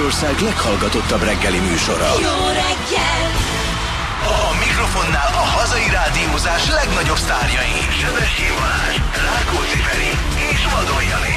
Magyarország leghallgatottabb reggeli műsora. Jó reggel! A mikrofonnál a hazai rádiózás legnagyobb sztárjai. Sebestyén Balázs, Rákóczi Feri és Vadon Jani.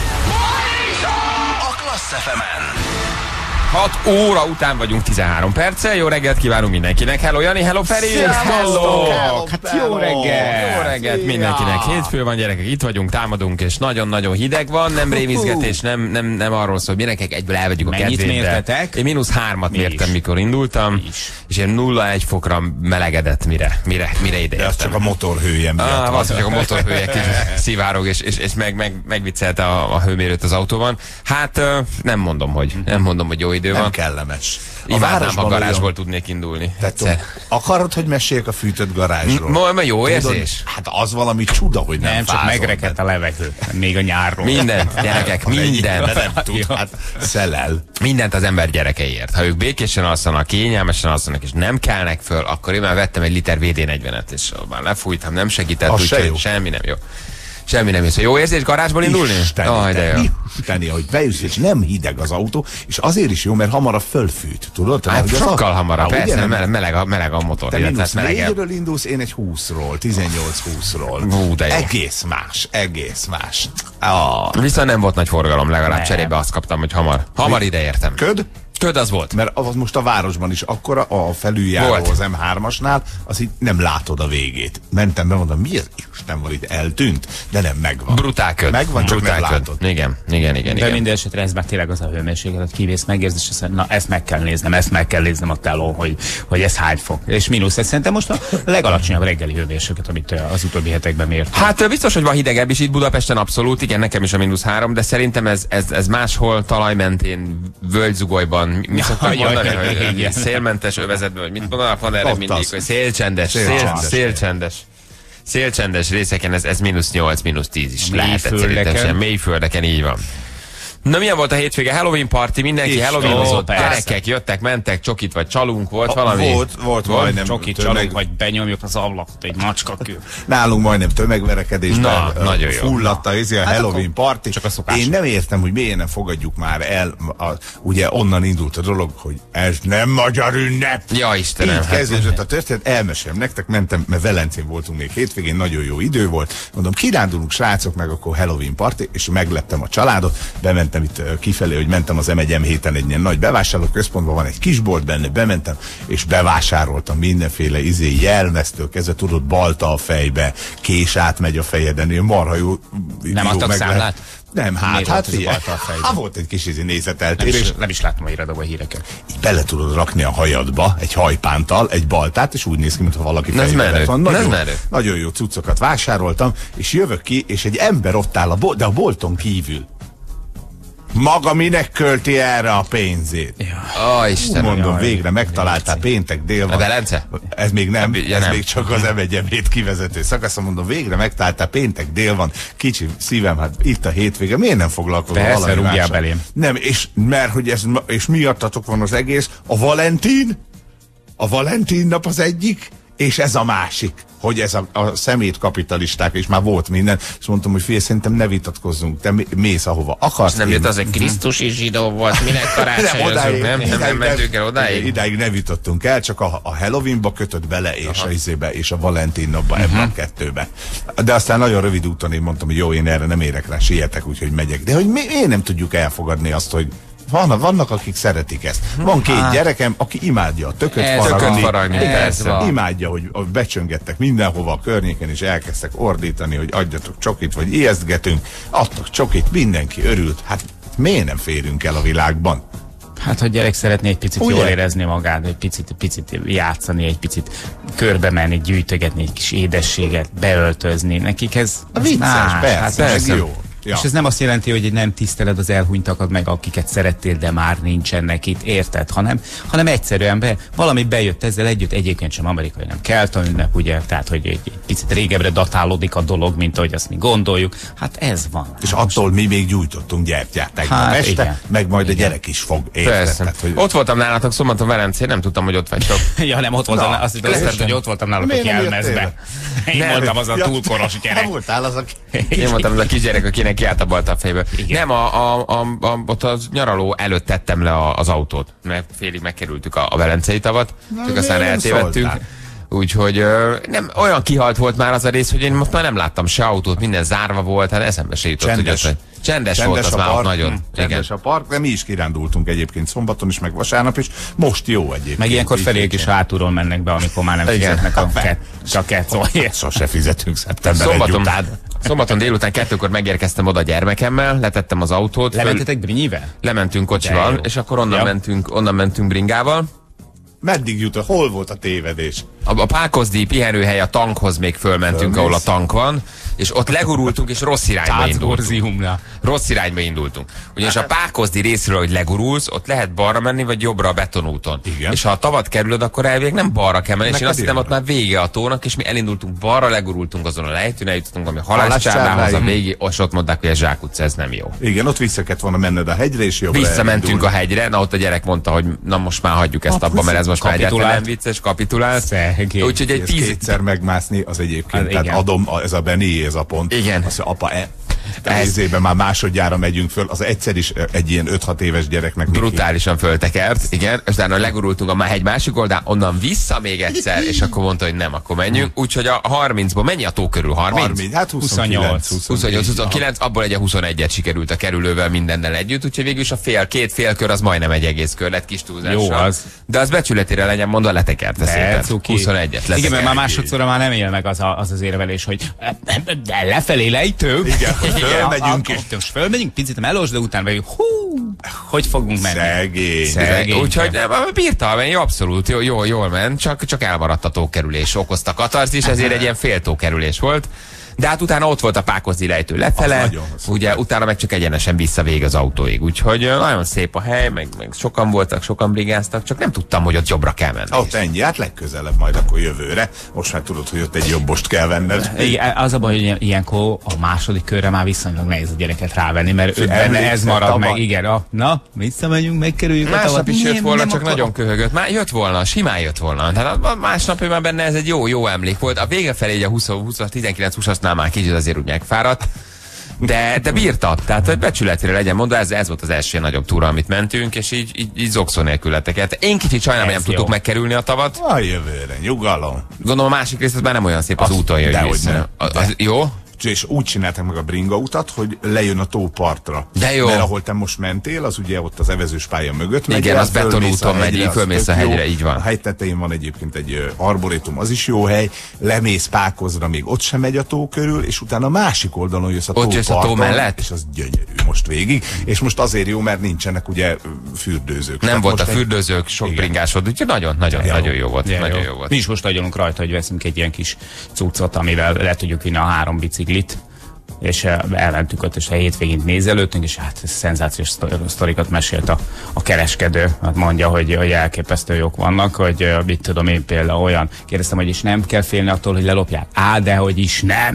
A Klassz FM-en. 6 óra után vagyunk 13 perccel. Jó reggelt kívánunk mindenkinek. Hello Jani, hello Feri. Hello. Hát jó reggel. Jó reggelt mindenkinek. Hétfő van, gyerekek, itt vagyunk, támadunk, és nagyon-nagyon hideg van. Nem rémizgetés, nem arról szól, hogy gyerekek, egyből elvegyük a Mennyit kedvét. mértetek? Én -3-at mértem, mikor indultam. És én 0,1 fokra melegedett, mire ide de az csak a motorhője miatt. Valószínűleg a motorhője kicsit szivárog, és megviccelte a hőmérőt az autóban. Hát nem mondom, hogy jó idő van. Nem kellemes. Imádnám, ha garázsból tudnék indulni. Akarod, hogy meséljek a fűtött garázsról? Jó érzés? Hát az valami csuda, hogy nem csak megrekedt a levegő, még a nyárról. Mindent, gyerekek, mindent. Nem tud, hát szelel. Mindent az ember gyerekeiért. Ha ők békésen alszanak, kényelmesen alszanak, és nem kelnek föl, akkor én már vettem egy liter WD-40-et, és már lefújtam, nem segített, úgyhogy semmi nem jó. Semmi nem jó érzés garázsból indulni? Isteni, hogy beülsz, és nem hideg az autó, és azért is jó, mert hamarabb fölfűt, tudod? Hát sokkal hamarabb, persze, meleg a motor. Te -4-ről indulsz, én egy 20-ról, 18-20-ról. Egész más. Viszont nem volt nagy forgalom, legalább cserébe azt kaptam, hogy hamar ide értem. Köd az volt. Mert az most a városban is akkora, a felüljáró az M3-asnál, az itt nem látod a végét. Mentem be, mondom, mi ez? Isten van itt, eltűnt, de nem megvan. Brutál köd. Megvan, csak nem látod. Igen. De minden esetre ez már tényleg az a hőmérséklet, kivész, megérzed, és azt mondja, na ezt meg kell néznem a telón, hogy ez hány fok. És mínusz, ez szerintem most a legalacsonyabb reggeli hőmérséklet, amit az utóbbi hetekben mért. Hát biztos, hogy van hidegebb is itt Budapesten, abszolút, igen, nekem is a -3, de szerintem ez máshol talajmentén, völgyzugolyban, mi szoktam mondani, hogy szélmentes övezetben, hogy mit mondanak, van erre mindig, hogy szélcsendes részeken ez -8, -10 is lehet szerintem, mélyföldeken így van. Na, milyen volt a hétvége? Halloween party, mindenki Halloween-ozott, gyerekek jöttek, mentek, csokit vagy csalunk, volt valami? Volt majdnem csokit, csalunk, vagy benyomjuk az ablakot egy macskakő. Nálunk majdnem tömegverekedésben fulladt a Halloween party. Csak a szokás. Én nem értem, hogy miért nem fogadjuk már el, ugye onnan indult a dolog, hogy ez nem magyar ünnep. Ja, Istenem. Így kezdődött a történet, elmesélem nektek, mentem, mert Velencén voltunk még hétvégén, nagyon jó idő volt. Mondom, kirándulunk srácok, meg akkor Halloween party, és megleptem a családot, bementem itt kifelé, hogy mentem az M1-M7-en egy ilyen nagy bevásárlóközpontban, van egy kisbolt benne, bementem, és bevásároltam mindenféle jelmeztől kezdve, tudod, balta a fejbe, kés átmegy a fejeden, ilyen marha jó. Nem adtak számlát? Nem, hát volt egy kis nézeteltérés. Nem is láttam a híradóban híreket. Így bele tudod rakni a hajadba egy hajpántal, egy baltát, és úgy néz ki, mintha valaki fejbe van. Nagyon jó cuccokat vásároltam, és jövök ki, és egy ember ott áll de a bolton kívül. Maga minek költi erre a pénzét? Ja. Istenem. Mondom, végre megtaláltál, péntek dél van. A Velence? Ez még nem, még csak az M1-M7 kivezető szakaszon, mondom, végre megtaláltál, péntek dél van. Kicsi szívem, hát itt a hétvége, miért nem foglalkozol valami mással? Persze, rúgjál belém. Nem, mert hogy és miattatok van az egész, a Valentin nap az egyik, és ez a másik, hogy ez a szemétkapitalisták, és már volt minden, és mondtam, hogy figyelj, szerintem ne vitatkozzunk, te mész ahova akarsz. Nem jött az, hogy Krisztus is zsidó volt, minek karácsonyozunk, nem mentünk el odáig? Idáig ne vitattunk el, csak a Halloweenba kötött bele, és a Valentin napba, ebben a kettőbe. De aztán nagyon rövid úton én mondtam, hogy jó, én erre nem érek rá, sietek, úgyhogy megyek. De hogy miért nem tudjuk elfogadni azt, hogy vannak, akik szeretik ezt. Van két gyerekem, aki imádja a tököt faragni. Imádja, hogy becsöngettek mindenhova a környéken, és elkezdtek ordítani, hogy adjatok csokit, vagy ijesztgetünk. Adtak csokit, mindenki örült. Hát miért nem férünk el a világban? Hát, hogy gyerek szeretné egy picit jól érezni magát, egy picit játszani, egy picit körbe menni, gyűjtögetni egy kis édességet, beöltözni. Nekik ez vicces, persze, jó. Ja. És ez nem azt jelenti, hogy nem tiszteled az elhunytakat meg, akiket szerettél, de már nincsenek itt, érted? Hanem egyszerűen valami bejött ezzel együtt, egyébként sem amerikai, nem kelta ünnep, ugye? Tehát, hogy egy picit régebbre datálódik a dolog, mint ahogy azt mi gondoljuk. Hát ez van. És attól mi még gyújtottunk gyertyát tegnap este, igen. Meg majd a gyerek is fog, érted? Tehát, hogy... Ott voltam nálatok Szombaton Velencén, nem tudtam, hogy ott vagytok. Ja, nem, ott voltam, azt hittem, hogy ott voltam nálatok jelmezbe. Én voltam az a túlkoros gyerek. Én voltam az a kisgyerek, akinek mindenkinek kiállt a balta a fejből. Nem, ott az nyaraló előtt tettem le az autót, mert félig megkerültük a Velencei tavat, csak aztán eltévedtünk. Úgyhogy nem, olyan kihalt volt már az a rész, hogy én most már nem láttam se autót, minden zárva volt, hát eszembe se jutott. Csendes volt az már nagyon. Csendes a park, de mi is kirándultunk egyébként szombaton is, meg vasárnap is. Most jó egyébként. Meg ilyenkor felék is hátulról mennek be, amikor már nem fizetnek a kettőért. Sose fizetünk szeptember Szombaton délután 2-kor megérkeztem oda gyermekemmel, letettem az autót. Lementetek brinyivel? Lementünk kocsival, és akkor onnan mentünk bringával. Meddig jutott? Hol volt a tévedés? A Pákozdi pihenőhely, a tankhoz még fölmentünk, ahol a tank van, és ott legurultunk, és rossz irányba indultunk. Ugyanis a Pákozdi részről, hogy legurulsz, ott lehet balra menni, vagy jobbra a betonúton. Igen. És ha a tavat kerülöd, akkor elvég nem balra kell menni, és én azt hittem, ott már vége a tónak, és mi elindultunk balra, legurultunk azon a lejtőn, eljutottunk ami halászcsárnához, a végig, és ott mondták, hogy a Zsákutca, ez nem jó. Igen, ott vissza kellett volna menned a hegyre, és jobbra visszamentünk a hegyre, na ott a gyerek mondta, hogy na most már hagyjuk ezt abba, mert ez most már egyáltalán nem vicces, kapitulálsz. Úgyhogy egy kétszer megmászni, az egyébként, tehát adom, ez a Benny, ez a pont. Igen. Az, apa, ezében már másodjára megyünk föl, az egyszer is egy ilyen 5-6 éves gyereknek. Brutálisan föltekert, igen, és utána legurultunk a hegy másik oldalán, onnan vissza még egyszer, és akkor mondta, hogy nem, akkor menjünk. Úgyhogy a 30-ból, mennyi a tó körül? 30? Hát 28, abból egy 21-et sikerült a kerülővel mindennel együtt, úgyhogy végül is két fél kör az majdnem egy egész kör lett kis túlzással. Jó az. De az becsületére legyen mondva, letekerte szépen. 21-et. Igen, mert már másodszorra már nem él meg az érvelés, hogy de lefelé lejtő. Fölmegyünk, és most fölmegyünk, picit melós, de utána vagyunk, hogy fogunk menni? Szegény. Úgyhogy bírta menni, abszolút jól ment, csak elmaradt a tókerülés, okozta katarzis, ezért egy ilyen fél tókerülés volt. De hát utána ott volt a Pákozdi lejtő lefele, ugye utána meg csak egyenesen vissza végig az autóig. Úgyhogy nagyon szép a hely, meg sokan voltak, sokan brigáztak, csak nem tudtam, hogy ott jobbra kell menni. Ott ennyi, hát legközelebb majd akkor jövőre. Most már tudod, hogy ott egy jobbost kell venned. Igen, az a baj, hogy ilyenkor a második körre már viszonylag nehéz a gyereket rávenni, mert benne ez marad meg. Igen, visszamegyünk, megkerüljük a tavat. Másnap is jött volna, csak nagyon köhögött. Már jött volna, simán jött volna. Tehát másnap már benne ez egy jó emlék volt. A vége felé a 19-20-asnál már kicsit azért úgy megfáradt, de bírta. Tehát, hogy becsületére legyen mondva, ez volt az első nagyobb túra, amit mentünk, és így zokszó nélkül lettek. Én kicsit sajnálom, hogy nem tudtuk megkerülni a tavat. A jövőre, nyugalom. Gondolom a másik rész az már nem olyan szép, az úton jön vissza. Jó? És úgy csinálták meg a bringa utat, hogy lejön a tópartra. De jó. Mert ahol te most mentél, az ugye ott az evezős pálya mögött megy. Igen, az betonúton megy, fölmész a hegyre, így van. A hegy tetején van egyébként egy arborétum, az is jó hely. Lemész Pákozra, még ott sem megy a tó körül, és utána másik oldalon jössz a tóparton. Ott jössz a tó mellett? És az gyönyörű most végig. És most azért jó, mert nincsenek ugye fürdőzők. Nem volt a fürdőzők, sok bringás volt, úgyhogy nagyon jó volt. Nagyon jó volt. Mi is most agyalunk rajta, hogy veszünk egy ilyen kis cuccot, amivel le tudjuk vinni a 3 biciklit, és elmentünk ott, és a hétvégén nézelődtünk, és hát szenzációs sztorikat mesélt a kereskedő. Hát mondja, hogy elképesztő jók vannak, hogy mit tudom én például olyan. Kérdeztem, hogy is nem kell félni attól, hogy lelopják. De hogy is nem.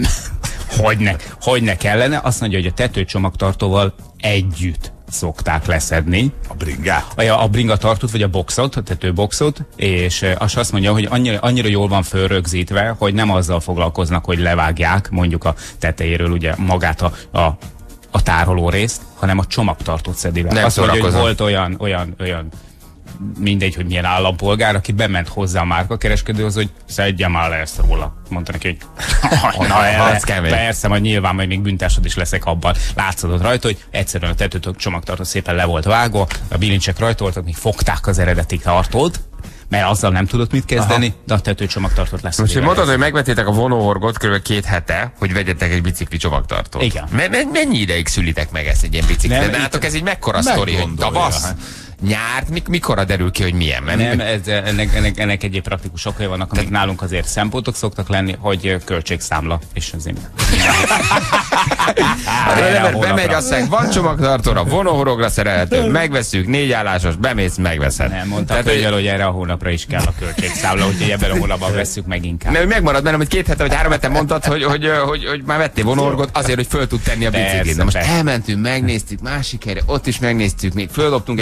Hogyne kellene. Azt mondja, hogy a tetőcsomagtartóval együtt szokták leszedni. A bringát? A bringatartót, vagy a boxot, a tetőboxot, és azt mondja, hogy annyira jól van fölrögzítve, hogy nem azzal foglalkoznak, hogy levágják mondjuk a tetejéről ugye magát a tároló részt, hanem a csomagtartót szedi le. Azt mondja, hogy volt olyan mindegy, hogy milyen állampolgár, aki bement hozzá a márkakereskedőhöz, hogy szedje már le ezt róla. Mondta neki, hogy persze, majd nyilván majd még büntetésed is leszek abban. Látszott rajta, hogy egyszerűen a tetőtök csomagtartó szépen le volt vágva, a bilincsek rajta voltak, még fogták az eredeti tartót, mert azzal nem tudott mit kezdeni, de a tetőcsomagtartót lesz. Most mondod, hogy megvettétek a vonóhorgot kb. 2 hete, hogy vegyetek egy bicikli csomagtartót. Igen. Mennyi ideig szülitek meg ezt egy ilyen biciklit? De látok, ez így mekkora sztori, hogy tavasz? Nyár, mikorra derül ki, hogy milyen? Nem, ennek egyéb praktikus okai vannak, amik nálunk azért szempontok szoktak lenni, hogy költségszámla, és azért bemegy aztán, van csomagtartóra, vonóhorogra szerelhető, megveszünk, 4 állásos, bemész, megveszed. Nem, mondtak hogy erre a hónapra is kell a költségszámla, úgyhogy ebben a hónapban vesszük meg inkább. Nem, megmarad bennem, hogy 2 hete vagy 3 hete mondtad, hogy már vettél vonóhorgot azért, hogy föl tud tenni a biciklit. Na most elmentünk, megnéztük, másik helyre, ott is megnéztük, még földobtunk egy pénzt, most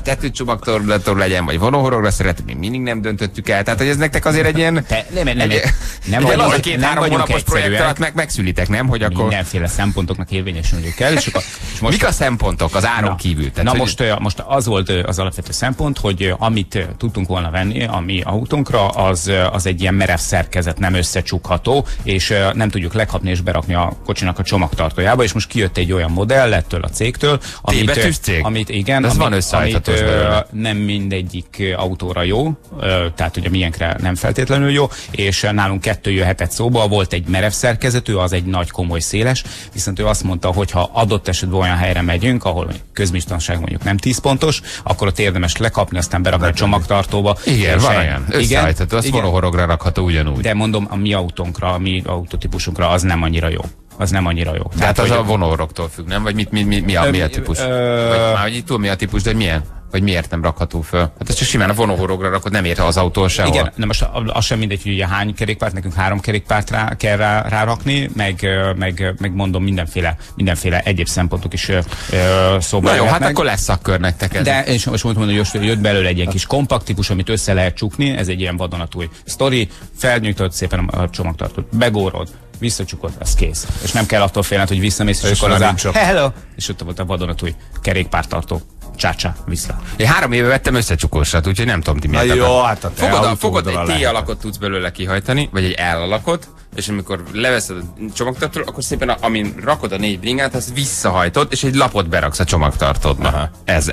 tetőcsomagtartó legyen, vagy vonóhorogra szeretnék, még mindig nem döntöttük el. Tehát, hogy ez nektek azért egy ilyen... Nem vagyunk 2-3 hónapos projekt alatt megszülitek, nem? Hogy akkor... Mindenféle szempontoknak érvényesülni kell. És most... Mik a szempontok az áron kívül? Tehát, most az volt az alapvető szempont, hogy amit tudtunk volna venni a mi autónkra, az egy ilyen merev szerkezet, nem összecsukható, és nem tudjuk lekapni és berakni a kocsinak a csomagtartójába, és most kijött egy olyan modell ettől a cégtől, amit igen, amit nem mindegyik autóra jó, tehát ugye milyenkre nem feltétlenül jó, és nálunk 2 jöhetett szóba, volt egy merev szerkezetű, az egy nagy, komoly, széles, viszont ő azt mondta, hogy ha adott esetben olyan helyre megyünk, ahol közbiztonság mondjuk nem 10 pontos, akkor ott érdemes lekapni, aztán berakni a csomagtartóba. Igen, van olyan. Összeállítható, az forróhorrogra rakható ugyanúgy. De mondom, a mi autónkra, a mi autótípusunkra az nem annyira jó. Az nem annyira jó. Tehát az a vonóhoroktól függ, nem? Vagy mi a típus? Vagy tudom mi a típus, de milyen? Vagy miért nem rakható föl? Hát ez csak simán a vonóhorogra rakod, nem érte az autó sehol. Igen, na most az sem mindegy, hogy ugye hány kerékpárt, nekünk 3 kerékpárt kell rárakni, meg mondom mindenféle egyéb szempontok is szóba. Na jó, hát akkor lesz szakkör nektek ez. De és most mondom, hogy jött belőle egy ilyen kis kompakt típus, amit össze lehet csukni, ez egy ilyen vadonatúj sztori, felnyújtod szépen a csomagtartót, begórod, visszacsukod, az kész. És nem kell attól félned, hogy visszamész, és akkor hello! És ott volt a vadonatúj kerékpártartó. Csácsa, vissza. Én 3 éve vettem összecsukósat, úgyhogy nem tudom, ti miért akarod. Jó, hát fogod egy T-alakot tudsz belőle kihajtani, vagy egy L-alakot, és amikor leveszed a csomagtartót, akkor szépen amin rakod a 4 bringát, azt visszahajtod, és egy lapot beraksz a csomagtartódba. Ez.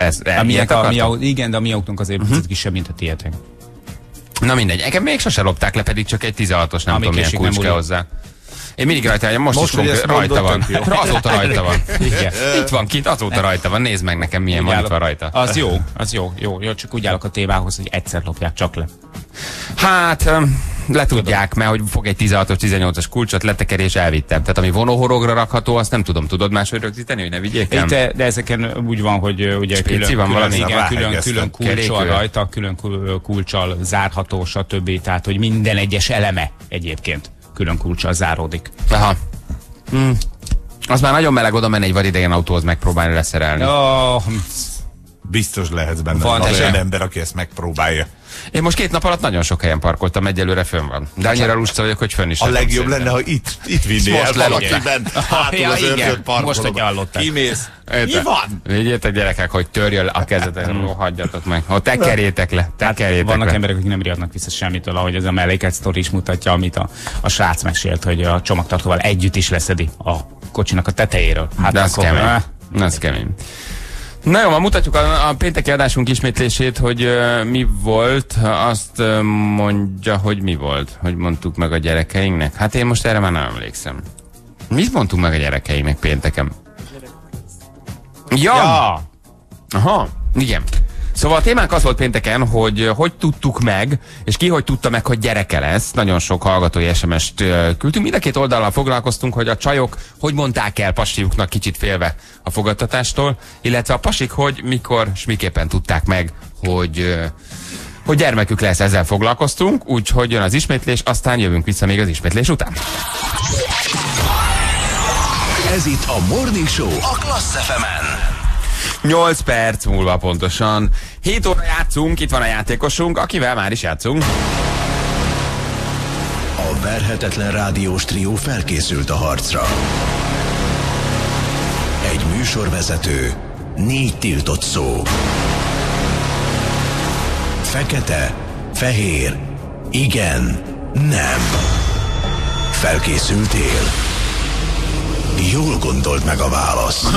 Igen, de a mi autónk azért picit kisebb, mint a tietek. Na mindegy, nekem még sose lopták le, pedig csak egy 16-os, nem tudom, milyen kulcs kell hozzá. Én mindig rajta vagyok, most is rajta van. Azóta rajta van. Igen. Itt van kint, azóta rajta van. Nézd meg nekem, milyen van itt van rajta. Az jó. Csak úgy állok a tévához, hogy egyszer lopják csak le. Hát, letudják, mert hogy fog egy 16-os, 18-as kulcsot, letekerés, elvittem. Tehát ami vonóhorogra rakható, azt nem tudom. Tudod máshogy rögzíteni, hogy ne vigyék el? De ezeken úgy van, hogy ugye külön kulcsal rajta, külön kulcsal zárható, stb. Tehát, hogy minden egyes eleme egyébként külön kulccsal záródik. Aha. Az már nagyon meleg oda menni egy vadidegen autóhoz megpróbálni leszerelni. Biztos lehetsz benne. Van olyan ember, aki ezt megpróbálja. Én most 2 nap alatt nagyon sok helyen parkoltam, egyelőre fönn van. De annyira lusta vagyok, hogy fönn is. A legjobb lenne, ha itt vinnél el valakiben. Hátul az őrzött parkolóban. Most, hogy hallották. Kimész. Mi van? Vigyétek gyerekek, hogy törjön a kezetek, hagyjatok meg. Ha tekerjétek le, vannak emberek, akik nem riadnak vissza semmitől, ahogy ez a melléket sztori is mutatja, amit a srác mesélt, hogy a csomagtartóval együtt is leszedi a kocsinak a tetejéről. Hát de az kemény. Az kemény. Na jó, ma mutatjuk a pénteki adásunk ismétlését, hogy mi volt, azt mondja, hogy mi volt, hogy mondtuk meg a gyerekeinknek. Hát én most erre már nem emlékszem. Mit mondtunk meg a gyerekeinknek pénteken? Ja! Aha, igen. Szóval a témánk az volt pénteken, hogy tudtuk meg, és ki hogy tudta meg, hogy gyereke lesz. Nagyon sok hallgatói SMS-t küldtünk. Mind a 2 oldallal foglalkoztunk, hogy a csajok hogy mondták el pasiuknak kicsit félve a fogadtatástól, illetve a pasik, hogy mikor és miképpen tudták meg, hogy gyermekük lesz, ezzel foglalkoztunk, úgyhogy jön az ismétlés, aztán jövünk vissza még az ismétlés után. Ez itt a Morning Show a Klassz FM-en. 8 perc múlva pontosan. 7 óra játszunk, itt van a játékosunk, akivel már is játszunk. A verhetetlen rádiós trió felkészült a harcra. Egy műsorvezető, 4 tiltott szó. Fekete, fehér, igen, nem. Felkészültél? Jól gondold meg a választ.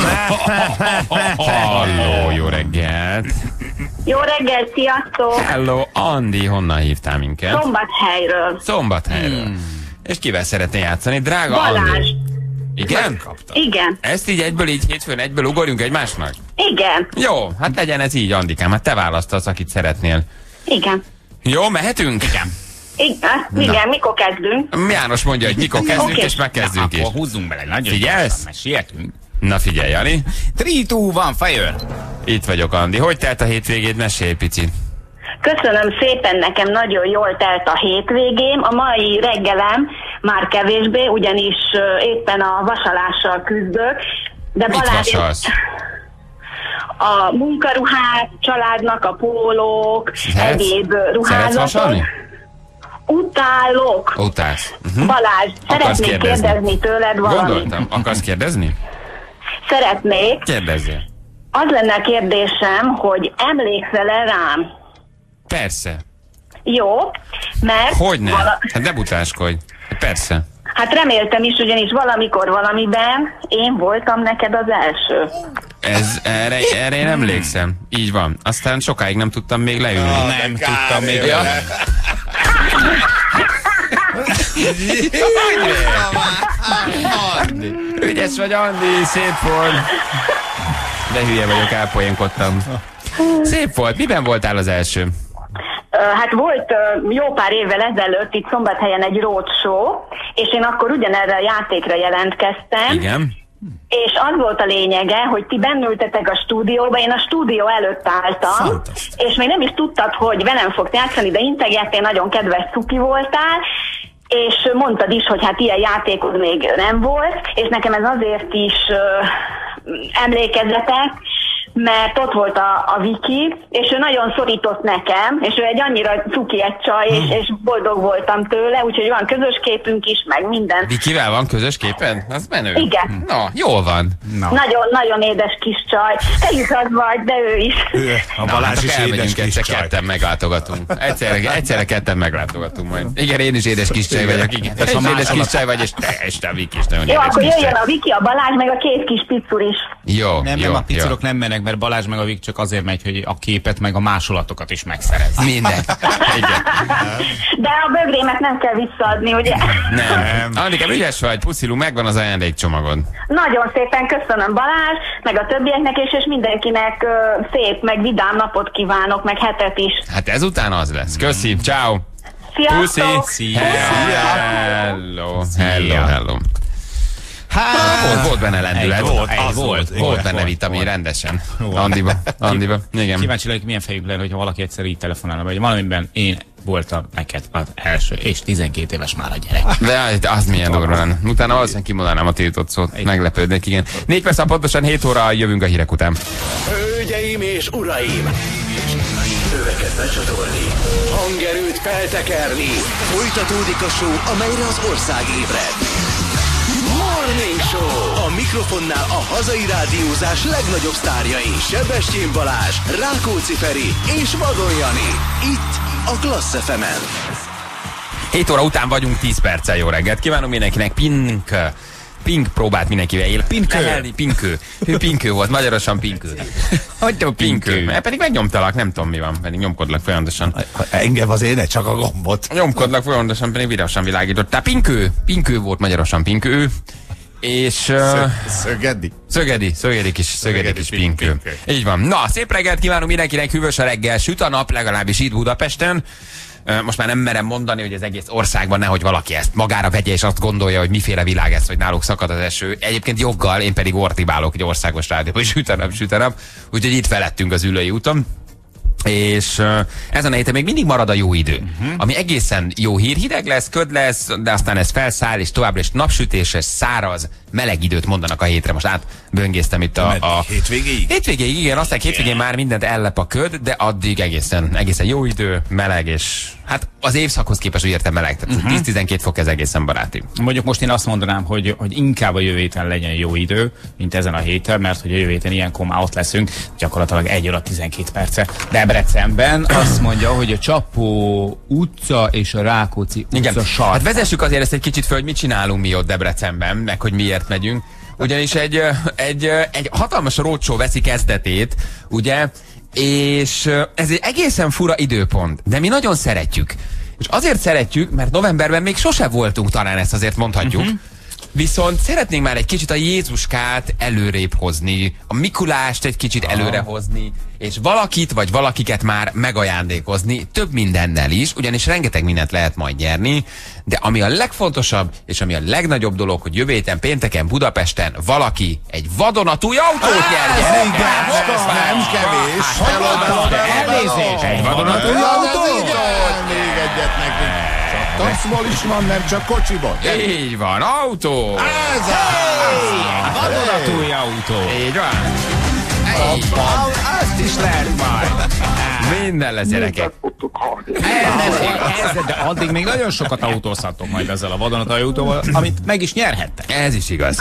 Halló, jó reggelt! Jó reggelt, sziasztok! Hello, Andi, honnan hívtál minket? Szombathelyről. Szombathelyről. És kivel szeretnél játszani? Drága Balázs. Andi. Igen? Igen. Ezt így hétfőn egyből ugorjunk egymásnak? Igen. Jó, hát legyen ez így, Andikám, hát te választasz, akit szeretnél. Igen. Jó, mehetünk? Igen. Igen, mikor kezdünk? János mondja, hogy mikor kezdünk, okay. És megkezdünk is. Akkor húzzunk bele, nagyon figyelsz? Mert sietünk. Na figyelj, Jani. 3, 2, 1, fire! Itt vagyok, Andi. Hogy telt a hétvégéd? Mesélj picit. Köszönöm szépen, nekem nagyon jól telt a hétvégém. A mai reggelem már kevésbé, ugyanis éppen a vasalással küzdök. De mit vasalsz? a munkaruhák, családnak a pólók, egyéb ruházatok. Utálok. Utálsz. Balázs, szeretnék kérdezni tőled valamit. Gondoltam. Akarsz kérdezni? Szeretnék. Kérdezzél. Az lenne a kérdésem, hogy emlékszel-e rám? Persze. Jó, mert... Hogyne? Hát ne butáskodj. Persze. Hát reméltem is, ugyanis valamikor valamiben én voltam neked az első. Erre én emlékszem. Így van. Aztán sokáig nem tudtam még leülni. Nem tudtam még Andi. Ügyes vagy, Andi, szép volt. De hülye vagyok, elpoénkodtam. Szép volt. Miben voltál az első? Hát volt jó pár évvel ezelőtt itt Szombathelyen egy roadshow, és én akkor ugyanerre a játékra jelentkeztem. Igen. És az volt a lényege, hogy ti bennültetek a stúdióba, én a stúdió előtt álltam, és még nem is tudtad, hogy velem fogsz játszani, de integettél, nagyon kedves cuki voltál, és mondtad is, hogy hát ilyen játékod még nem volt, és nekem ez azért is emlékezetes, mert ott volt a Viki, és ő nagyon szorított nekem, és ő egy annyira cuki egy csaj, és boldog voltam tőle, úgyhogy van közös képünk is, meg minden. Vikivel van közös képen? Az menő. Igen. Na, jól van. Nagyon édes kis csaj. Te is az vagy, de ő is. A Balázs is édes kis csaj. Ketten meglátogatunk. Egyszerre ketten meglátogatunk majd. Igen, én is édes kis csaj vagyok. Igen. És ha édes kis csaj vagy, és te a Viki is nagyon édes. Jó, akkor jöjjön a Viki, a Balázs, meg a két kis picur is. Jó, nem, a picurok nem mennek, mert Balázs meg a Vik csak azért megy, hogy a képet meg a másolatokat is megszerez. Minden. De a bögrémet nem kell visszaadni, ugye? Nem. Andikám, ügyes vagy, puszilú, megvan az ajándékcsomagod. Nagyon szépen köszönöm Balázs, meg a többieknek, és mindenkinek szép, meg vidám napot kívánok, meg hetet is. Hát ezután az lesz. Köszi, ciao. Sziasztok! Puszi. Hello. Hát, volt benne lendület. Volt benne vitamin, rendesen. Andiba. Igen. Kíváncsi legyek, milyen fejük lenne, hogyha valaki egyszer így telefonálna, vagy valamiben én voltam neked az első, és 12 éves már a gyerek. De az milyen durva lenne. Utána valószínűleg kimondanám a tiltott szót. Meglepődnék, igen. 4 perc, pontosan 7 óra, jövünk a hírek után. Hölgyeim és uraim! Öveket becsatolni, hangerőt feltekerni. Folytatódik a show, amelyre az ország ébred. Morning Show! A mikrofonnál a hazai rádiózás legnagyobb sztárjai. Sebestyén Balázs, Rákóczi Feri és Vadon Jani. Itt a Klassz FM-en. 7 óra után vagyunk, 10 perccel. Jó reggelt kívánunk mindenkinek. Pink próbált mindenkivel él. Pinkő volt, magyarosan pinkő. Hagyja pinkő. Mert pedig megnyomtalak, nem tudom mi van, pedig nyomkodlak folyamatosan. Engem az éne, csak a gombot. Nyomkodlak folyamatosan, pedig virágosan világítottál. Pinkő volt, magyarosan pinkő. És... Szögedi kis pinkő. Így van. Na, szép reggelt kívánunk mindenkinek, hűvös a reggel, süt a nap, legalábbis itt Budapesten. Most már nem merem mondani, hogy az egész országban nehogy valaki ezt magára vegye, és azt gondolja, hogy miféle világ ez, hogy náluk szakad az eső. Egyébként joggal, én pedig ortibálok egy országos rádióban, hogy süt a nap. Úgyhogy itt felettünk az Üllői úton. És ezen a héten még mindig marad a jó idő, ami egészen jó hír. Hideg lesz, köd lesz, de aztán ez felszáll, és továbbra is napsütéses, száraz, meleg időt mondanak a hétre. Most átböngésztem itt a hétvégéig? Hétvégéig, igen, aztán hétvégén már mindent ellep a köd, de addig egészen jó idő, meleg, és hát az évszakhoz képest úgy értem meleg. Tehát 10-12 fok, ez egészen baráti. Mondjuk most én azt mondanám, hogy inkább a jövő héten legyen jó idő, mint ezen a héten, mert hogy a jövő héten ilyenkor már ott leszünk, gyakorlatilag 1 óra 12 perce. Debrecenben azt mondja, hogy a Csapó utca és a Rákóczi utca sarkán. Hát vezessük azért ezt egy kicsit föl, hogy mit csinálunk mi ott Debrecenben, meg hogy miért megyünk. Ugyanis egy hatalmas roadshow veszi kezdetét, ugye, és ez egy egészen fura időpont, de mi nagyon szeretjük. És azért szeretjük, mert novemberben még sose voltunk, talán ezt azért mondhatjuk. Viszont szeretnénk már egy kicsit a Jézuskát előrébb hozni, a Mikulást egy kicsit előre hozni, és valakit vagy valakiket már megajándékozni, több mindennel is, ugyanis rengeteg mindent lehet majd nyerni, de ami a legfontosabb, és ami a legnagyobb dolog, hogy jövő héten pénteken Budapesten valaki egy vadonatúj autót nyerjen. Nem kevés. Elnézést! Egy vadonatúj autót? Még egyet nekünk. Taxiból is van, nem csak kocsiból. Így van, autó! Ez Vadonatúj autó! Így van. Azt is lehet majd. Minden lesz, gyerekek. De addig még nagyon sokat autózhatok majd ezzel a vadonatúj autóval, amit meg is nyerhettek. Ez is igaz.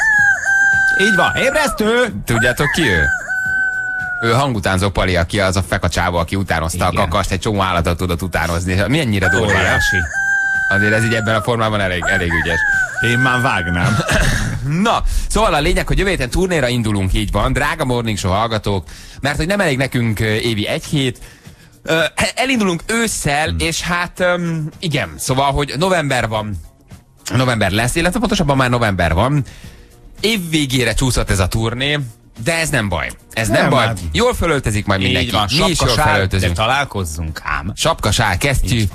Így van, ébresztő! Tudjátok ki ő? Ő hangutánzó Pali, aki az a fekacsávó, aki utánozta a kakast, egy csomó állatot tudott utánozni. Mennyire durva? Azért ez így ebben a formában elég ügyes. Én már vágnám. Na, szóval a lényeg, hogy jövő héten turnéra indulunk, így van, drága Morning Show hallgatók, mert hogy nem elég nekünk évi egy hét, elindulunk ősszel, és hát igen, szóval, hogy november lesz, illetve pontosabban már november van, év végére csúszott ez a turné, de ez nem baj. Ez nem baj. Jól fölöltözik majd mindenki. Van, mi is jól fölöltözünk. De találkozzunk ám. Sapkasál, kesztyű,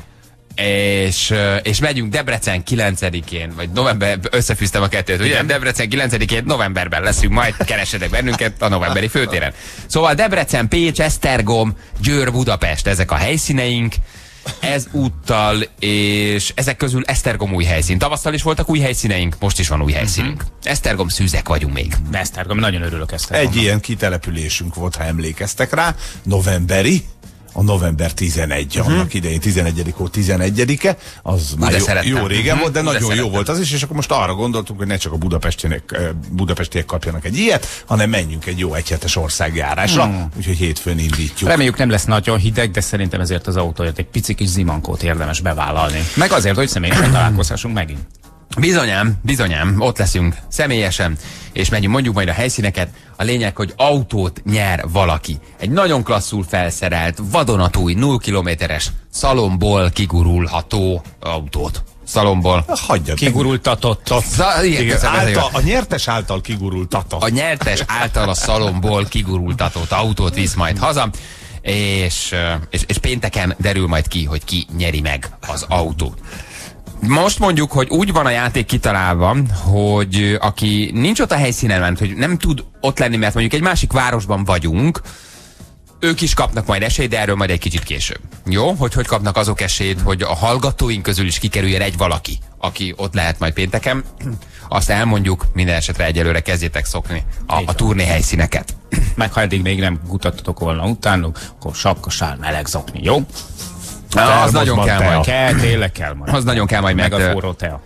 és megyünk Debrecen 9-én, vagy november, összefűztem a kettőt, ugye? Debrecen 9-én novemberben leszünk, majd keressetek bennünket a novemberi főtéren. Szóval Debrecen, Pécs, Esztergom, Győr, Budapest, ezek a helyszíneink, ezúttal, és ezek közül Esztergom új helyszín. Tavasszal is voltak új helyszíneink, most is van új helyszínünk. Esztergom szűzek vagyunk még. Esztergom, nagyon örülök Esztergomnak. Egy ilyen kitelepülésünk volt, ha emlékeztek rá, novemberi, a november 11, annak idején 11. ó 11-e, az már jó régen volt, de nagyon jó volt az is, és akkor most arra gondoltunk, hogy ne csak a budapestiek kapjanak egy ilyet, hanem menjünk egy jó egyhetes országjárásra, úgyhogy hétfőn indítjuk. Reméljük nem lesz nagyon hideg, de szerintem ezért az autóért egy pici kis zimankót érdemes bevállalni. Meg azért, hogy személyesen találkozhassunk megint. Bizonyám, ott leszünk személyesen, és megyünk, mondjuk majd a helyszíneket. A lényeg, hogy autót nyer valaki. Egy nagyon klasszul felszerelt, vadonatúj, 0 kilométeres, szalomból kigurulható autót. Szalomból. Hagyjad. Kigurultatott. A nyertes által kigurultatott. A nyertes által a szalomból kigurultatott autót visz majd haza, és pénteken derül majd ki, hogy ki nyeri meg az autót. Most mondjuk, hogy úgy van a játék kitalálva, hogy aki nincs ott a helyszínen, mert hogy nem tud ott lenni, mert mondjuk egy másik városban vagyunk, ők is kapnak majd esélyt, de erről majd egy kicsit később. Jó? Hogy kapnak azok esélyt, hogy a hallgatóink közül is kikerüljen egy valaki, aki ott lehet majd pénteken. Azt elmondjuk, minden esetre egyelőre kezdjétek szokni a turné helyszíneket. Meg ha eddig még nem kutattatok volna utánuk, akkor sapkasál, meleg zokni, jó? Az nagyon kell majd. Tényleg kell majd. Az nagyon kell majd, meg a forró tea.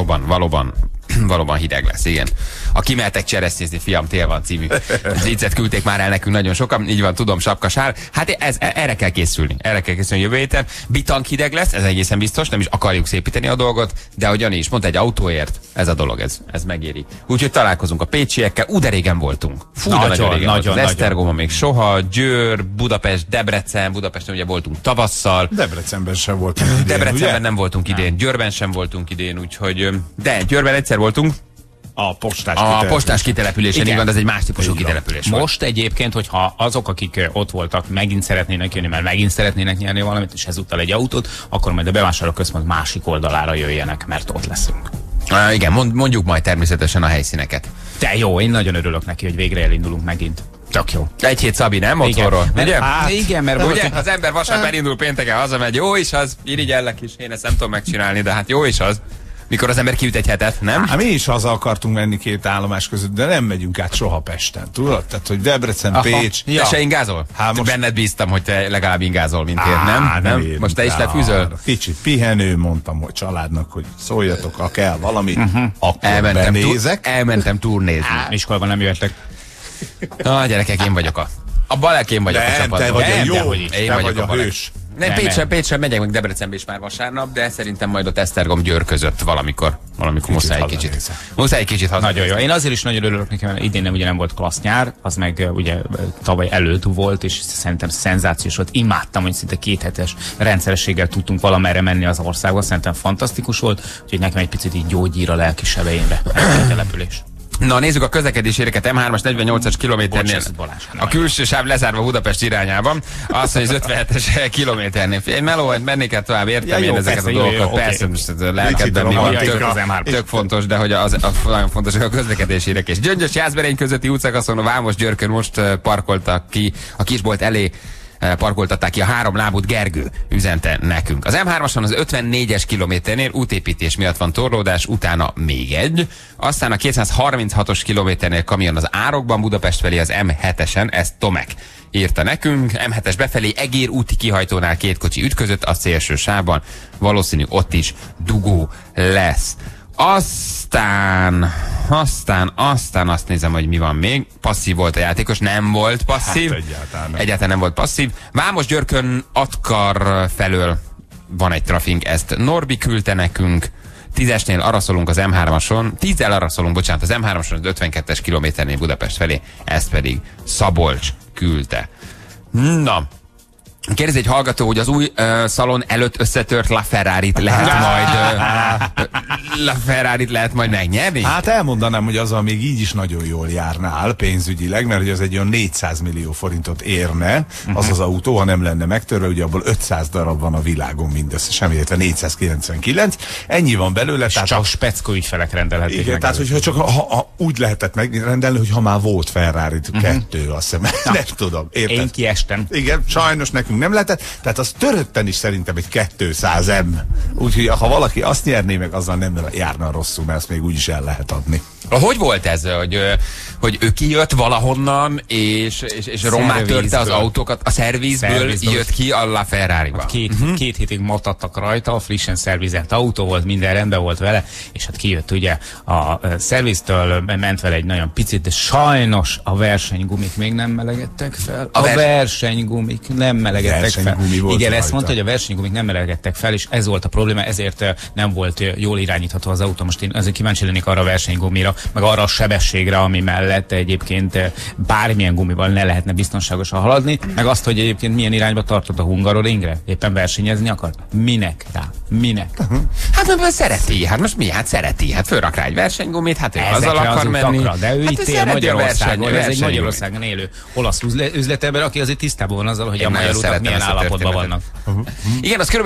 Valóban hideg lesz, igen. A kimeltek cseresznyézni, fiam, tél van című viccet küldték már el nekünk nagyon sokan, így van, tudom, sapkasál. Hát erre kell készülni jövő héten. Bitang hideg lesz, ez egészen biztos, nem is akarjuk szépíteni a dolgot, de ahogy Jani is mondta, egy autóért, ez a dolog, ez megéri. Úgyhogy találkozunk a pécsiekkel, de régen voltunk. Nagyon régen voltunk. Esztergomon még soha, Győr, Budapest, Debrecenben ugye voltunk tavasszal. Debrecenben sem voltunk idén, Debrecenben nem voltunk idén, Győrben sem voltunk idén, úgyhogy de Győrben egyszer voltunk. A postás kitelepülésen, így van, ez egy más típusú kitelepülés. Most egyébként, hogyha azok, akik ott voltak, megint szeretnének jönni, mert megint szeretnének nyerni valamit, és ezúttal egy autót, akkor majd a bevásárlóközpont másik oldalára jöjjenek, mert ott leszünk. Igen, mondjuk majd természetesen a helyszíneket. De jó, én nagyon örülök neki, hogy végre elindulunk megint. Tök jó. Egy hét Szabi, nem? Otthonról. Ugye? Igen, mert ugye, az ember vasárnap elindul, pénteken hazamegy, jó is az, irigyellek is, én ezt nem tudom megcsinálni, de hát jó is az. Mikor az ember kiüt egy hetet, nem? Hát mi is haza akartunk menni két állomás között, de nem megyünk át soha Pesten, tudod? Tehát, hogy Debrecen, Pécs. Te se ingázol? Hát most... Benned bíztam, hogy te legalább ingázol, mint én, nem? Most te is lefűzöl? Kicsit pihenő, mondtam, hogy családnak, hogy szóljatok, ha kell valami, akkor benézek. Elmentem turnézni. Iskolában nem jöttek. Gyerekek, én vagyok a balek, én vagyok a csapatban. Te vagy a jó, én vagyok a hős. Nem, Pécsre megyek meg Debrecenbe is már vasárnap, de szerintem majd a Esztergom Győr között valamikor muszáj egy kicsit haza. Nagyon jó. Én azért is nagyon örülök neki, mert idén nem volt klassz nyár, az meg ugye tavaly előtt volt, és szerintem szenzációs volt. Imádtam, hogy szinte 2 hetes rendszerességgel tudtunk valamerre menni az országba, szerintem fantasztikus volt, úgyhogy nekem egy picit így gyógyír a lelki sebeiimre a település. Na, nézzük a közlekedési éreket. M3-as 48-as kilométernél. A külső sáv lezárva Budapest irányában. Azt mondja, az 57-es kilométernél. Én melóan mennék tovább, értem én ezeket a dolgokat. Persze, lelkedben van, tök fontos, de hogy az nagyon fontos, hogy a közlekedési érek. És Gyöngyös Jászberény közötti útszakaszon a Vámos Györkön most parkoltak ki a kisbolt elé parkoltatták ki a 3 lábút, Gergő üzente nekünk. Az M3-ason az 54-es kilométernél útépítés miatt van torlódás, utána még egy. Aztán a 236-os kilométernél kamion az árokban Budapest felé az M7-esen, ezt Tomek írta nekünk. M7-es befelé Egér úti kihajtónál 2 kocsi ütközött a szélső sávban. Valószínű ott is dugó lesz. Aztán azt nézem, hogy mi van még. Passzív volt a játékos, nem volt passzív. Hát egyáltalán nem volt passzív. Vámos-Györkön Atkar felől van egy trafink, ezt Norbi küldte nekünk. 10-esnél araszolunk az M3-ason, 10-el araszolunk, bocsánat, az M3-ason az 52-es kilométernél Budapest felé, ezt pedig Szabolcs küldte. Na, kérdez egy hallgató, hogy az új szalon előtt összetört LaFerrarit lehet majd megnyerni? Hát elmondanám, hogy azzal még így is nagyon jól járnál pénzügyileg, mert hogy az egy olyan 400 millió forintot érne az autó, ha nem lenne megtörve, ugye abból 500 darab van a világon mindösszesen, illetve 499. Ennyi van belőle. És tehát csak speckó ügyfelek rendelhetik igen, meg. tehát hogyha csak úgy lehetett megrendelni, hogy ha már volt Ferrari 2, azt hiszem, nem tudom. Érted? Én kiestem. Igen, sajnos nekünk nem lehetett, tehát az törötten is szerintem egy 200M. Úgyhogy ha valaki azt nyerné meg, azzal nem járna rosszul, mert ezt még úgyis el lehet adni. Hogy volt ez, hogy ő kijött valahonnan, és rommá törte az autókat, a szervizből jött ki a LaFerrari-ba? Két hétig matadtak rajta, a frissen szervizelt autó volt, minden rendben volt vele, és hát kijött ugye a szerviztől, ment vele egy nagyon picit, de sajnos a versenygumik még nem melegedtek fel. A versenygumik nem melegedtek fel. Igen, ezt mondta, hogy a versenygumik nem melegedtek fel, és ez volt a probléma, ezért nem volt jól irányítható az autó. Most én azért kíváncsi lennék arra a versenygumira, meg arra a sebességre, ami mellett egyébként bármilyen gumival ne lehetne biztonságosan haladni, meg azt, hogy egyébként milyen irányba tartott a Hungaroringre. Éppen versenyezni akar? Minek rá? Minek? Hát mert szereti, hát most mi? Hát szereti, hát fölrak rá egy versenygumit, hát ő azzal akar menni. Utakra, de ő hát itt él Magyarországon, ez egy Magyarországon élő olasz üzletember, aki azért tisztában van azzal, hogy a magyar utak milyen állapotban vannak. Igen, az kb.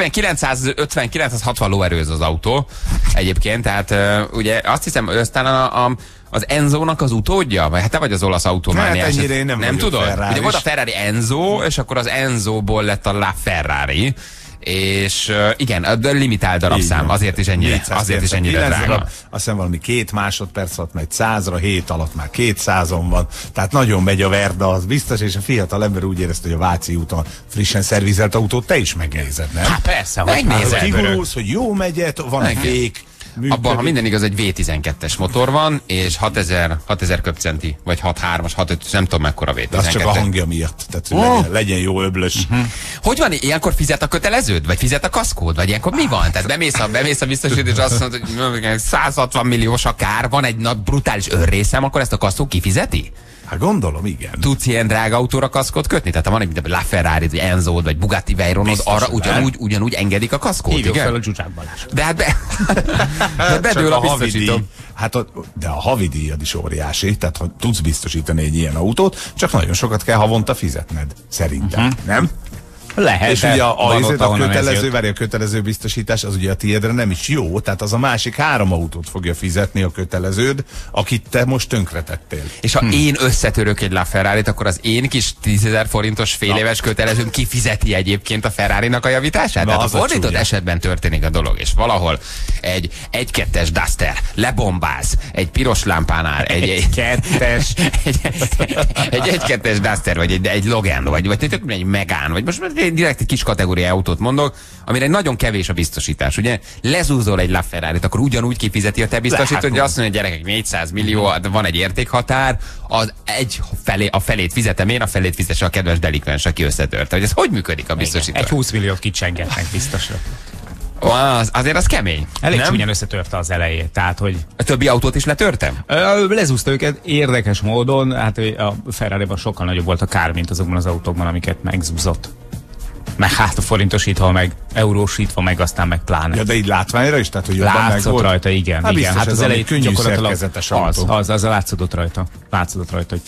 950-960 lóerő az autó egyébként, tehát ugye azt hiszem, aztán az Enzónak az utódja? Vagy hát te vagy az olasz autómániás. Hát ennyire nem tudod? Ferrari. Ugye volt a Ferrari Enzo, és akkor az Enzóból lett a LaFerrari. És igen, a limitált darabszám, azért is ennyire drága. Azt hiszem valami 2 másodperc alatt megy 100-ra, 7 alatt már 200-on van. Tehát nagyon megy a Verda, az biztos, és a fiatal ember úgy érezte, hogy a Váci úton frissen szervizelt autót te is megnézed, nem? Hát persze, hogy megnézed. Kigurulsz, hogy jó megyet, van egy fék. Abban, ha minden igaz, egy V12-es motor van, és 6000 köbcenti, vagy 6.3-as, 6.5, nem tudom mekkora V12. Az csak a hangja miatt, tehát legyen jó öblös. Hogy van, ilyenkor fizet a köteleződ? Vagy fizet a kaszkód? Vagy ilyenkor mi van? Tehát bemész a biztosító, és azt mondod, hogy 160 milliós a kár, van egy nagy brutális önrészem, akkor ezt a kaszkó kifizeti? Hát gondolom, igen. Tudsz ilyen drága autóra kaszkót kötni? Tehát ha van egy LaFerrari, vagy Enzód, vagy Bugatti Veyronod, arra ugyanúgy engedik a kaszkót, hívjuk igen? fel a Zsuzsák Balázs. De hát bedől a biztosító. Hát de a havidíjad is óriási, tehát ha tudsz biztosítani egy ilyen autót, csak nagyon sokat kell havonta fizetned, szerintem, nem? Lehet. És ugye a kötelező biztosítás az ugye a tiédre nem is jó, tehát az a másik 3 autót fogja fizetni a köteleződ, akit te most tönkretettél. És ha én összetörök egy LaFerrarit, akkor az én kis 10 000 forintos féléves kötelezőm kifizeti egyébként a Ferrarinak a javítását? Tehát a fordított esetben történik a dolog, és valahol egy 1.2-es Duster lebombáz egy piros lámpánál, egy 1.2-es Duster, vagy egy Logan, vagy egy Megane, vagy most direkt egy kis kategóriai autót mondok, amire nagyon kevés a biztosítás, ugye? Lezúzol egy LaFerrarit, akkor ugyanúgy kifizeti a te biztosító, hogy azt mondja, hogy gyerekek, 400 millió, van egy értékhatár, a felét fizetem én, a felét fizesse a kedves delikvens, aki összetörte. Hogy ez hogy működik a biztosító? Egy 20 milliót kicsengetnek biztosra. Azért az kemény. Elég csúnyán összetörte az elejét, tehát hogy... A többi autót is letörtem? Lezúzta őket érdekes módon, hát a Ferrariban sokkal nagyobb volt a kár, mint azokban az autókban, amiket megzúzott. Meg hát a forintosítva, meg eurósítva, meg aztán meg pláne. Ja, de így látványra is, tehát hogy jobban meg látszott rajta, igen. Hát, igen. Hát az elejét könnyű szerkezetes autó. Az látszódott rajta, hogy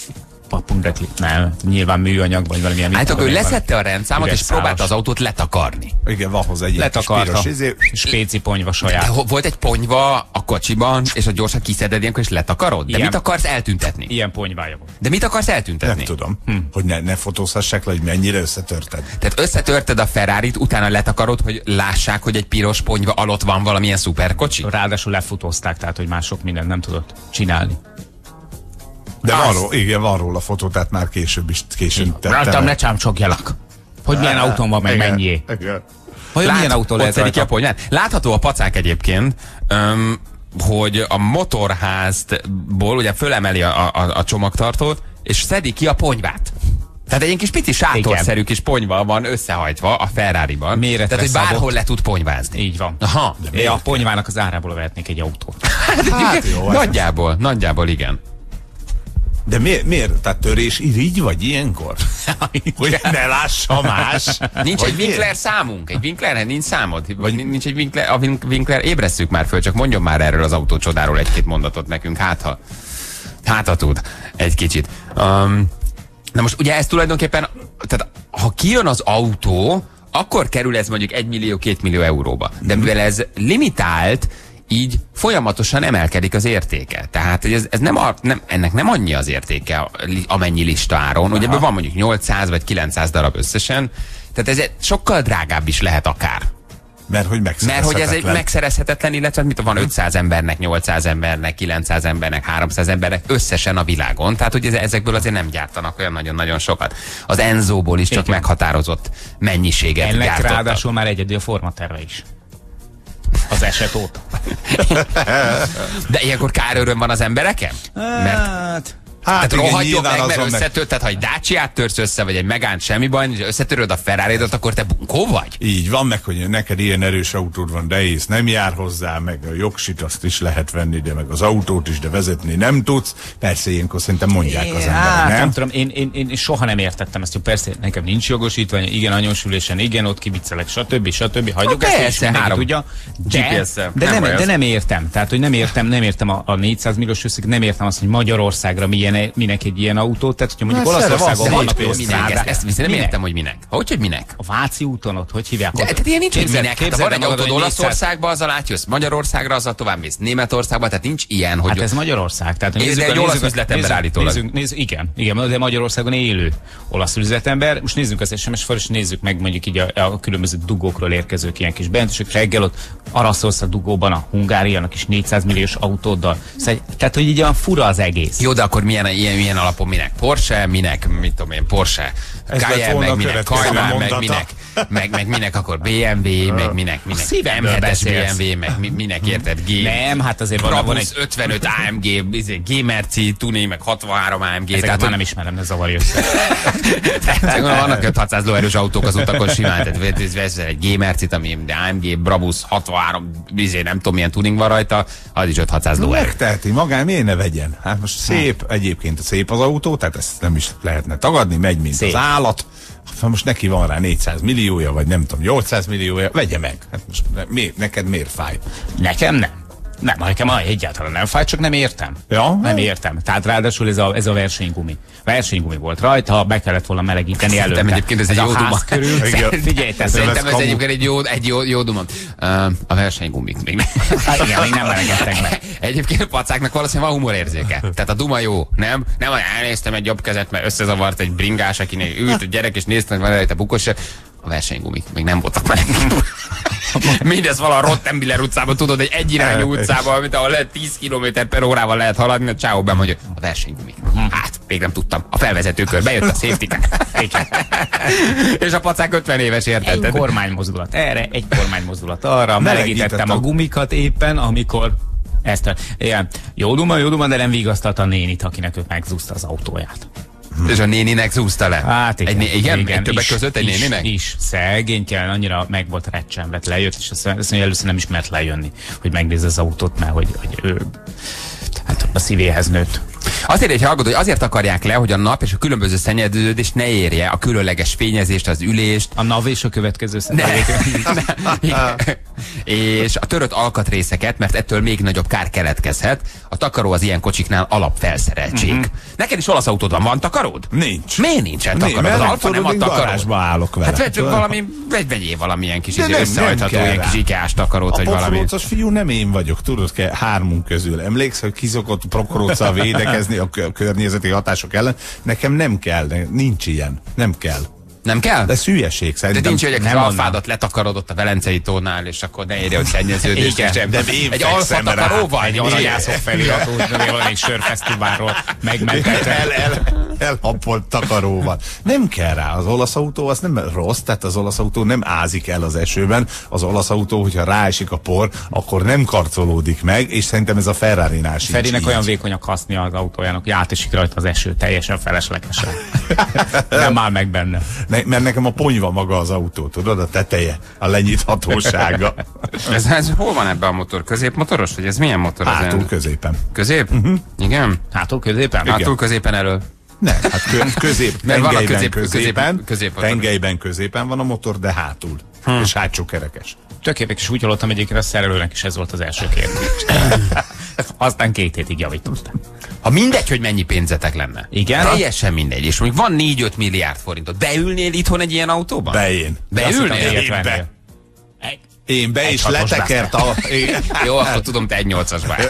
Nem, nyilván műanyag, vagy valamilyen. Hát akkor ő leszette a rendszámot, és próbálta az autót letakarni. Igen, van hozzá egy letakarta. Spéci ponyva saját. De volt egy ponyva a kocsiban, és a gyorsan kiszeded ilyenkor, és letakarod? De mit akarsz eltüntetni? Ilyen ponyvája volt. De mit akarsz eltüntetni? Nem tudom, hogy ne fotózhassák le, hogy mennyire összetörted. Tehát összetörted a Ferrarit, utána letakarod, hogy lássák, hogy egy piros ponyva alatt van valamilyen szuperkocsi? Ráadásul lefutózták, tehát hogy mások mindent nem tudott csinálni. De van róla fotó, tehát már később tettem. Rajtam ne csámcsogjalak. Hogy milyen autón van, meg mennyi. Milyen autó lehet rajta? Látható a pacák egyébként, hogy a motorházból ugye fölemeli a csomagtartót, és szedi ki a ponyvát. Tehát egy kis pici sátorszerű kis ponyva van összehajtva a Ferrariban. Tehát, hogy bárhol le tud ponyvázni. Így van. Aha. De a ponyvának az árából vehetnék egy autót. Hát jó, nagyjából igen. De miért? Tehát törés irigy vagy ilyenkor? Hogy ne lássa más? Nincs egy Winkler számunk? Egy Winklerhez nincs számod? Vagy nincs egy Winkler? A Winkler, ébresszük már föl, csak mondjon már erről az autócsodáról egy-két mondatot nekünk, hát ha tud egy kicsit. Na most ugye ez tulajdonképpen, tehát ha kijön az autó, akkor kerül ez mondjuk 1 millió, 2 millió euróba. De mivel ez limitált, így folyamatosan emelkedik az értéke. Tehát hogy ennek nem annyi az értéke, amennyi listáron. Ugye van mondjuk 800 vagy 900 darab összesen, tehát ez sokkal drágább is lehet akár. Mert hogy ez egy megszerezhetetlen, illetve mit van 500 embernek, 800 embernek, 900 embernek, 300 embernek összesen a világon. Tehát hogy ezekből azért nem gyártanak olyan nagyon-nagyon sokat. Az Enzóból is csak meghatározott mennyiséget gyártottak. Ennek ráadásul már egyedül a formaterve is. Az eset óta. De ilyenkor káröröm van az embereken? Tehát rohadjon meg, mert összetört, tehát ha egy Dacia-t törsz össze, vagy egy Megánt, semmi baj, és összetöröd a Ferrari-t, akkor te bunkó vagy? Így van, meg hogy neked ilyen erős autód van, de ész nem jár hozzá, meg a jogsit azt is lehet venni, de meg az autót is, de vezetni nem tudsz. Persze ilyenkor szerintem mondják az emberek, nem tudom, én soha nem értettem ezt, hogy persze nekem nincs jogosítvány, igen, anyósülésen, igen, ott kiviccelek, stb. Hagyjuk ezt, hogy mindenki tudja. De nem értem. Tehát, hogy nem értem a 400 milliós összeg, nem értem azt, hogy Magyarországra minek egy ilyen autót, tehát hogyha mondjuk Olaszországon vannak minek, ezt nem értem, hogy minek. Hogy minek? A Váci úton ott, hogy hívják? Tehát ilyen nincs, hogy minek. Hát van egy autód Olaszországba, azzal átjössz Magyarországra, azzal tovább mész Németországba, tehát nincs ilyen, hogy... Hát ez Magyarország. Tehát egy olasz üzletember állítólag. Igen, de Magyarországon élő olasz üzletember. Most nézzük az SMS-fel, és nézzük meg mondjuk így a különböző dugókról érkezők ilyen kis bentesek. Reggel ott araszolsz a dugóban a Hungáriának is 400 milliós autóddal. Tehát, hogy így olyan fura az egész. Jó, de akkor milyen alapon minek? Porsche, minek, mit tudom én, Porsche, Cayenne, meg minek, Cayman, meg minek akkor BMW, meg minek M7-es BMW, meg minek érted? Nem, hát azért van egy 55 AMG, G-Merci, Tuning, meg 63 AMG. Ezeket már nem ismerem, ne zavarj össze. Vannak 500 lóerős autók az utakon simán, tehát vesz egy G-Mercit, ami AMG, Brabus, 63, nem tudom milyen tuning van rajta, az is 500 lóerő. Megteheti magán, miért ne vegyen? Hát most szép, egyébként szép az autó, tehát ezt nem is lehetne tagadni, megy mint szép. Az állat. Ha most neki van rá 400 milliója, vagy nem tudom, 800 milliója, vegye meg. Hát most neked miért fáj? Nekem nem. Nem, nekem egyáltalán nem fáj, csak nem értem. Ja? Nem értem. Tehát ráadásul ez a versenygumi. Versenygumi volt rajta, be kellett volna melegíteni előtte. Szerintem egyébként ez egy jó duma. Figyelj, szerintem ez egyébként egy jó duma. A versenygumik még nem. Igen, még nem melegettek meg. Egyébként a pacáknak valószínűleg van humorérzéke. Tehát a duma jó, nem? Nem, hogy elnéztem egy jobb kezet, mert összezavart egy bringás, akinek ült a gyerek, és néztem, hogy van rajta bukos. A versenygumik még nem voltak meg. Mindez valahol Rottenbiller utcában, tudod, egy irányú utcában, amit ahol lehet 10 km/h lehet haladni, a csávó bemondja, a versenygumik. Hát, még nem tudtam. A felvezetőkör bejött a safety car. És a pacák 50 éves, érted? Egy kormánymozdulat erre, egy kormánymozdulat arra. Melegítettem a gumikat éppen, amikor ilyen, jó duma, de nem vigasztalta a nénit, akinek ő megzúzta az autóját. És a néninek zúzta le? Hát igen, többek között egy néninek? Is, szegényken, annyira meg volt recsenve, lejött, és azt mondja, először nem is mert lejönni, hogy megnézze az autót, mert hogy ő hát a szívéhez nőtt. Azért egy hallgató, hogy azért akarják le, hogy a nap és a különböző szennyeződés ne érje a különleges fényezést, az ülést. A NAV és a következő és a törött alkatrészeket, mert ettől még nagyobb kár keletkezhet. A takaró az ilyen kocsiknál alapfelszereltség. Neked is olasz autód van takaród? Nincs. Miért nincsen takarod? Az Alfa nem ad takarót. Állok vele. Hát vegyél valamilyen kis összehajtható, ilyen kis ikás takarót, vagy valami. A pokrócos fiú nem én vagyok, tudod, hármunk közül. Emlékszel, hogy ki szokott prokróccal védekezni a környezeti hatások ellen? Nekem nem kell, nincs ilyen. Nem kell. Nem kell? De hülyeség szerintem. De nincs, hogy az alfádat letakarodott ott a Velencei tónál, és akkor ne érje, hogy szennyeződés. De egy alfa takaróval? Egy aranyászok feliratú, valami sörfesztiválról megmentett. Elhapolt takaróval. Nem kell rá. Az olasz autó az nem rossz, tehát az olasz autó nem ázik el az esőben. Az olasz autó, hogyha ráesik a por, akkor nem karcolódik meg, és szerintem ez a Ferrari-nál sincs. Ferinek olyan vékony a kasznia az autójának, hogy átesik rajta az eső, teljesen feleslegesen. Nem áll meg benne. Mert nekem a ponyva maga az autó, tudod, a teteje, a lenyithatósága. ez hol van ebben a motor? Középmotoros? Vagy ez milyen motor? Hátul középen. Közép? Igen? Hátul középen? Igen. Hátul középen elől. Nem, hát tengelyben közép. középen van a motor, de hátul. És hátsó kerekes. Tök érdekes, úgy hallottam egyébként a szerelőnek is ez volt az első kérdés. Aztán 2 hétig javítottam. Ha mindegy, hogy mennyi pénzetek lenne. Igen? Teljesen mindegy. És mondjuk van 4-5 milliárd forintot. Beülnél itthon egy ilyen autóban? Beülnél? Én be is letekert a... Jó, akkor tudom, te 1.8-as vagy.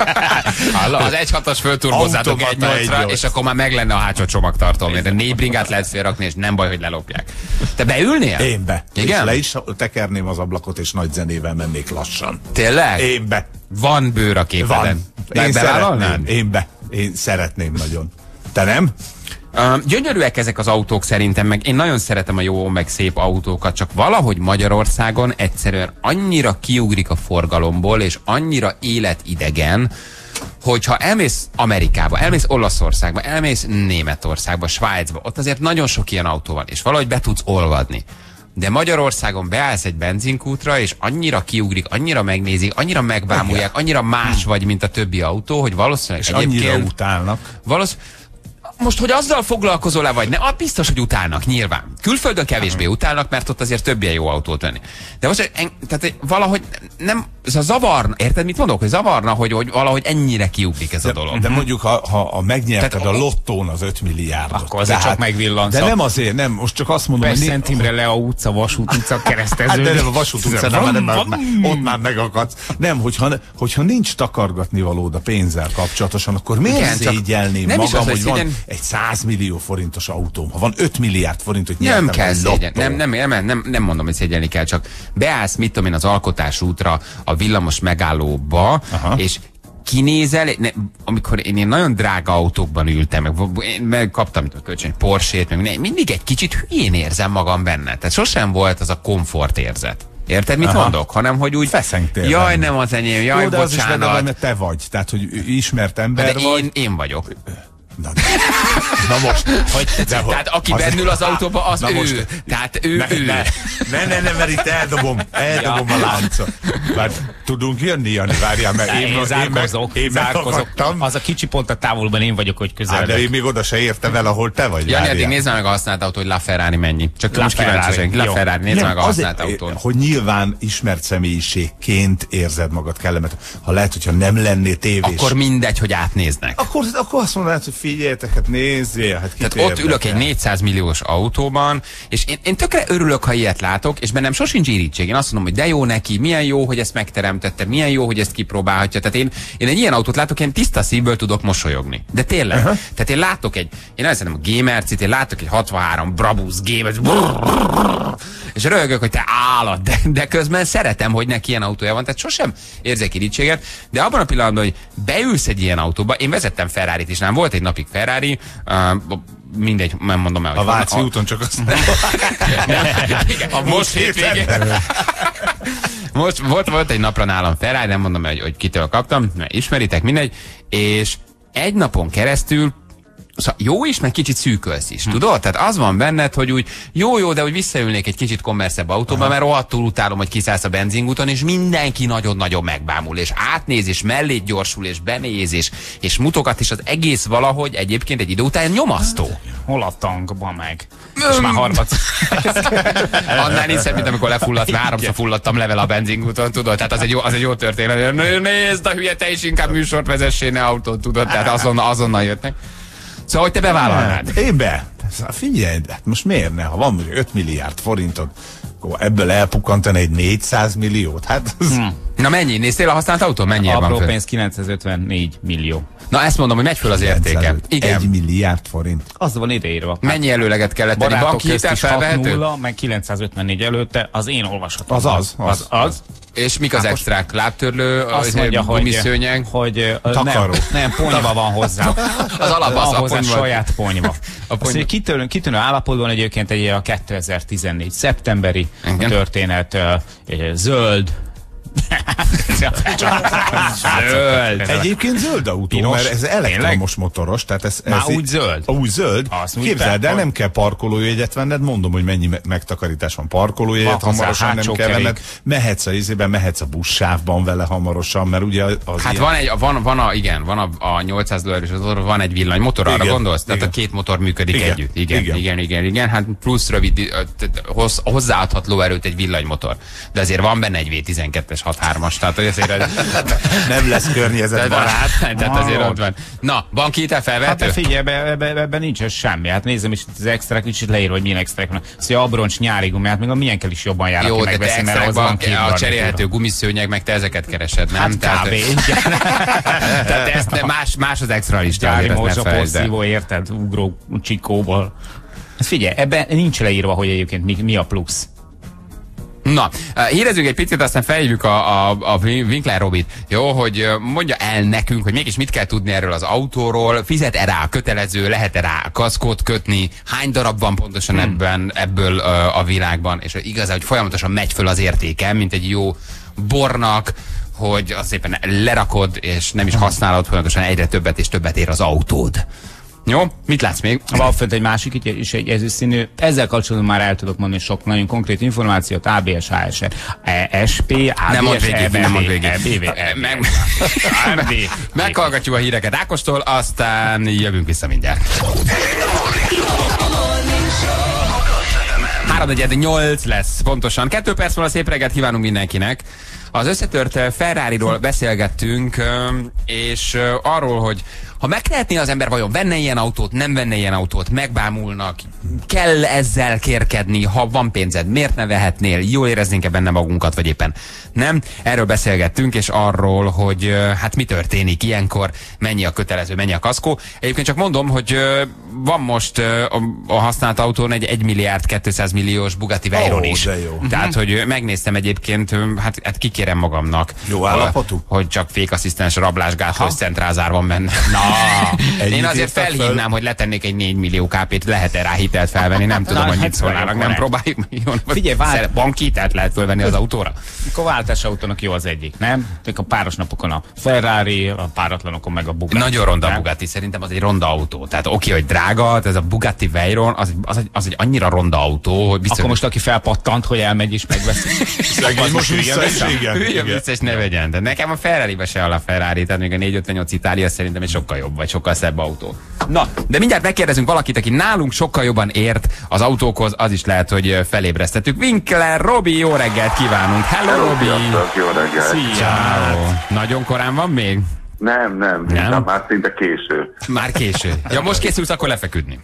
Az 1.6-as fölturbozzátok 1.8-ra, és akkor már meg lenne a hátsó csomagtartó, de 4 bringát lehet félrakni, és nem baj, hogy lelopják. Te beülnél? Én be. Igen? És le is tekerném az ablakot, és nagy zenével mennék lassan. Tényleg? Én be. Van bőr a képeden. Van. Én be. Én szeretném nagyon. Te nem? Gyönyörűek ezek az autók szerintem, meg én nagyon szeretem a jó, meg szép autókat, csak valahogy Magyarországon egyszerűen annyira kiugrik a forgalomból, és annyira életidegen, hogyha elmész Amerikába, elmész Olaszországba, elmész Németországba, Svájcba, ott azért nagyon sok ilyen autó van, és valahogy be tudsz olvadni. De Magyarországon beállsz egy benzinkútra, és annyira kiugrik, annyira megnézik, annyira megvámulják, annyira más vagy, mint a többi autó, hogy valószínűleg és annyira utálnak. Most, hogy azzal foglalkozol-e vagy ne, biztos, hogy utálnak, nyilván. Külföldön kevésbé utálnak, mert ott azért több ilyen jó autót venni. De most, tehát valahogy nem, ez a zavarna, érted, mit mondok, hogy zavarna, hogy valahogy ennyire kiugrik ez a dolog. De mondjuk, ha megnyerted a lottón az 5 milliárdot. Akkor azért csak megvillansz. De nem azért, nem, most csak azt mondom, hogy... Szent Imre, Lea utca, Vasút utca, keresztező. Hát de nem a Vasút utca, ott már megakadsz. Nem, hogyha nincs takargatni valód a pénzzel kapcsolatosan, akkor miért szégyelném magam, hogy van egy 100 millió forintos autóm, ha van 5 milliárd forintot nyertem. Nem kell szégyen, nem mondom, hogy szégyelni kell, csak beállsz, mit tudom én, az Alkotás útra, a villamos megállóba, és kinézel, amikor én nagyon drága autókban ültem, meg kaptam kölcsön egy Porsche-t, meg mindig egy kicsit hülyén érzem magam benne. Tehát sosem volt az a komfort érzet. Érted, mit mondok? Hanem, hogy úgy... Feszengtél. Jaj, nem az enyém, jaj, jó, de bocsánat. Az is benne van, mert te vagy. Tehát, hogy ismert ember de vagy. Én vagyok. Na most. Tehát aki bennül az autóba, az ő. Most. Tehát ő. Ne, mert itt eldobom a láncot. Mert tudunk jönni, Jani, várjál, mert én megakadtam. Az a kicsi pont a távolban én vagyok, hogy közel. De én még oda se értem el, ahol te vagy. Jani, addig nézd meg a használt autó, hogy LaFerrari mennyi. Csak most kíváncsiság. LaFerrari, nézd meg a használt autón. Hogy nyilván ismert személyiségként érzed magad kellemet. Ha lehet, hogyha nem lennél tévés. Akkor mindegy, hogy átnéznek. Akkor azt mondanád, hogy figyeljetek, hát nézzél, hát tehát ott ülök egy 400 milliós autóban, és én tökre örülök, ha ilyet látok, és bennem sosincs irítség. Én azt mondom, hogy de jó neki, milyen jó, hogy ezt megteremtette, milyen jó, hogy ezt kipróbálhatja. Tehát én egy ilyen autót látok, én tiszta szívből tudok mosolyogni. De tényleg. Tehát én látok én nagyon szeretem a G-Mercit, én látok egy 63 Brabus G-et, és röhögök, hogy te állat, de közben szeretem, hogy neki ilyen autója van, tehát sosem érzek irítséget, de abban a pillanatban, hogy beülsz egy ilyen autóba, én vezettem Ferrarit is, nem volt egy napig Ferrari, mindegy, nem mondom el, hogy a Váci úton csak azt most hétvégén. Most volt egy napra nálam Ferrari, nem mondom el, hogy kitől kaptam, mert ismeritek, mindegy, és egy napon keresztül Szóval jó is, meg kicsit szűkölsz is, tudod? Tehát az van benned, hogy úgy jó, de hogy visszaülnék egy kicsit kommerszebb autóba, mert rohadtul utálom, hogy kiszállsz a benzingúton, és mindenki nagyon-nagyon megbámul, és átnéz, és mellé gyorsul, és benéz, és mutogat, és az egész valahogy egyébként egy idő után nyomasztó. Hol a tankban meg? És már harmad. Annál nincsen, mint amikor lefulladsz, már 3-szor fulladtam level a benzingúton, tudod? Tehát az egy jó történet. Nézd a hülye, te is inkább műsort vezessél, ne autót, tudod? Tehát azonnal jöttnek. Szóval, hogy te bevállalnád? Én be. Figyelj, hát most miért ne? Ha van 5 milliárd forintot, akkor ebből elpukkantani egy 400 milliót? Hát az... Na mennyi? Néztél a használt autó? Mennyi van Apró föl? pénz 954 millió. Na ezt mondom, hogy megy föl az értéke. Igen. 1 milliárd forint. Az van ideírva. Mennyi előleget kellett tenni? Banki hitel felvehető? 6-0, meg 954 előtte, az én olvashatom. Az. És mik az extrák? Lábtörlő, azt mondja, gumiszőnyeg? hogy takaró. nem, ponyva van hozzá. Az alap, van az a hozzá ponyva. saját ponyva. Azt kitűnő állapotban egyébként egy a 2014 szeptemberi történet, zöld. Zöld. Egyébként zöld autó, Piros. mert ez elektromos motoros, tehát ez Már úgy zöld? Úgy zöld. Képzeld el, nem kell parkolójegyet venned, mondom, hogy mennyi megtakarítás van parkolójegyet, hamarosan nem kell venned. Mehetsz a izében, mehetsz a buszsávban vele hamarosan, mert ugye az hát ilyen... van a 800 lóerős, van egy villanymotor, arra gondolsz? Tehát a két motor működik együtt. Igen. Hát plusz rövid, hozzáadhat lóerőt egy villanymotor. De azért van benne egy V12-es 6.3-as, tehát hogy azért nem lesz környezetbarát. Tehát azért ott van. Na, banki hitel felvehető? Hát figyelj, ebben nincs semmi. Hát nézem is az extrák, kicsit leír, hogy milyen extrák van. Szóval abroncs, nyári gumi, hát még a milyenkkel is jobban jár, jó, aki megveszi, mert az van a cserélhető gumiszőnyeg, meg te ezeket keresed, nem? Hát kb. Tehát ezt más az extra listán. Gyári morzsa, porszívó, érted? Ugró csikóból. Hát figyelj, ebben nincs leírva, hogy egyébként mi a plusz. Na, hírezünk egy picit, aztán felhívjuk a Winkler Robit, jó, hogy mondja el nekünk, hogy mégis mit kell tudni erről az autóról, fizet-e rá kötelező, lehet-e rá kaszkót kötni, hány darab van pontosan ebből a világban, és igazán, hogy folyamatosan megy föl az értéke, mint egy jó bornak, hogy azt szépen lerakod, és nem is használod, folyamatosan egyre többet és többet ér az autód. Jó, mit látsz még? Van fönt egy másik, és egy ezőszínű. Ezzel kapcsolatban már el tudok mondani sok nagyon konkrét információt. ABS, HSR, ESP, ABS, EBV. Meghallgatjuk a híreket Ákostól, aztán jövünk vissza mindjárt. 3:08 lesz pontosan. 2 perc múlva szép reggelt kívánunk mindenkinek. Az összetört Ferrariról beszélgettünk, és arról, hogy ha megtehetné az ember, vajon venne ilyen autót, nem venne ilyen autót, megbámulnak, kell ezzel kérkedni, ha van pénzed, miért ne vehetnél, jól éreznénk-e benne magunkat, vagy éppen nem. Erről beszélgettünk, és arról, hogy hát mi történik ilyenkor, mennyi a kötelező, mennyi a kaszkó. Egyébként csak mondom, hogy van most a használt autón egy 1 milliárd 200 milliós Bugatti Veyron is. Tehát, hogy megnéztem egyébként, hát kikérem magamnak. Jó állapotú? Hogy csak fékasszisztens rablásgátlós centrázár van benne. Na, én azért felhívnám, hogy letennék egy 4 millió KP-t, lehet-e rá hitelt felvenni, nem tudom, hogy mit szólnának, nem próbáljuk meg. Figyelj, bankhitelt lehet fölvenni az autóra? Akkor váltás autónak jó az egyik, nem? A páros napokon a Ferrari, a páratlanokon meg a Bugatti. Nagyon ronda a Bugatti, szerintem az egy ronda autó. Tehát oké, hogy drága, ez a Bugatti Veyron, az egy annyira ronda autó, hogy biztos... Akkor most aki felpattant, hogy elmegy és megveszi. Most vissza is, igen. Vicces ne vegyen. De nekem a Ferrari-be se áll a Ferrari, tehát még a 458 Italia szerintem egy sokkal jobb, vagy sokkal szebb autó. Na, de mindjárt megkérdezünk valakit, aki nálunk sokkal jobban ért az autókhoz, az is lehet, hogy felébresztettük. Winkler Robi, jó reggelt kívánunk! Hello, Robi! Jó reggelt! Szia! Nagyon korán van még? Nem, már szinte késő. Már késő. Ja, most készülsz akkor lefeküdni?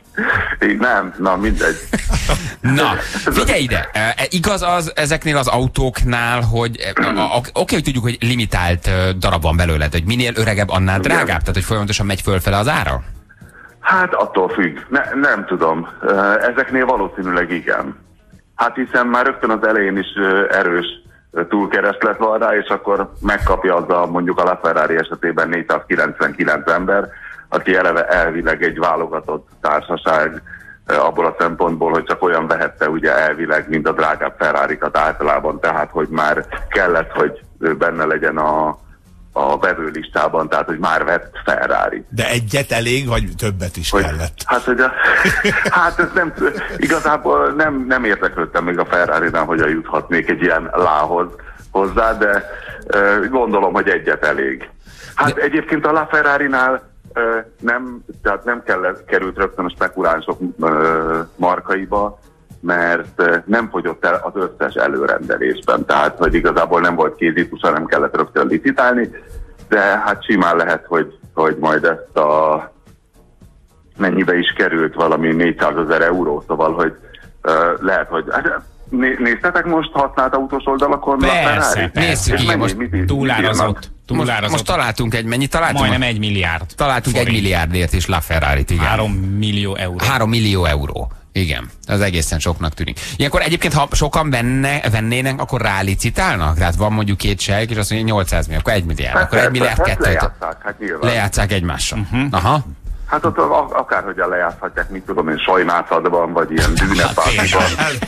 Nem, na mindegy. Na, figyelj ide, igaz az ezeknél az autóknál, hogy oké, hogy tudjuk, hogy limitált darab van belőle, hogy minél öregebb, annál drágább, tehát hogy folyamatosan megy fölfele az ára? Hát attól függ, nem tudom. Ezeknél valószínűleg igen. Hát hiszen már rögtön az elején is erős túlkereslet van rá, és akkor megkapja az mondjuk a LaFerrari esetében 499 ember, aki eleve elvileg egy válogatott társaság abból a szempontból, hogy csak olyan vehette ugye elvileg, mint a drágább Ferrarikat általában, tehát hogy már kellett, hogy benne legyen a vevőlistában, tehát hogy már vett Ferrari. De egyet elég, vagy többet is kellett? Hát ez nem, igazából nem érdeklődtem még a Ferrari-nál, hogy juthatnék egy ilyen lához hozzá, de gondolom, hogy egyet elég. Hát egyébként a LaFerrari-nál nem került rögtön a spekulánsok markaiba, mert nem fogyott el az összes előrendelésben, tehát hogy igazából nem volt kézitusa, nem kellett rögtön licitálni, de hát simán lehet, hogy majd ezt a mennyibe is került, valami 400 000 euró, szóval hogy lehet, hogy néztetek most használt autós oldalakon? Persze, nézzük, igen, most túlárazott. Most találtunk mennyit találtunk? Majdnem 1 milliárd. Találtunk forint. 1 milliárdért is LaFerrarit, igen. 3 millió euró. 3 millió euró. Igen, az egészen soknak tűnik. Ilyenkor egyébként, ha sokan vennének, akkor rálicitálnak? Tehát van mondjuk 2 sejk, és azt mondja 800 millió, akkor 1 milliárd. Hát akkor 1 milliárd 2. Lejátszák, nyilván. Lejátszák egymással. Aha. Hát ott akárhogyan lejátszhatják, mit tudom én, sajnászatban, vagy ilyen dűnepártiban,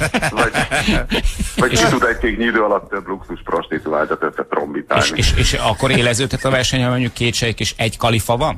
vagy ki tud egy cég idő alatt több luxus prostituáltat összetrombitálni. És akkor éleződhet a verseny, ha mondjuk 2 sejk és 1 kalifa van?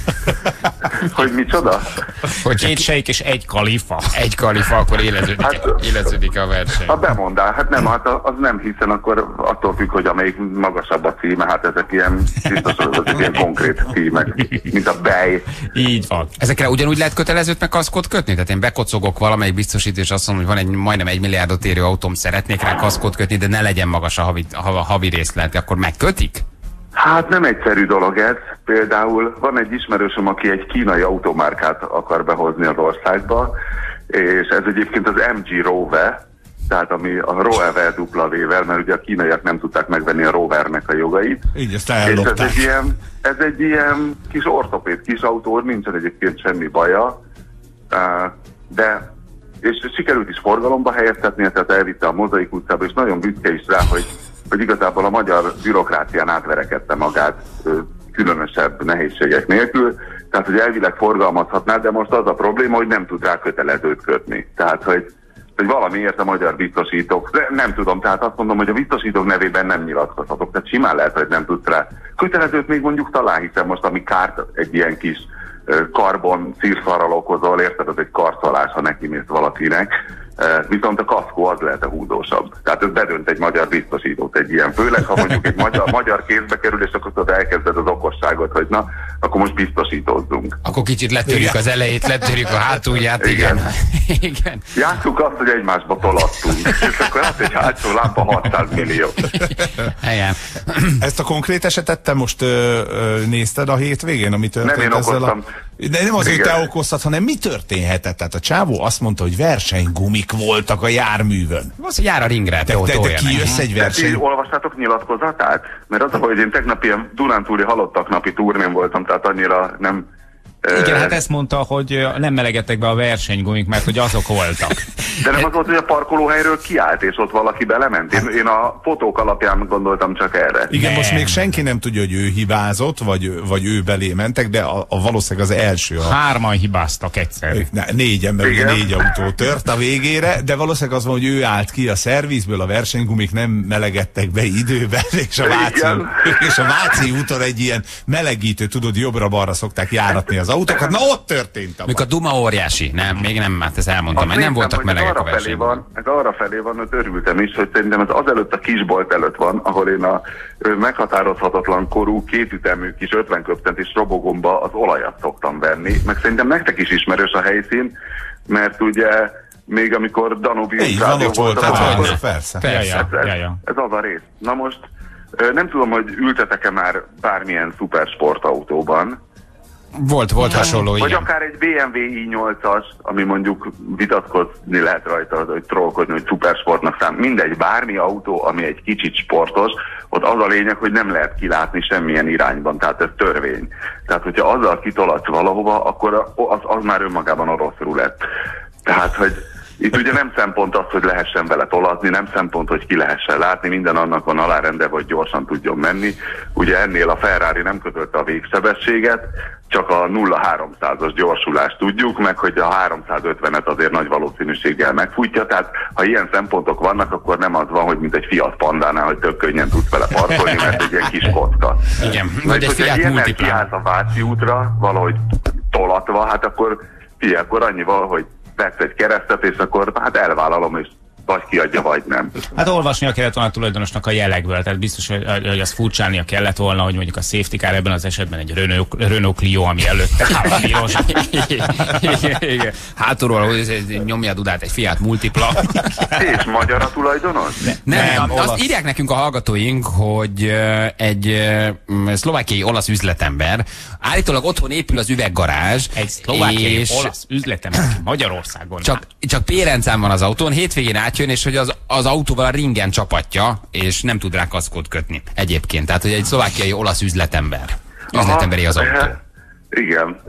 Hogy micsoda? Hogy 2 sejk és 1 kalifa. 1 kalifa, akkor éleződik a verseny. A bemondás, hát nem, hát az nem, hiszen akkor attól függ, hogy amelyik magasabb a címe, hát ezek ilyen, biztos, hogy ilyen konkrét címek, mint a Bej. Így van. Ezekre ugyanúgy lehet kötelezőt meg kaszkot kötni? Tehát én bekocogok valamelyik biztosító, és azt mondom, hogy van egy majdnem 1 milliárdot érő autóm, szeretnék rá kaszkot kötni, de ne legyen magas a havi részlet, akkor megkötik? Hát nem egyszerű dolog ez. Például van egy ismerősöm, aki egy kínai automárkát akar behozni az országba, és ez egyébként az MG Rover, tehát ami a Rover W-vel, mert ugye a kínaiak nem tudták megvenni a Rovernek a jogait. Így ezt ellopták. És ez egy ilyen kis ortopéd kis autó, nincsen egyébként semmi baja, de és sikerült is forgalomba helyeztetnie, tehát elvitte a Mozaik utcába, és nagyon büszke is rá, hogy igazából a magyar bürokrácián átverekedte magát különösebb nehézségek nélkül, tehát hogy elvileg forgalmazhatná, de most az a probléma, hogy nem tud rá kötelezőt kötni. Tehát, hogy valamiért a magyar biztosítók, nem tudom, tehát azt mondom, hogy a biztosítók nevében nem nyilatkozhatok, tehát simán lehet, hogy nem tudsz rá kötelezőt még mondjuk talán, hiszen most ami kárt egy ilyen kis karbon szírszarral okozol, érted, az egy karszalás, ha neki mész valakinek, viszont a kaszkó az lehet a húzósabb. Tehát ez bedönt egy magyar biztosítót egy ilyen, főleg ha mondjuk egy magyar kézbe kerül, és akkor tudod elkezded az okosságot, hogy na, akkor most biztosítózzunk. Akkor kicsit letörjük az elejét, letörjük a hátulját, igen. Igen. Játsszuk azt, hogy egymásba tolattunk, és akkor hát egy hátsó lámpa 600 millió. Igen. Ezt a konkrét esetet te most nézted a hétvégén, ami történt? Nem én okoztam. De nem az, hogy te okoztad, hanem mi történhetett? Tehát a csávó azt mondta, hogy versenygumik voltak a járművön. Az, hogy jár a ringre, te kijössz egy verseny. Olvastátok nyilatkozatát? Mert az, hogy én tegnap ilyen Dunántúli halottak napi turnén voltam, tehát annyira nem... Igen, hát ezt mondta, hogy nem melegedtek be a versenygumik, mert hogy azok voltak. De nem az volt, hogy a parkolóhelyről kiállt, és ott valaki belement? Én a fotók alapján gondoltam csak erre. Igen, most még senki nem tudja, hogy ő hibázott, vagy ő belé mentek, de a valószínűleg az első. 3-an hibáztak egyszer. 4 ember, ugye 4 autó tört a végére, de valószínűleg az van, hogy ő állt ki a szervizből, a versenygumik nem melegedtek be időben, és a Váci úton egy ilyen melegítő, tudod, jobbra-balra szokták járatni az autókat. Na ott történt. Mikor a duma óriási, még nem, hát ezt elmondtam, mert nem voltak melegek a versenyben. Ez arra felé van, hogy örültem is, hogy szerintem ez azelőtt a kisbolt előtt van, ahol én a meghatározhatatlan korú, kétütemű kis 50 köpcentis robogomba az olajat szoktam venni, meg szerintem nektek is ismerős a helyszín, mert ugye még amikor Danubius rádió volt, persze. Ez az a rész. Na most nem tudom, hogy ültetek-e már bármilyen szupersportautóban, Volt hasonló, vagy igen. akár egy BMW i8-as, ami mondjuk vitatkozni lehet rajta, hogy trollkodni, hogy szupersportnak mindegy, bármi autó, ami egy kicsit sportos, ott az a lényeg, hogy nem lehet kilátni semmilyen irányban, tehát ez törvény. Tehát, hogyha azzal kitolatsz valahova, akkor az már önmagában a rossz rulett. Tehát, hogy Itt ugye nem szempont az, hogy lehessen vele tolazni, nem szempont, hogy ki lehessen látni, minden annak van alárendelve, hogy gyorsan tudjon menni. Ugye ennél a Ferrari nem kötötte a végszebességet, csak a 0-300-as gyorsulást tudjuk, meg hogy a 350-et azért nagy valószínűséggel megfújtja, tehát ha ilyen szempontok vannak, akkor nem az van, hogy mint egy Fiat Pandánál, hogy tök könnyen tudsz vele parkolni, mert egy ilyen kis kocka. Igen, vagy egy Fiat Multiplán. Kiállsz a Váci útra, valahogy tolatva, hát akkor annyival, hogy vesz egy keresztet, és akkor hát elvállalom, és vagy kiadja, vagy nem. Hát olvasnia kellett volna a tulajdonosnak a jelekből, tehát biztos, hogy azt furcsálnia kellett volna, hogy mondjuk a safety car ebben az esetben egy Renault Clio, ami előtte áll a piros. Igen. Hátulról, hogy nyomja a dudát egy Fiat Multipla. És magyar a tulajdonos? Nem, azt írják nekünk a hallgatóink, hogy egy szlovákiai olasz üzletember, állítólag otthon épül az üveggarázs. Egy szlovákiai olasz üzletember Magyarországon. Csak pérencán van az autón, hétvégén átjön, és hogy az autóval a ringen csapatja, és nem tud rá kaszkót kötni egyébként. Tehát, hogy egy szlovákiai olasz üzletember. Üzletemberi az autó. Igen.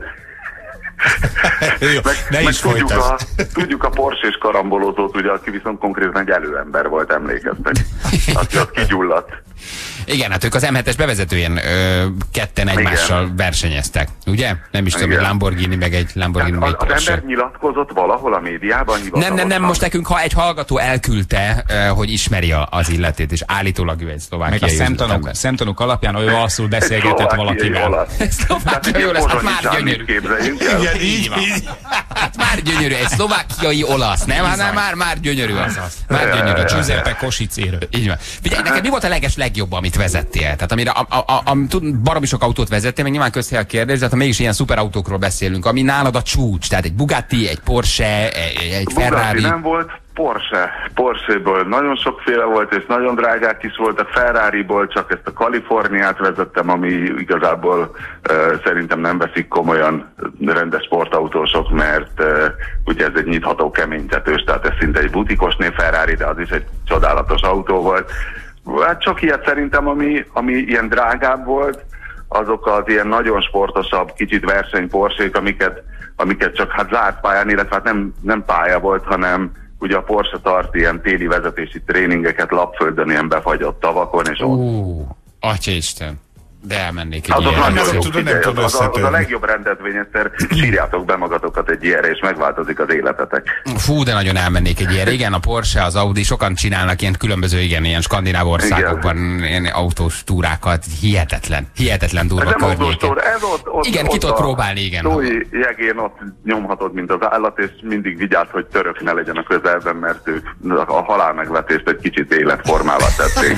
Ne is tudjuk a Porsche-s karambolózót, ugye, aki viszont konkrétan egy előember volt, emlékeztek. Aki ott kigyulladt. Igen, hát ők az M7-es bevezetőjén ketten egymással versenyeztek, ugye? Nem is tudom, egy Lamborghini, meg egy Lamborghini, meg egy Porsche. Az ember nyilatkozott valahol a médiában? Nem, most nekünk egy hallgató elküldte, hogy ismeri az illetét, és állítólag ő egy szlovákiai üzletember. Meg a szemtanúk alapján ő alszul beszélgetett valakivel. Szlovákiai olasz, hát már gyönyörű. Igen, így. Hát már gyönyörű, egy szlovákiai olasz, nem? Hát már gyönyörű az. Már gyönyörű. Giuseppe Kosicéről. Így van. Figyelj, neked mi volt a legjobb, amit vezettél? Tehát amire baromi sok autót vezettél, meg nyilván közhely a kérdés, de ha mégis ilyen szuperautókról beszélünk, ami nálad a csúcs, tehát egy Bugatti, egy Porsche, egy Ferrari. Bugatti nem volt, Porsche-ből nagyon sokféle volt, és nagyon drágák is volt. A Ferrariból csak ezt a Kaliforniát vezettem, ami igazából szerintem nem veszik komolyan rendes sportautósok, mert ugye ez egy nyitható keménytetős, tehát ez szinte egy butikosné Ferrari, de az is egy csodálatos autó volt. Hát csak ilyet szerintem, ami ilyen drágább volt, azok az ilyen nagyon sportosabb, kicsit verseny Porsche-k, amiket csak hát zárt pályán, illetve hát nem pálya volt, hanem ugye a Porsche tart ilyen téli vezetési tréningeket Lapföldön, ilyen befagyott tavakon, és ott... Atyaisten! De elmennék egy az a legjobb rendezvény, egyszer sírjátok be magatokat egy ilyenre, és megváltozik az életetek. Fú, de nagyon elmennék egy ilyenre. Igen, a Porsche, az Audi, sokan csinálnak ilyen különböző, ilyen skandináv országokban ilyen autós túrákat. Hihetetlen durva környéken. Igen, ki tudod próbálni, igen. Tói jegén ott nyomhatod, mint az állat, és mindig vigyázz, hogy török ne legyen a közelben, mert ők a halálmegvetést egy kicsit életformává tették.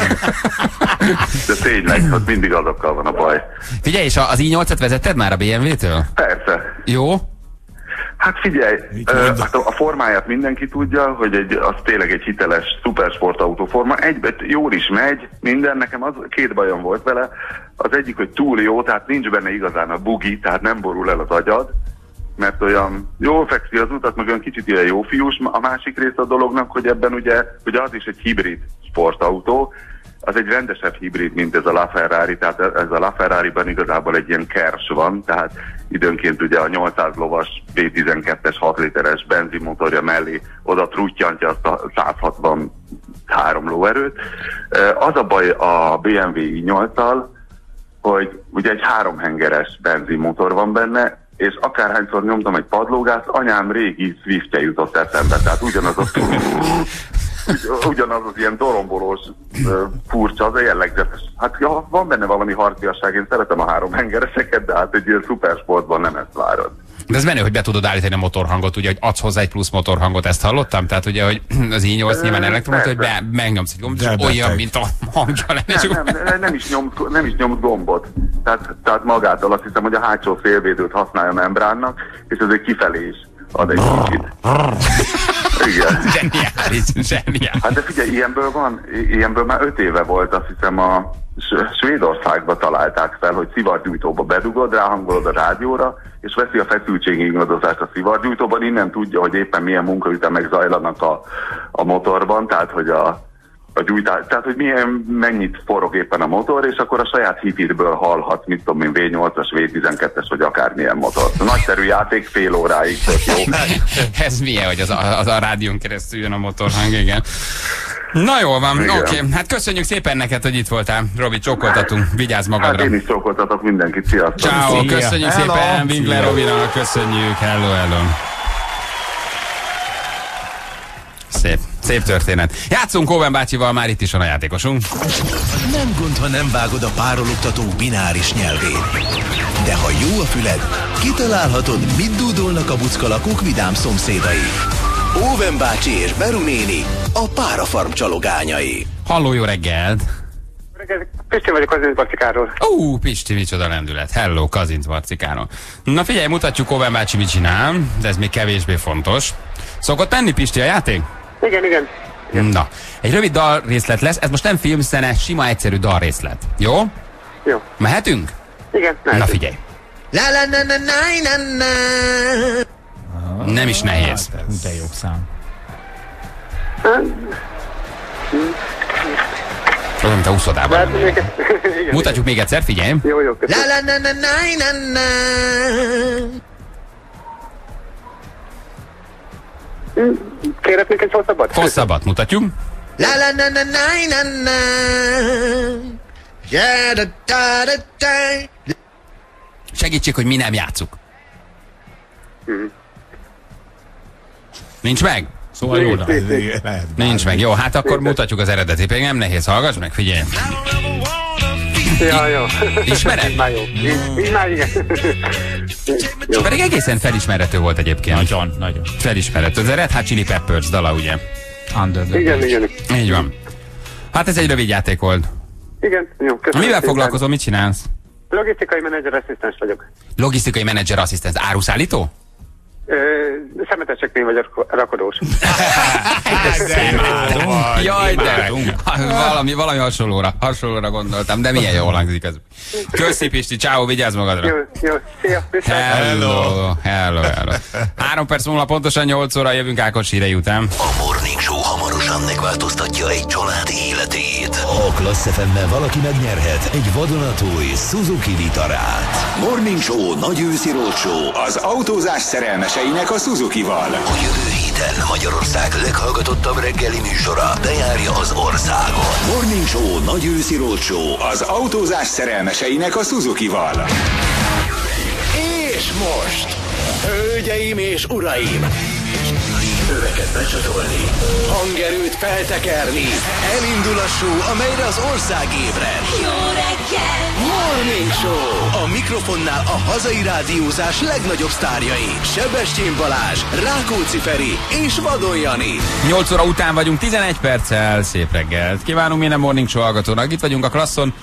De tényleg, hogy mindig azokkal van a baj. Figyelj, és az i8-et vezetted már a BMW-től? Persze. Jó? Hát figyelj, a formáját mindenki tudja, hogy az tényleg egy hiteles szupersportautó forma. Jól is megy, minden, nekem az két bajom volt vele. Az egyik, hogy túl jó, tehát nincs benne igazán a bugi, tehát nem borul el az agyad, mert olyan jól fekszi az utat, meg olyan kicsit ilyen jó fiús. A másik része a dolognak, hogy ebben ugye az is egy hibrid sportautó, az egy rendesebb hibrid, mint ez a LaFerrari, tehát ez a LaFerrari-ben igazából egy ilyen kers van, tehát időnként ugye a 800 lovas V12-es 6 literes benzinmotorja mellé oda truttyantja azt a 163 lóerőt. Az a baj a BMW i8-tal, hogy ugye egy 3 hengeres benzinmotor van benne, és akárhányszor nyomtam egy padlógázt, anyám régi Swiftje jutott eszembe, tehát ugyanaz az ilyen dorombolós furcsa, az a jellegzetes. Hát ja, van benne valami harciasság, én szeretem a 3 hengereseket, de hát egy ilyen szupersportban nem ezt várod. De ez menő, hogy be tudod állítani a motorhangot, ugye, hogy adsz hozzá egy plusz motorhangot, ezt hallottam? Tehát ugye, hogy az i8 nyilván elektromos, hogy megnyomsz egy gombot, és olyan, mint a hangja lenne. Nem is nyomsz gombot. Tehát magától azt hiszem, hogy a hátsó félvédőt használja membránnak, és ez egy kifelé is ad egy kicsit. Igen. Zseniális. Hát de figyelj, ilyenből már 5 éve volt, azt hiszem a Svédországba találták fel, hogy szivargyújtóba bedugod, ráhangolod a rádióra, és veszi a feszültségingadozást a szivargyújtóban, innen tudja, hogy éppen milyen munkaütemek zajlanak a motorban, tehát hogy a gyújtás, tehát hogy mennyit forog éppen a motor, és akkor a saját hifidből hallhatsz, mit tudom én, V8-as, V12-es, vagy akármilyen motor. Nagyszerű játék, fél óráig, tök jó. Ez milyen, hogy az a rádión keresztül jön a motorhang, igen. Na jól van, oké. Hát köszönjük szépen neked, hogy itt voltál. Robi, csókoltatunk, vigyázz magadra. Hát én is csókoltatok mindenkit, sziasztok. Ciao, köszönjük hello. szépen, Winkler Robinak, köszönjük, hello. Szép történet. Játszunk Owen bácsival, már itt is van a játékosunk. Nem gond, ha nem vágod a párologtató bináris nyelvét. De ha jó a füled, kitalálhatod, mit dúdolnak a buckalakók vidám szomszédai. Owen bácsi és Beru néni, a Párafarm csalogányai. Halló, jó reggelt! Pisti vagyok Kazincbarcikáról. Pisti, micsoda lendület. Hello, Kazincbarcikáról. Na figyelj, mutatjuk Owen bácsi mit csinál, de ez még kevésbé fontos. Szokott menni, Pisti, a játék? Igen. Na, egy rövid dalrészlet lesz, ez most nem filmszene, sima egyszerű dalrészlet. Jó? Jó. Mehetünk? Igen. Na figyelj. Nem is nehéz. De jó szám. Olyan, mint a úszodában. Igen. Mutatjuk még egyszer, figyelj. Jó, köszönöm. Kérhetnék egy hosszabbat? Hosszabbat mutatjuk. Segítség, hogy mi nem játszuk. Nincs meg? Szóval jól. Nincs meg. Jó, hát akkor mutatjuk az eredetét. Még nem nehéz, hallgass meg, figyelj. Jó. Ismered? Már jó. Így már igen. Jó. Pedig egészen felismerhető volt egyébként. Nagyon. Felismerhető. Ez a Red Hot Chili Peppers dala, ugye? Igen. Így van. Hát ez egy rövid játék volt. Igen, jó. Köszönöm. Mivel foglalkozol, mit csinálsz? Logisztikai menedzser asszisztens vagyok. Logisztikai menedzser asszisztens, áruszállító? Szemeteseknél vagyok rakodós. Jaj, de valami hasonlóra gondoltam, de milyen jól hangzik ez. Köszi Pisti, ciao, vigyázz magadra. Jó, szia, hello. 3 perc múlva pontosan 8 óra jövünk Ákos hírei után. A Morning Show hamarosan megváltoztatja egy család életét. A Klassz FM-mel valaki megnyerhet egy vadonatúj Suzuki Vitarát. Morning Show nagy őszi roadshow az autózás szerelmeseinek a Suzuki-val. A jövő héten Magyarország leghallgatottabb reggeli műsora bejárja az országot. Morning Show nagy őszi roadshow az autózás szerelmeseinek a Suzuki-val. És most, hölgyeim és uraim, öveket becsatolni, hangerőt feltekerni, elindul a show, amelyre az ország ébred. Jó reggel! Morning Show! A mikrofonnál a hazai rádiózás legnagyobb sztárjai. Sebestyén Balázs, Rákóczi Feri és Vadon Jani. 8 óra után vagyunk, 11 perccel. Szép reggelt kívánunk minden Morning Show hallgatónak. Itt vagyunk a Klasszon,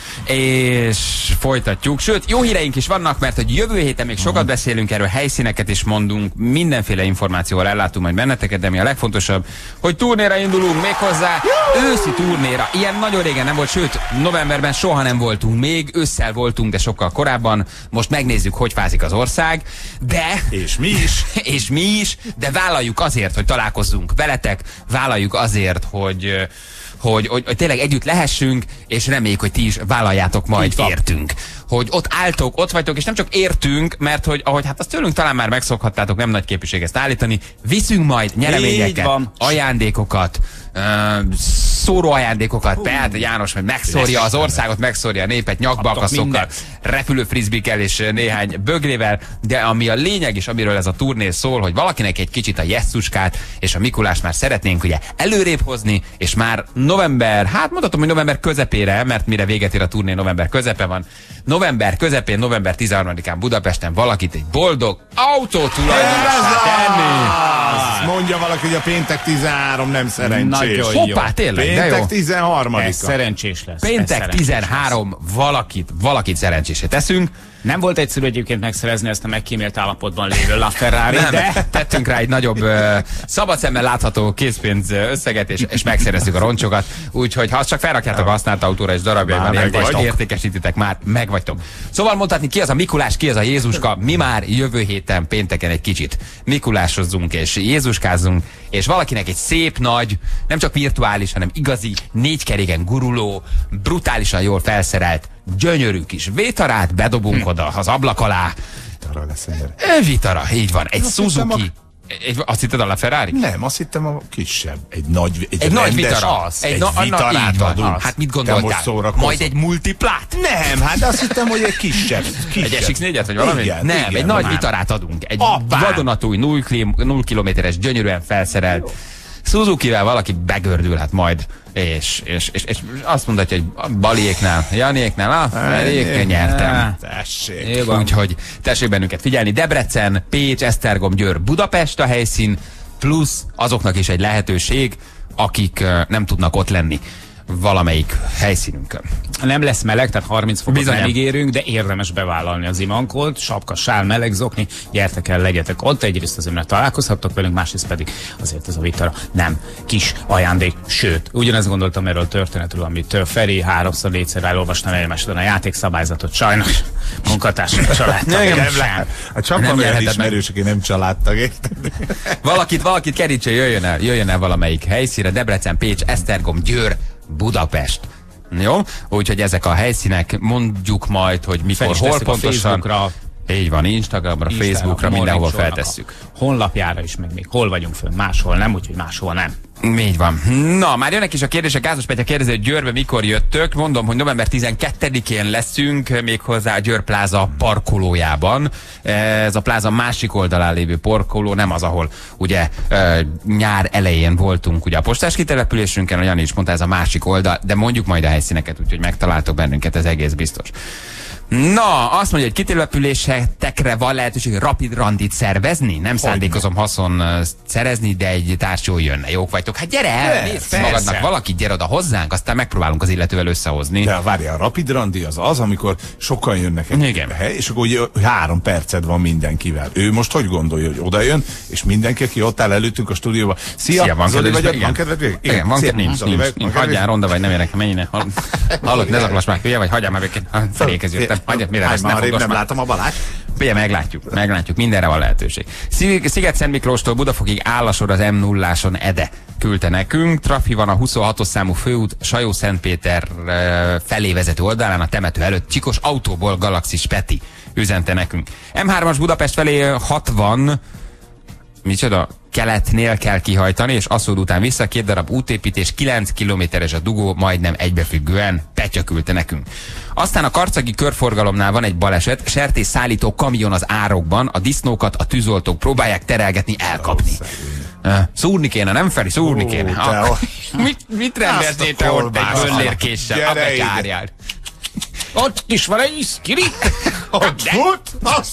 és folytatjuk. Sőt, jó híreink is vannak, mert hogy jövő héten még sokat beszélünk erről, helyszíneket is mondunk, mindenféle információval ellátunk majd benneteket, de mi a legfontosabb, hogy turnéra indulunk méghozzá, őszi turnéra. Ilyen nagyon régen nem volt, sőt, novemberben soha nem voltunk még, ősszel voltunk, de sokkal korábban. Most megnézzük, hogy fázik az ország, de... És mi is, de vállaljuk azért, hogy találkozzunk veletek, vállaljuk azért, hogy tényleg együtt lehessünk, és reméljük, hogy ti is vállaljátok majd értünk. Hogy ott álltok, ott vagytok, és nem csak értünk, mert hogy ahogy hát azt tőlünk talán már megszokhattátok, nem nagy képviség ezt állítani, viszünk majd nyereményeket, ajándékokat, szóró ajándékokat, tehát János majd megszórja az országot, megszórja a népet nyakbalkaszokkal, repülő frizbikkel és néhány bögrével, de ami a lényeg és amiről ez a turné szól, hogy valakinek egy kicsit a Jesszuskát és a Mikulást már szeretnénk ugye előrébb hozni, és már november, hát mondhatom, hogy november közepére, mert mire véget ér a turné, november közepe van, november közepén, november 13-án Budapesten valakit egy boldog autótulajdonossá tenni. Mondja valaki, hogy a péntek 13 nem szerencsés. Hoppá, tényleg, péntek de jó. 13-a. Ez szerencsés lesz. Péntek 13 valakit szerencsésé teszünk. Nem volt egyszerű egyébként megszerezni ezt a megkímélt állapotban lévő LaFerrari, de tettünk rá egy nagyobb szabad szemmel látható készpénz összeget, és megszereztük a roncsokat. Úgyhogy ha azt csak felrakjátok a használt autóra és darabjaiban értékesítitek, már megvagytok. Szóval mondhatni, ki az a Mikulás, ki az a Jézuska, mi már jövő héten pénteken egy kicsit mikulásozzunk és Jézuskázzunk, és valakinek egy szép nagy, nem csak virtuális, hanem igazi, 4 keréken guruló, brutálisan jól felszerelt, gyönyörű kis Vitarát bedobunk oda az ablak alá. Vitara lesz ennyire. Vitara, így van. Egy Suzuki. Azt hitted a Ferrari? Nem, azt hittem a kisebb. Egy nagy Vitara. Egy Vitarát adunk. Hát mit gondoltál? Majd egy multiplát? Nem, hát azt hittem, hogy egy kisebb. Egy SX4-et vagy valami? Igen, nem, igen, egy nagy Vitarát adunk. Egy vadonatúj, 0 kilométeres, gyönyörűen felszerelt Suzukivel valaki begördülhet majd, és azt mondatja, hogy Baliéknál, Janiéknál, nyertem. Úgyhogy tessék bennünket figyelni. Debrecen, Pécs, Esztergom, Győr, Budapest a helyszín, plusz azoknak is egy lehetőség, akik nem tudnak ott lenni valamelyik helyszínünkön. Nem lesz meleg, tehát 30 fokot nem ígérünk, de érdemes bevállalni az imankót, sapka, sál, meleg zokni, gyertek el, legyetek ott, egyrészt azért, mert találkozhattok velünk, másrészt pedig azért ez a Vitara nem kis ajándék, sőt, ugyanezt gondoltam erről a történetről, amit Feri 3-4-szer elolvastam egymásban a játékszabályzatot, sajnos munkatársak, családtag, nem lehet. Hát csak van olyan ismerős, aki nem családtag, érted? Valakit kerítse, jöjjön el valamelyik helyszínre, Debrecen, Pécs, Esztergom, Győr, Budapest. Jó? Úgyhogy ezek a helyszínek, mondjuk majd, hogy mikor, hol pontosan. Így van, Instagramra, Facebookra, mindenhol feltesszük. Honlapjára is, meg még hol vagyunk fönn, máshol nem, úgyhogy máshol nem. Így van. Na, már jönnek is a kérdések. Gázos Petya kérdezi, hogy Győrbe mikor jöttök. Mondom, hogy november 12-én leszünk, méghozzá a Győr Pláza parkolójában. Ez a pláza másik oldalán lévő parkoló, nem az, ahol ugye nyár elején voltunk ugye a postás kitelepülésünkön, a Jani is mondta, ez a másik oldal, de mondjuk majd a helyszíneket, úgyhogy megtaláltok bennünket, ez egész biztos. Na, azt mondja, hogy kitelepülésekre van lehetőség rapid randit szervezni. Nem szándékozom haszon szerezni, de egy társ jól jönne. Jók vagytok. Hát gyere el, nézd magadnak valakit, gyere oda hozzánk, aztán megpróbálunk az illetővel összehozni. De várjál, a rapid randi az, amikor sokan jönnek egy hely, és akkor ugye 3 perced van mindenkivel. Ő most hogy gondolja, hogy oda jön, és mindenki, aki ott áll előttünk a stúdióban. Szia, van Zoli kedves, vagy? Van kedved? Igen, van kedved, nincs. Hagyjál, ronda vagy, nem érek, mennyire. Hallod, ne zaklass már, hülye vagy, hagyjál már végén. Felékhez jöttem. Nem látom a Balázs. Ugye, meglátjuk, mindenre van lehetőség. Sziget-Szent Miklóstól Budafokig áll a sor az M0-áson Ede küldte nekünk. Trafi van a 26-os számú főút Sajó-Szentpéter felé vezető oldalán, a temető előtt. Csikos autóból Galaxis Peti üzente nekünk. M3-as Budapest felé 60 keletnél kell kihajtani, és Aszód után vissza, 2 darab útépítés, 9 kilométeres a dugó, majdnem egybefüggően. Petya küldte nekünk. Aztán a karcagi körforgalomnál van egy baleset, sertés szállító kamion az árokban, a disznókat a tűzoltók próbálják terelgetni, elkapni. Szúrni kéne, nem Feri, szúrni kéne. Mit rendeltél te ott egy böllérkéssel? Akárjál. Ott is van egy iszkiri. Ott fut,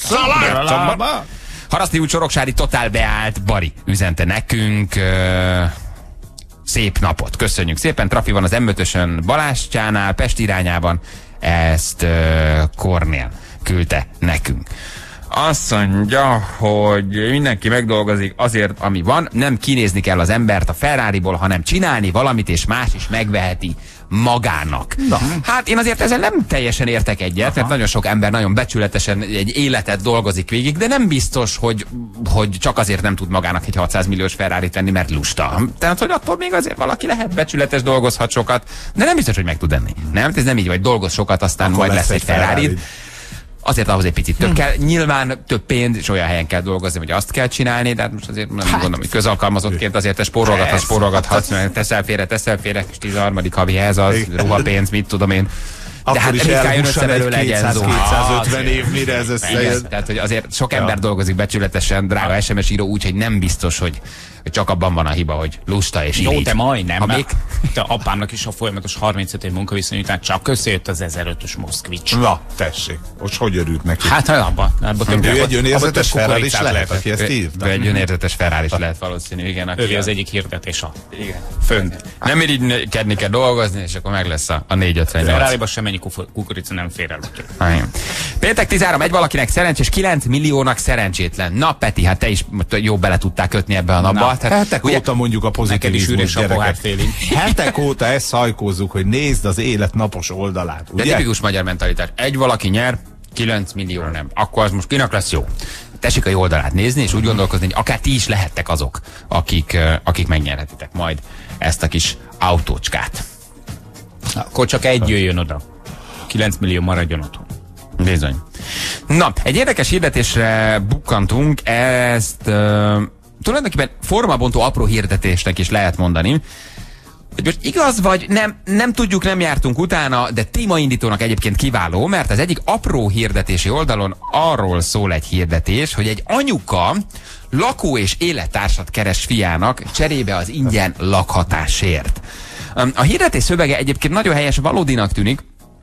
a Haraszti út Soroksári totál beállt, Bari üzente nekünk. Szép napot, köszönjük szépen. Trafi van az M5-ösön Balástyánál, Pest irányában. Ezt Kornél küldte nekünk. Azt mondja, hogy mindenki megdolgozik azért, ami van, nem kinézni kell az embert a Ferrariból, hanem csinálni valamit, és más is megveheti magának. Na. Hát én azért ezzel nem teljesen értek egyet, mert nagyon sok ember nagyon becsületesen egy életet dolgozik végig, de nem biztos, hogy csak azért nem tud magának egy 600 milliós Ferrarit venni, mert lusta. Tehát, hogy attól még azért valaki lehet becsületes, dolgozhat sokat, de nem biztos, hogy meg tud enni. Nem? Ez nem így, vagy dolgoz sokat, aztán akkor majd lesz egy Ferrari. Azért ahhoz egy picit több kell. Nyilván több pénz, és olyan helyen kell dolgozni, hogy azt kell csinálni, de hát most azért nem gondolom, hogy közalkalmazottként azért te spórolgathatsz, mert teszel félre, és 13. havi ez az, ruhapénz, mit tudom én. De hát ritkán jön össze belőle egy 250 év, mire ez összejön. Tehát, hogy azért sok ember dolgozik becsületesen, drága SMS író, úgyhogy nem biztos, hogy csak abban van a hiba, hogy lusta és irigy. Jó, de majdnem. Te apámnak is a folyamatos 35 év munkaviszony után csak összejött az 1005-ös Moszkvics. Na, tessék. Most hogy örült neki? Hát abban ő egy önérzetes Ferrari is lehet, aki ezt írta. Ő egy önérzetes Ferrari is lehet valószínű, igen. Ő az egyik hirdetés a fönt. Nem irigykedni kell dolgozni, és akkor meg lesz a 458. Ferrari-ba semmennyi kukorica nem fér el. Péntek 13, egy valakinek szerencsés, 9 milliónak szerencsétlen. Na Peti, hát te is jó bele tudtál kötni ebbe a napba. Hetek óta mondjuk a pozitivizmus, gyerekek. Hetek óta ezt szajkózzuk, hogy nézd az élet napos oldalát. Ugye? De tipikus magyar mentalitás. Egy valaki nyer, 9 millió nem. Akkor az most kinek lesz jó? tessék a oldalát nézni, és úgy gondolkozni, hogy akár ti is lehettek azok, akik megnyerhetitek majd ezt a kis autócskát. Akkor csak egy jöjjön oda. 9 millió maradjon otthon. Bizony. Na, egy érdekes hirdetésre bukkantunk, ezt tulajdonképpen formabontó apró hirdetésnek is lehet mondani. Hogy most igaz vagy, nem tudjuk, nem jártunk utána, de témaindítónak egyébként kiváló, mert az egyik apró hirdetési oldalon arról szól egy hirdetés, hogy egy anyuka lakó- és élettársat keres fiának cserébe az ingyen lakhatásért. A hirdetés szövege egyébként nagyon helyes, valódinak tűnik,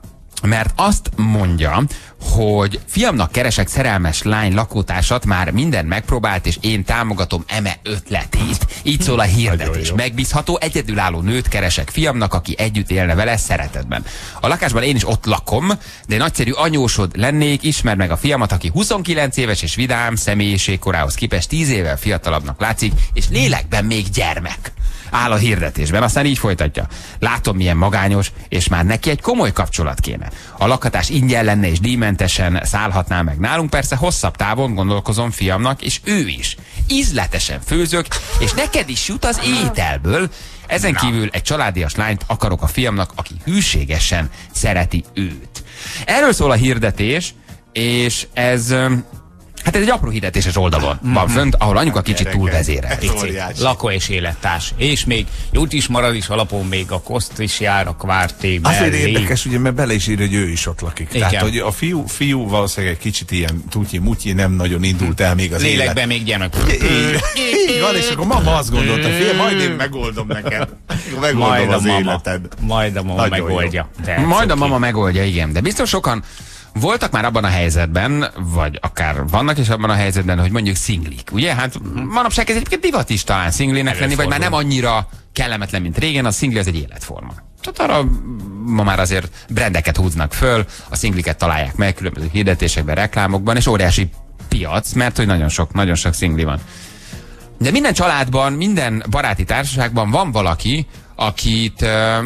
mert azt mondja, hogy fiamnak keresek szerelmes lány lakótársat, már minden megpróbált, és én támogatom eme ötletét. Így szól a hirdetés. Megbízható, egyedülálló nőt keresek fiamnak, aki együtt élne vele szeretetben. A lakásban én is ott lakom, de nagyszerű anyósod lennék, ismerd meg a fiamat, aki 29 éves és vidám, személyiségkorához képest 10 évvel fiatalabbnak látszik, és lélekben még gyermek. Áll a hirdetésben, aztán így folytatja. Látom, milyen magányos, és már neki egy komoly kapcsolat kéne. A lakhatás ingyen lenne, és díjmentesen szállhatná meg nálunk, persze hosszabb távon gondolkozom fiamnak, és ő is. Ízletesen főzök, és neked is jut az ételből. Ezen kívül egy családias lányt akarok a fiamnak, aki hűségesen szereti őt. Erről szól a hirdetés, és ez... Hát ez egy apró hirdetéses oldalon van fönt, ahol anyuka kicsit túlvezérel. Lakó és élettárs. És még jut is marad is alapon még a koszt is jár a kvárté mellé. Azért érdekes, ugye, mert bele is írja, hogy ő is ott lakik. Igen. Tehát, hogy a fiú valószínűleg egy kicsit ilyen tutyi-mutyi, nem nagyon indult el még az lélekben élet. még gyermek. Így van, és akkor mama azt gondolta, fél, majd én megoldom neked. Megoldom az életed. Majd a mama megoldja. Majd a mama megoldja, igen. De biztos sokan voltak már abban a helyzetben, vagy akár vannak is abban a helyzetben, hogy mondjuk szinglik. Ugye? Hát manapság ez egyébként divat is talán szinglinek lenni, vagy már nem annyira kellemetlen, mint régen. A szingli az egy életforma. Tehát arra ma már azért brandeket húznak föl, a szingliket találják meg különböző hirdetésekben, reklámokban, és óriási piac, mert hogy nagyon sok szingli van. De minden családban, minden baráti társaságban van valaki, akit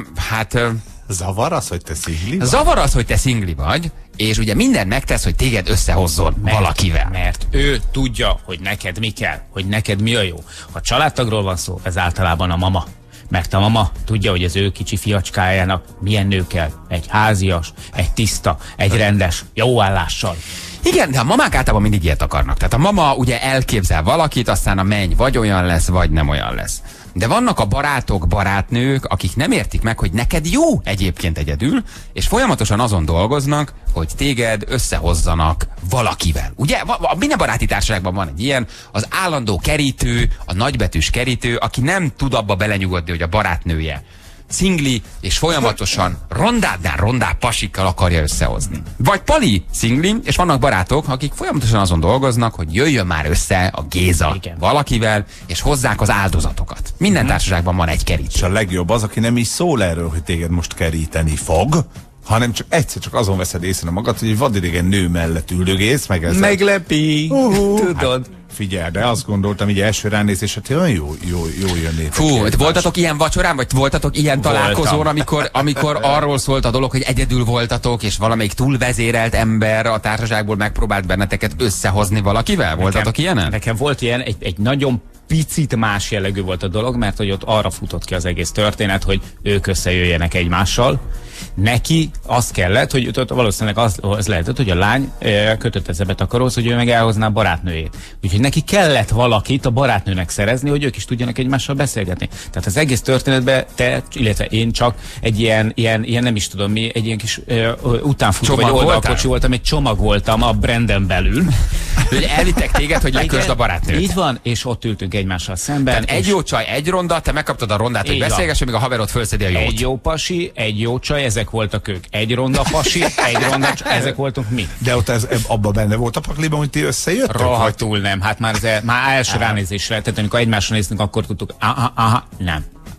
zavar az, hogy te szingli vagy? Zavar az, hogy te szingli vagy, és ugye minden megtesz, hogy téged összehozzon valakivel. Mert ő tudja, hogy neked mi kell, hogy neked mi a jó. Ha családtagról van szó, ez általában a mama. Mert a mama tudja, hogy az ő kicsi fiacskájának milyen nő kell. Egy házias, egy tiszta, egy rendes, jó állással. Igen, de a mamák általában mindig ilyet akarnak. Tehát a mama ugye elképzel valakit, aztán a menny vagy olyan lesz, vagy nem olyan lesz. De vannak a barátok, barátnők, akik nem értik meg, hogy neked jó egyébként egyedül, és folyamatosan azon dolgoznak, hogy téged összehozzanak valakivel. Ugye? Minden baráti társaságban van egy ilyen, az állandó kerítő, a nagybetűs kerítő, aki nem tud abba belenyugodni, hogy a barátnője szingli, és folyamatosan rondább pasikkal akarja összehozni. Vagy Pali szingli, és vannak barátok, akik folyamatosan azon dolgoznak, hogy jöjjön már össze a Géza valakivel, és hozzák az áldozatokat. Minden társaságban van egy kerítő. És a legjobb az, aki nem is szól erről, hogy téged most keríteni fog, hanem csak egyszer csak azon veszed észre magad, hogy egy vadidegen nő mellett üldögész, meg ezzel. Meglepi, tudod. Figyelj, de azt gondoltam, így első ránézés, hogy olyan jó jönnétek. Fú, voltatok ilyen vacsorán, vagy voltatok ilyen találkozón, amikor arról szólt a dolog, hogy egyedül voltatok, és valamelyik túlvezérelt ember a társaságból megpróbált benneteket összehozni valakivel? Voltatok ilyenen? Nekem volt ilyen, egy nagyon picit más jellegű volt a dolog, mert hogy ott arra futott ki az egész történet, hogy ők összejöjjenek egymással. Neki az kellett, hogy valószínűleg az lehetett, hogy a lány kötött ezzel betakaróz, hogy ő meg elhozná a barátnőjét. Úgyhogy neki kellett valakit a barátnőnek szerezni, hogy ők is tudjanak egymással beszélgetni. Tehát az egész történetben te, illetve én csak egy ilyen nem is tudom mi, egy ilyen kis utánfutó vagy oldalkocsi voltam, egy csomag voltam a branden belül. Hogy elvittek téged, hogy lekösd a barátnőt. Így van, és ott ültünk egymással szemben. Tehát egy jó csaj, egy ronda, te megkaptad a rondát, hogy beszélgess, míg a haverod fölszedi a jót. Egy jó pasi, egy jó csaj, ezek voltak ők. Egy ronda pasi, egy ronda csaj, ezek voltunk mi. De ott abban benne volt a pakliban, hogy ti összejöttek? Rohadtul nem. Hát már első ránézésre, tehát amikor egymásra néztünk, akkor tudtuk, nem.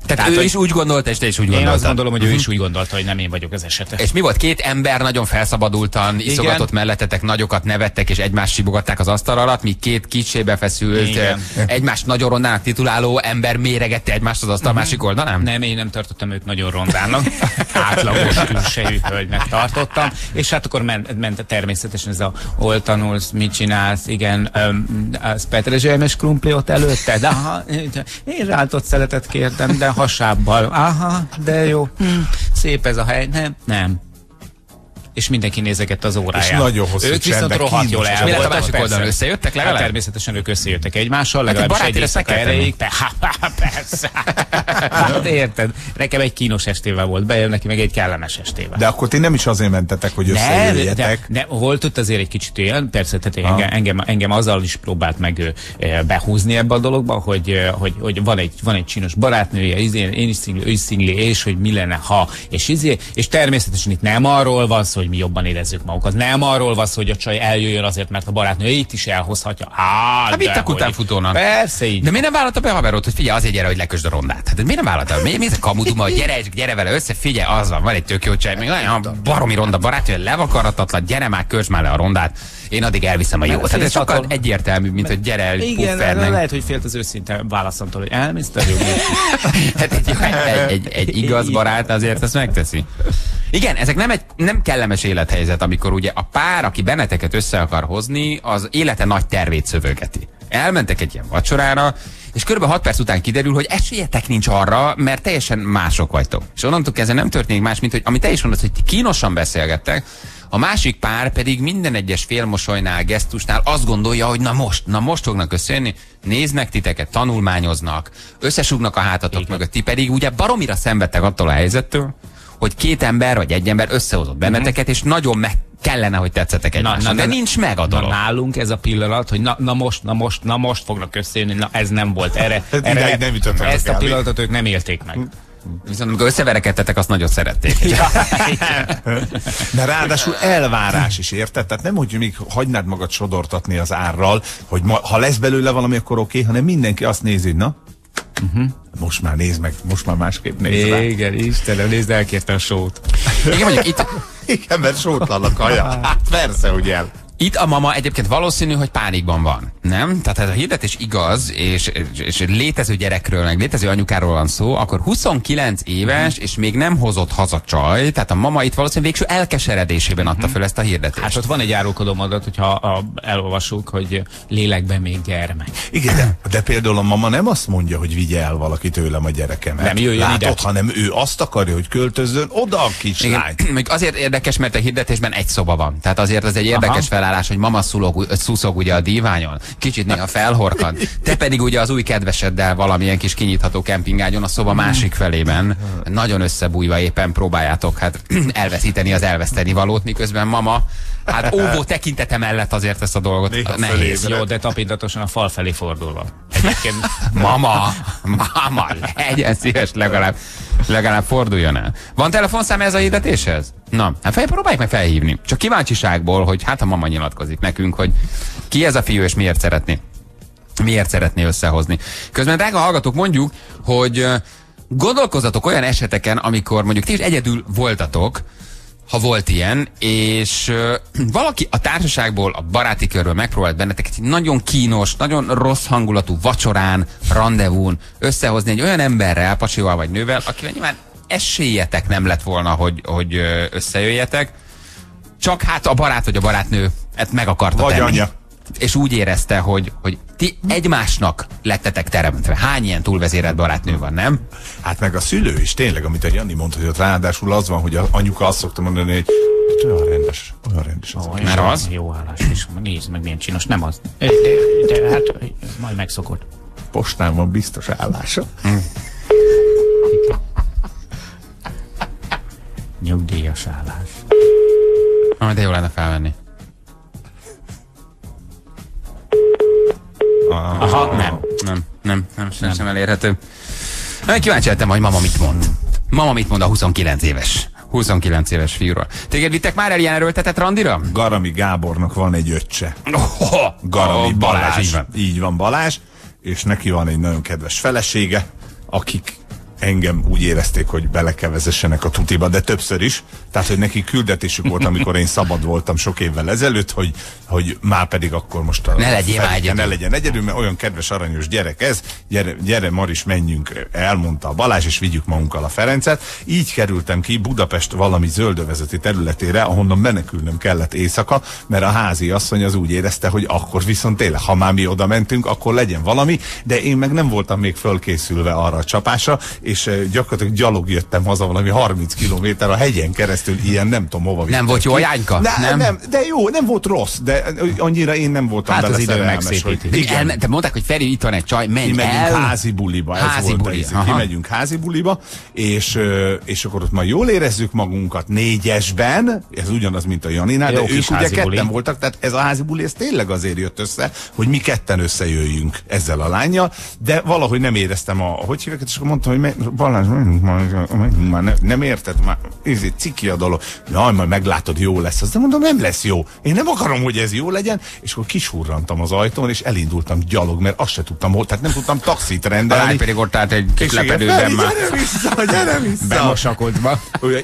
Tehát ő is úgy gondolta, és te is úgy gondoltad. Én azt gondolom, hogy ő is úgy gondolta, hogy nem én vagyok az esetek. És mi volt? Két ember nagyon felszabadultan iszogatott mellettetek, nagyokat nevettek, és egymást sibogatták az asztal alatt, míg két kicsébe feszült, egymást nagyon rondának tituláló ember méregette egymást az asztal másik oldalán? Nem, én nem tartottam őt nagyon rondának. Átlagos külsejű hölgynek tartottam. És hát akkor ment természetesen ez a hol tanulsz, mit csinálsz, igen, az petrezselymes krumpli ott előtte, de én rántott szeletet kértem, de hasábbal. Aha, de jó. Szép ez a hely. Nem. És mindenki nézegette az óráját. És nagyon hosszú ők viszont rohadt jól el Mi lett a voltak, másik oldalon? Összejöttek legalább? Hát természetesen ők összejöttek egymással, legalábbis egy éjszaka erejéig. Persze. Hát érted, nekem egy kínos estével volt bejön, neki meg egy kellemes estével. De akkor ti nem is azért mentetek, hogy összejöjjetek. De volt ott azért egy kicsit ilyen, persze, tehát engem azzal is próbált meg behúzni ebbe a dologba, hogy van egy csinos barátnője, én is szingli, ő is szingli, és hogy mi lenne, ha, és természetesen itt nem arról van szó, hogy mi jobban érezzük magukat. Nem arról van szó, hogy a csaj eljöjjön azért, mert a barátnője itt is elhozhatja. Hát vittek utánfutónak. Persze így. De miért nem vállalta be haverot, hogy figyelj, azért gyere, hogy lekösd a rondát? Hát miért nem vállalta? Mi ez a kamuduma, hogy gyere vele össze, figyelj, az van egy tök jó csaj, még olyan baromi ronda barátnője, levakarhatatlan, gyere már, kösd már le a rondát. Én addig elviszem a jót. Tehát ez sokkal egyértelmű, mint hogy gyere el. Igen, lehet, hogy félt az őszinte válaszomtól, hogy elmészted jó. Hát egy igaz barát azért ezt megteszi. Igen, ezek nem kellemes élethelyzet, amikor ugye a pár, aki benneteket össze akar hozni, az élete nagy tervét szövögeti. Elmentek egy ilyen vacsorára, és kb. 6 perc után kiderül, hogy esélyetek nincs arra, mert teljesen mások vagytok. És onnantól kezdve nem történik más, mint hogy amit te is mondasz, hogy ti kínosan beszélgettek, a másik pár pedig minden egyes félmosolynál, gesztusnál azt gondolja, hogy na most fognak összejönni, néznek titeket, tanulmányoznak, összesugnak a hátatok mögött, ti pedig ugye baromira szenvedtek attól a helyzettől, hogy két ember vagy egy ember összehozott benneteket, és nagyon meg kellene, hogy tetszettek egymásnak, de nincs meg a dolog. Nálunk ez a pillanat, hogy na most fognak összejönni, na ez nem volt, erre nem jutottak ezt a pillanatot ők nem élték meg. Viszont amikor összeverekedtetek, azt nagyon szerették. De ráadásul elvárás is, érted? Tehát nem úgy, még hagynád magad sodortatni az árral, hogy ha lesz belőle valami, akkor oké, hanem mindenki azt nézi, na? Most már nézd meg, most már másképp nézd rá. Igen, Istenem, nézd, elkérte a sót. Igen, mondjuk itt... Igen, mert sótlannak haja. Hát persze, hogy el. Itt a mama egyébként valószínű, hogy pánikban van, nem? Tehát ez a hirdetés igaz, és létező gyerekről, meg létező anyukáról van szó, akkor 29 éves, és még nem hozott haza csaj, tehát a mama itt valószínűleg végső elkeseredésében adta fel ezt a hirdetést. Hát ott van egy árulkodó mondat, hogyha elolvassuk, hogy lélekben még gyermek. Igen, de például a mama nem azt mondja, hogy vigye el valaki tőlem a gyerekemet. Nem jöjjön ide. Hanem ő azt akarja, hogy költözzön oda a kislány. Még azért érdekes, mert a hirdetésben egy szoba van. Tehát azért az egy érdekes felállás, hogy mama szuszog ugye a díványon, kicsit néha felhorkad, te pedig ugye az új kedveseddel valamilyen kis kinyitható kempingágyon a szoba másik felében, nagyon összebújva éppen próbáljátok hát elveszíteni az elveszteni valót, miközben mama hát óvó tekintete mellett azért ezt a dolgot nehéz. Jó, de tapintatosan a fal felé fordulva. Mama, legyen szíves, legalább forduljon el. Van telefonszám ez a hirdetéshez? Na, hát próbáljuk meg felhívni. Csak kíváncsiságból, hogy hát a mama nyilatkozik nekünk, hogy ki ez a fiú és miért szeretné összehozni. Közben, drága hallgatók, mondjuk, hogy gondolkozzatok olyan eseteken, amikor mondjuk ti is egyedül voltatok, ha volt ilyen, és valaki a társaságból, a baráti körből megpróbált benneteket egy nagyon kínos, nagyon rossz hangulatú vacsorán, randevún összehozni egy olyan emberrel, pacsival vagy nővel, akivel nyilván esélyetek nem lett volna, hogy összejöjjetek, csak hát a barát vagy a barátnő meg akarta vagy tenni. Anya. És úgy érezte, hogy ti egymásnak lettetek teremtve. Hány ilyen túlvezérelt barátnő van, nem? Hát meg a szülő is tényleg, amit a Jani mondta, hogy ott ráadásul az van, hogy a anyuka azt szokta mondani, hogy olyan rendes az. Mert az? Jó állás is, nézd meg milyen csinos, nem az. De hát majd megszokott. Postán van biztos állása. Nyugdíjas állás. De jó lenne felvenni. Aha, nem elérhető. Kíváncsi lettem, hogy mama mit mond. Mama mit mond a 29 éves fiúról. Téged vittek már el ilyen erőltetett randira? Garami Gábornak van egy öccse. Garami Balázs. Így van, Balázs. És neki van egy nagyon kedves felesége, akik engem úgy érezték, hogy bele kell vezessenek a tutiba, de többször is. Tehát, hogy neki küldetésük volt, amikor én szabad voltam sok évvel ezelőtt, hogy már pedig akkor most ne legyen egyedül, mert olyan kedves, aranyos gyerek ez, gyere Maris, menjünk, elmondta a Balázs, és vigyük magunkkal a Ferencet. Így kerültem ki Budapest valami zöldövezeti területére, ahonnan menekülnöm kellett éjszaka, mert a házi asszony az úgy érezte, hogy akkor viszont tényleg, ha már mi oda mentünk, akkor legyen valami, de én meg nem voltam még fölkészülve arra a csapásra, és gyakorlatilag gyalog jöttem haza valami 30 kilométer a hegyen keresztül, ilyen nem tudom hova. Nem volt jó a jányka? Nem, de jó, nem volt rossz, de annyira én nem voltam hát bele az idő szerelmes, hogy... Te mondták, hogy Feri, itt van egy csaj, menj el. Házi buliba, kimegyünk házi buliba, és akkor ott majd jól érezzük magunkat 4-esben, ez ugyanaz, mint a Janinál, de ők ugye ketten voltak, tehát ez a házi buli, ez tényleg azért jött össze, hogy mi ketten összejöjjünk ezzel a lánnyal, de valahogy nem éreztem hogy hívják, és akkor mondtam, hogy Balázs, már nem érted, már ciki a dolog, jaj, majd meglátod, jó lesz, de mondom, nem lesz jó, én nem akarom, hogy ez jó legyen, és akkor kisurrantam az ajtón, és elindultam gyalog, mert azt se tudtam, tehát nem tudtam taxit rendelni. Lány pedig ott állt egy kis lepedőben már. Gyere vissza! Bemosakodva.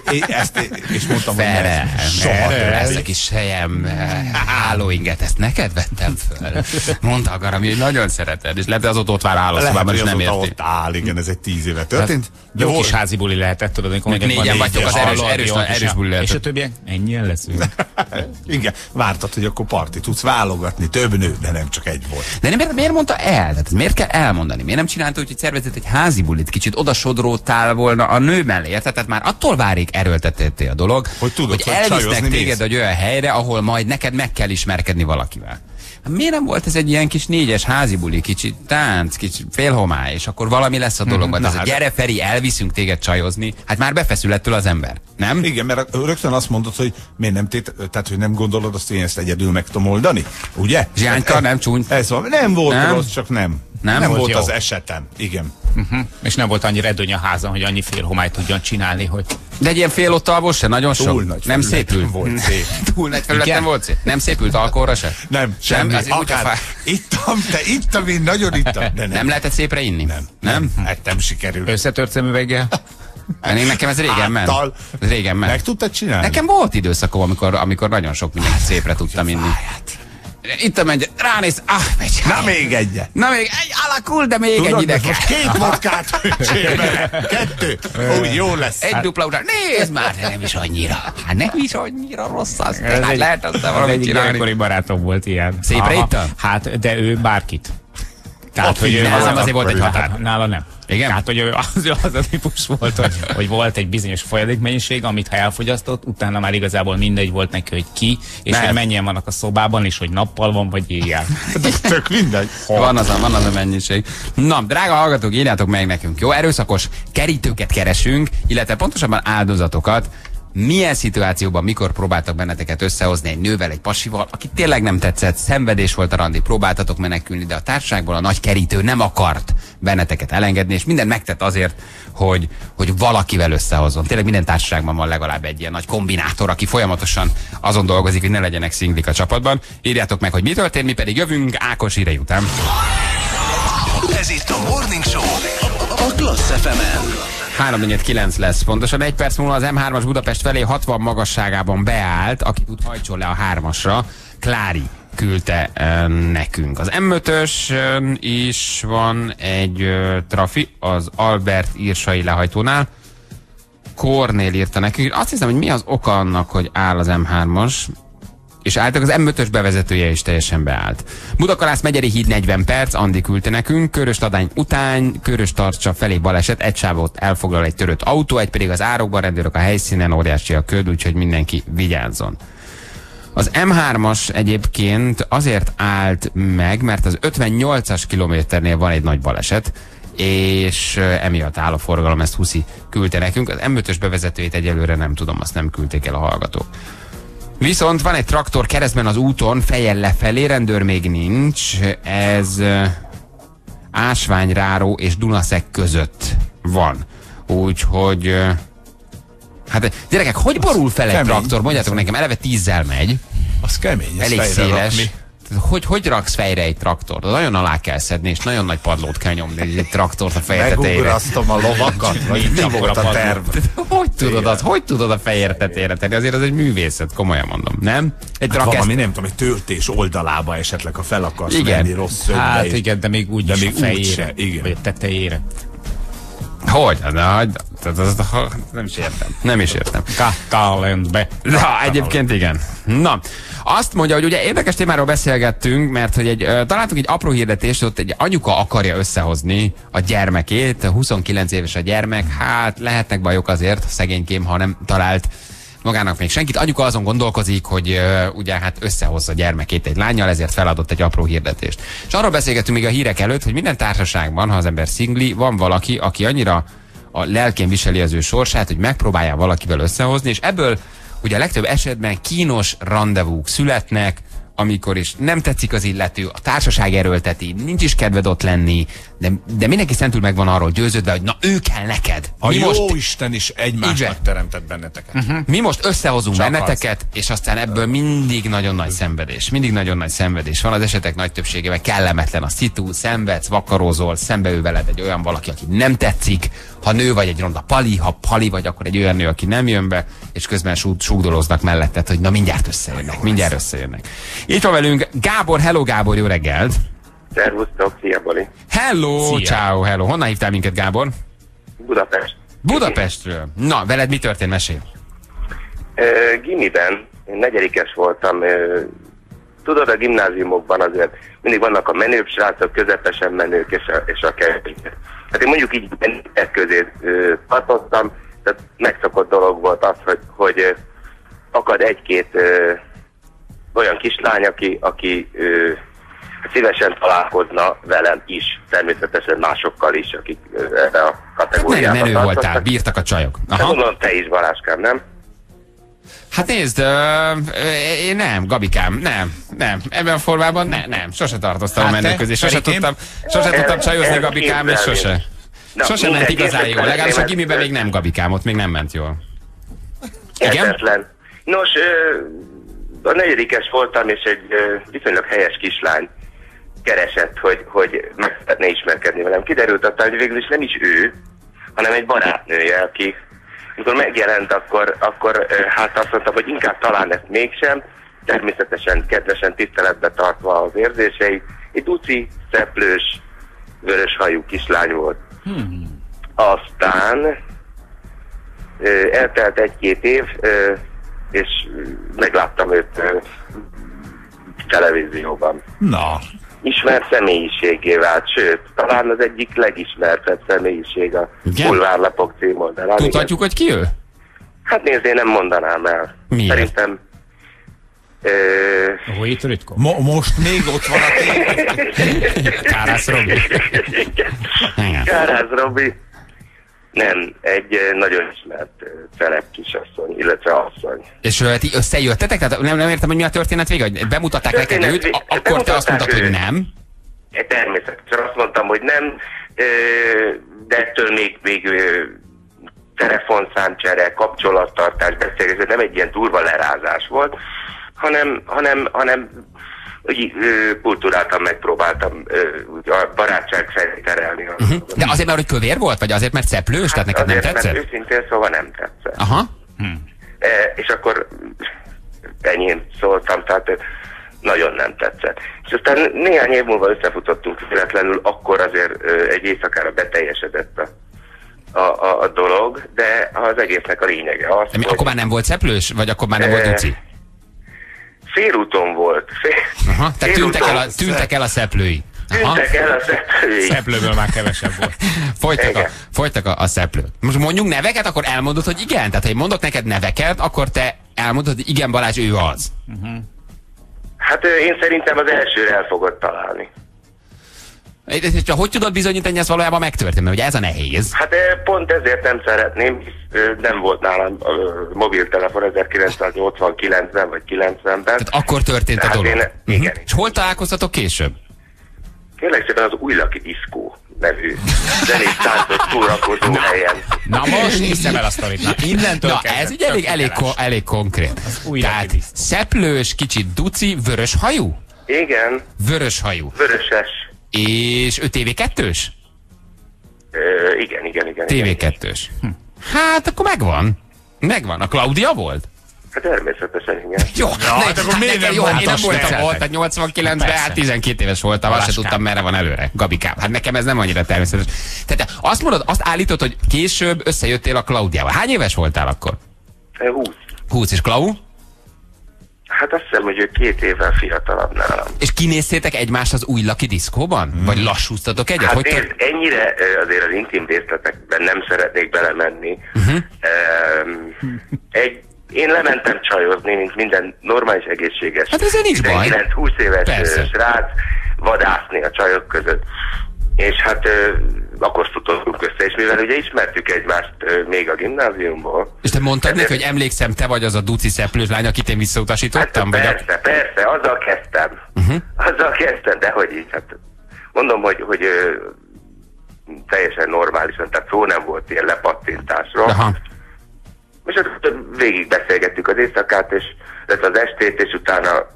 És mondtam, hogy soha lesz a kis helyen, hálóinget, ezt neked vettem föl. Mondta a Garami, hogy nagyon szereted, és lehet, hogy az ott vár a hálószobában, és nem érti. Ott áll, igen, ez egy 10 éve történt. Jó kis házi buli lehetett, tudod, amikor négyen vagytok, az erős buli lehetett. És a többiek, ennyien leszünk. Igen, vártad, hogy akkor parti tudsz válogatni, több nő, de nem csak egy volt. De miért mondta el? Tehát miért kell elmondani? Miért nem csinálta, hogy szervezett egy házi bulit, kicsit odasodródtál volna a nő mellé, érted? Tehát már attól várik erőltettél a dolog, hogy tudod, hogy elvisznek téged egy olyan helyre, ahol majd neked meg kell ismerkedni valakivel. Miért nem volt ez egy ilyen kis 4-es házi buli, kicsit tánc, kicsit félhomály, és akkor valami lesz a dologban. Ez a gyere Feri, elviszünk téged csajozni, hát már befeszül ettől az ember, nem? Igen, mert rögtön azt mondod, hogy miért nem tehát hogy nem gondolod azt, hogy én ezt egyedül meg tudom oldani, ugye? Zsánykar, nem csúny. Ez van, nem volt rossz, csak nem. Nem volt jó. Az esetem, igen. És nem volt annyira redőny a házon, hogy annyi félhomályt tudjon csinálni, hogy... De egy ilyen félottalból se, nagyon sok. Túl nagy nem szépült. Volt szép. Túl nagy felületen volt szép. Nem szépült alkoholra se? Nem, semmi. Ittam, én nagyon ittam. De nem lehetett szépre inni? Nem? Hát nem sikerült. Összetört szemüveggel? Nekem ez régen ment. Meg tudtad csinálni? Nekem volt időszakom, amikor nagyon sok mindent szépre tudtam inni. Ittam egy, ránéz, megy. Na még egy. Alakul, de még egy ide kell. Most 2 vodkát öcsém, 2. Úgy jó lesz. Egy dupla után, nézd már, de nem is annyira. Hát nem is annyira rossz az. Hát lehet aztán valamit csinálni. Gyerekkori barátom volt ilyen. Szépre ittam? Hát, de ő bárkit. Tehát, hogy azért volt egy határ. Nála nem. Igen? Tehát, hogy az a típus volt, hogy volt egy bizonyos folyadékmennyiség, amit ha elfogyasztott, utána már igazából mindegy volt neki, hogy ki, és hogy mennyien vannak a szobában, és hogy nappal van, vagy éjjel. Tök mindegy. Van az a mennyiség. Na, drága hallgatók, írjátok meg nekünk, jó? Erőszakos kerítőket keresünk, illetve pontosabban áldozatokat. Milyen szituációban, mikor próbáltak benneteket összehozni egy nővel, egy pasival, aki tényleg nem tetszett, szenvedés volt a randi, próbáltatok menekülni, de a társaságból a nagy kerítő nem akart benneteket elengedni, és mindent megtett azért, hogy valakivel összehozzon. Tényleg minden társaságban van legalább egy ilyen nagy kombinátor, aki folyamatosan azon dolgozik, hogy ne legyenek szinglik a csapatban. Írjátok meg, hogy mi történt, mi pedig jövünk Ákos hírei után. Ez itt a Morning Show a Klassz FM-en. 3-4-9 lesz. Pontosan 1 perc múlva az M3-as Budapest felé 60 magasságában beállt, aki tud hajtsol le a 3-asra. Klári küldte nekünk. Az M5-ös is van egy trafi, az Albert Írsai lehajtónál. Kornél írta nekünk. Azt hiszem, hogy mi az oka annak, hogy áll az M3-as, és álltak, az M5-ös bevezetője is teljesen beállt. Budakalász Megyeri híd 40 perc, Andi küldte nekünk, Körös-Ladány után, Körös-Tarcsa felé baleset, egy sávot elfoglal egy törött autó, egy pedig az árokban, rendőrök a helyszínen, óriási a köd, úgyhogy mindenki vigyázzon. Az M3-as egyébként azért állt meg, mert az 58-as kilométernél van egy nagy baleset, és emiatt áll a forgalom, ezt Huszi küldte nekünk. Az M5-ös bevezetőjét egyelőre nem tudom, azt nem küldték el a hallgatók. Viszont van egy traktor keresztben az úton, fejjel lefelé, rendőr még nincs, ez Ásványráró és Dunaszeg között van. Úgyhogy, hát gyerekek, hogy borul fel egy traktor? Mondjátok nekem, eleve 10-zel megy. Az kemény. Elég széles. Hogy raksz fejre egy traktort? Nagyon alá kell szedni, és nagyon nagy padlót kell nyomni egy traktort a feje tetejére. Megugrasztom a lovakat, vagy mi volt a terv? Hogy tudod a fejére tetejére tenni? Azért az egy művészet, komolyan mondom, nem? Egy valami, nem tudom, egy töltés oldalába esetleg, ha fel akarsz venni rossz szögbe. Hát igen, de még úgy is a fejére, vagy a tetejére. Hogy? Nem is értem. Nem is értem. Katalendbe. Na, egyébként igen. Na, azt mondja, hogy ugye érdekes témáról beszélgettünk, mert hogy találtunk egy apró hirdetést, ott egy anyuka akarja összehozni a gyermekét, 29 éves a gyermek, hát lehetnek bajok azért, szegénykém, ha nem talált magának még senkit. Anyuka azon gondolkozik, hogy ugye hát összehozza a gyermekét egy lánnyal, ezért feladott egy apró hirdetést. És arról beszélgettünk még a hírek előtt, hogy minden társaságban, ha az ember szingli, van valaki, aki annyira a lelkén viseli az ő sorsát, hogy megpróbálja valakivel összehozni, és ebből ugye a legtöbb esetben kínos randevúk születnek, amikor is nem tetszik az illető, a társaság erőlteti, nincs is kedved ott lenni, de mindenki szentül meg van arról győződve, hogy na ő kell neked. A jó Isten is egymásnak teremtett benneteket. Mi most összehozunk benneteket, és aztán ebből mindig nagyon nagy szenvedés. Mindig nagyon nagy szenvedés van, az esetek nagy többségében kellemetlen a szitu, szenvedsz, vakarózol, szembeül veled egy olyan valaki, aki nem tetszik, ha nő vagy egy ronda pali, ha pali vagy, akkor egy olyan nő, aki nem jön be, és közben súgdolóznak melletted, hogy na mindjárt összejönnek. Itt van velünk Gábor, hello Gábor, jó reggelt! Szervusztok, szia Bali! Hello, ciao, hello! Honnan hívtál minket, Gábor? Budapest. Budapestről. Na, veled mi történt, mesélj? Gimiben, én negyedikes voltam. Tudod, a gimnáziumokban azért mindig vannak a menőbb srácok, közepesen menők és a kevésbé. Hát én mondjuk így menők közé tartottam, tehát megszokott dolog volt az, hogy akad egy-két olyan kislány, aki szívesen találkozna velem is, természetesen másokkal is, akik ebbe a kategóriába menő voltál, bírtak a csajok. Aha. De mondom, te is, Baláskám, nem? Hát nézd, én nem, Gabikám, nem. Ebben a formában nem. Sose tartoztam a menők közé, sose tudtam csajozni, Gabikám, és sose. Sose ment igazán jól, legalábbis a gimiben még nem, Gabikám, ott még nem ment jól. Igen? Nos, a negyedikes voltam, és egy viszonylag helyes kislány keresett, hogy meg szeretne ismerkedni velem. Kiderült aztán, hogy végül is nem is ő, hanem egy barátnője, aki amikor megjelent, akkor hát azt mondtam, hogy inkább talán ezt mégsem, természetesen kedvesen tiszteletbe tartva az érzéseit. Egy duci, szeplős, vöröshajú kislány volt. Aztán eltelt egy-két év, és megláttam őt televízióban. Na. Ismert személyiségé vált, sőt, talán az egyik legismertebb személyiség a bulvárlapok címoldalán. Tudhatjuk, hogy ki ő? Hát nézd, én nem mondanám el. Miért? Szerintem... Most még ott van a tény. Kárász Robi. Kárász Robi. Nem, egy nagyon ismert celeb kisasszony, illetve asszony. És ti összejöttetek? Tehát nem értem, hogy mi a történet vége, hogy bemutatták neked őt, akkor te azt mondtad, hogy nem? Természetesen azt mondtam, hogy nem, de ettől még telefonszámcsere, kapcsolattartás, beszélgetés, nem egy ilyen durva lerázás volt, hanem úgy kultúráltan megpróbáltam a barátság felé terelni. De azért, mert hogy kövér volt, vagy azért, mert szeplős, tehát neked nem tetszett? Mert őszintén szóval nem tetszett. Aha. És akkor enyém szóltam, tehát nagyon nem tetszett. És aztán néhány év múlva összefutottunk véletlenül, akkor azért egy éjszakára beteljesedett a dolog, de az egésznek a lényege az, hogy... Akkor már nem volt szeplős, vagy akkor már nem volt duci? Félúton volt. Aha, tehát tűntek el a szeplői. Tűntek el a szeplői. Szeplőből már kevesebb volt. Folytak a szeplők. Most mondjunk neveket, akkor elmondod, hogy igen? Tehát ha én mondok neked neveket, akkor te elmondod, hogy igen, Balázs, ő az. Hát én szerintem az elsőre el fogod találni. Hogy tudod bizonyítani, hogy ez valójában megtörtént? Mert ugye ez a nehéz. Hát pont ezért nem szeretném, nem volt nálam mobiltelefon 1989-ben vagy 90-ben. Tehát akkor történt a dolog. Igen. És hol találkoztatok később? Kérlek szépen az Újlaki Diszkó nevű zenés táncos szórakozó helyen. Na most hiszem el a sztorit. Na, innentől ez ugye elég konkrét. Tehát szeplős, kicsit duci, vörös hajú? Igen. Vörös hajú. Vöröses. És ő TV2-s? Igen. TV2-s. Hát akkor megvan. Megvan. A Claudia volt? Hát természetesen, igen. Jó, akkor miért nem jó, én nem voltam ott, tehát 89-ben, hát 12 éves voltam, azt se tudtam, merre van előre. Gabikám, hát nekem ez nem annyira természetes. Tehát azt mondod, azt állítod, hogy később összejöttél a Claudiával. Hány éves voltál akkor? 20. 20, és Klau? Hát azt hiszem, hogy ő 2 évvel fiatalabb nálam. És kinéztétek egymást az új Lucky Diszkóban? Vagy lassúztatok egyet? Hát hogy ennyire azért az intim részletekben nem szeretnék belemenni. Én lementem csajozni, mint minden normális, egészséges, hát ezzel nincs baj. 19-20 éves srác, vadászni a csajok között. És hát akkor futottunk össze, és mivel ugye ismertük egymást még a gimnáziumból. És te mondtad neki, hogy emlékszem, te vagy az a duci szeplős lány, akit én visszautasítottam? Hát persze, azzal kezdtem. Azzal kezdtem, de hogy így, hát mondom, hogy teljesen normálisan, tehát szó nem volt ilyen lepattintásról. Aha. És hát végig beszélgettük az éjszakát, és az estét, és utána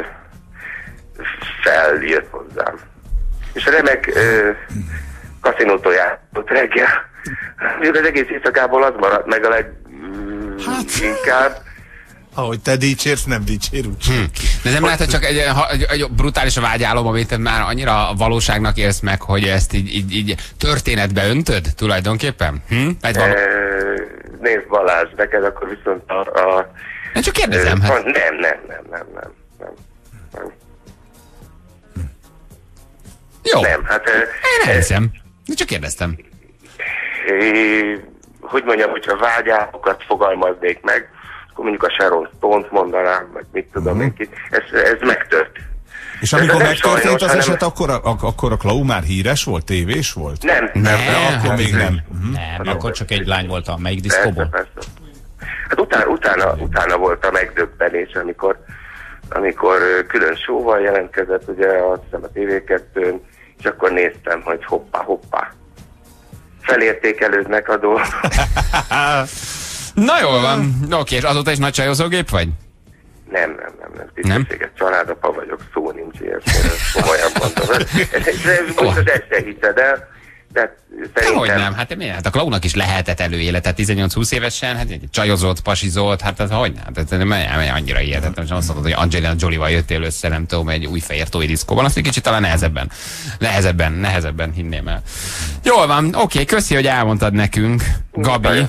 feljött hozzám. És a remek kaszinótól járt reggel. Még az egész éjszakából az maradt meg a leginkább. Ahogy te dicsérsz, nem dicsér úgy. De nem lehet, hogy csak egy brutális a vágyálom, amit már annyira a valóságnak élsz meg, hogy ezt így történetbe öntöd tulajdonképpen? Nézd Balázs, neked akkor viszont én csak kérdezem. Hát. Nem. Jó. Nem, hát... Én elhiszem. Én csak kérdeztem. Hogy mondjam, hogyha vágyálokat fogalmaznék meg, akkor mondjuk a Sharon Stone-t mondanám, vagy mit tudom én ki, ez megtört. És amikor megtörtént az eset, akkor a Klau már híres volt, tévés volt? Nem, akkor még nem. Nem, akkor csak egy lány volt a melyik diszkóban. Persze. Hát utána volt a megdöbbenés, amikor külön show-val jelentkezett, ugye azt hiszem a TV2-n, és akkor néztem, hogy hoppá. Felértékelődnek a dolgok. Na jól van. Oké, és azóta is nagy csajozógép vagy? Nem. Tisztességes családapa vagyok, szó nincs ilyesmire. Komolyan mondom. Most az se hiszed el. Szerintem... Hogy nem? Hát miért? Hát a Klaunak is lehetett előélete 18-20 évesen, hát csajozott, pasizolt, hát ez hogy nem? Hát nem annyira hihetetlen, hogy azt mondod, hogy Angelina Jolie-val jöttél össze, nem tudom, egy új fehér tói diszkóban, azt egy kicsit talán nehezebben hinném el. Jól van, oké, köszi, hogy elmondtad nekünk, Gabi.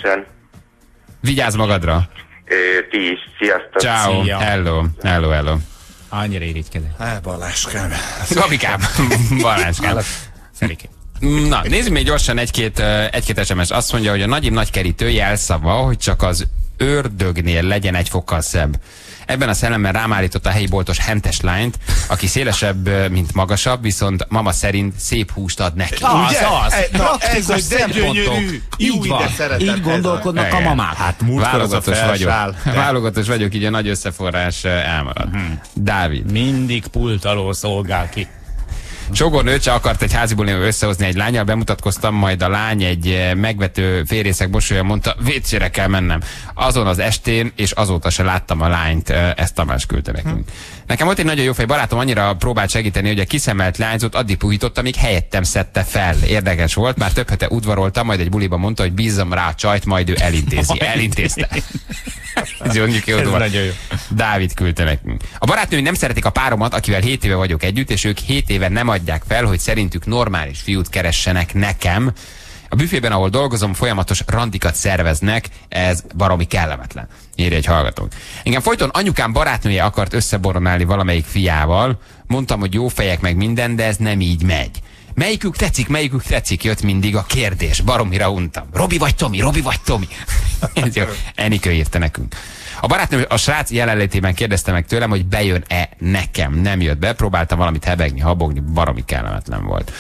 Vigyázz magadra. Ti is, sziasztok. Ciao. Hello. Annyira irigykedek. Baláskám. Gabikám. Baláskám. Ferikém. Na, nézzük még gyorsan egy-két SMS. Azt mondja, hogy a nagyim nagykerítő jelszava, hogy csak az ördögnél legyen egy fokkal szebb. Ebben a szellemben rám állított a helyi boltos hentes lányt, aki szélesebb, mint magasabb, viszont mama szerint szép húst ad neki. Praktikus szempontok. Így van. Így gondolkodnak a mamák. Hát válogatos vagyok, így a nagy összeforrás elmarad. Dávid. Mindig pult alól szolgál ki. Sógornő se akart egy házibulin összehozni egy lányjal, bemutatkoztam, majd a lány egy megvető férészek mosolyan mondta, vécére kell mennem. Azon az estén, és azóta se láttam a lányt, ezt Tamás küldte nekünk. Nekem volt egy nagyon jó fej barátom, annyira próbált segíteni, hogy a kiszemelt lányzót addig puhította, amíg helyettem szedte fel. Érdekes volt, már több hete udvaroltam, majd egy buliba mondta, hogy bízzam rá a csajt, majd ő elintézi. Elintézte. Ez nagyon jó. Dávid küldte nekünk. A barátnőim nem szeretik a páromat, akivel 7 éve vagyok együtt, és ők 7 éve nem adják fel, hogy szerintük normális fiút keressenek nekem. A büfében, ahol dolgozom, folyamatos randikat szerveznek, ez baromi kellemetlen. Írja egy hallgatónk. Engem folyton anyukám barátnője akart összeboronálni valamelyik fiával. Mondtam, hogy jó fejek meg minden, de ez nem így megy. Melyikük tetszik, jött mindig a kérdés. Baromira untam. Robi vagy Tomi? Ez jó. Enikő írta nekünk. A barátnő a srác jelenlétében kérdezte meg tőlem, hogy bejön-e nekem. Nem jött be, próbáltam valamit hebegni, habogni, baromi kellemetlen volt.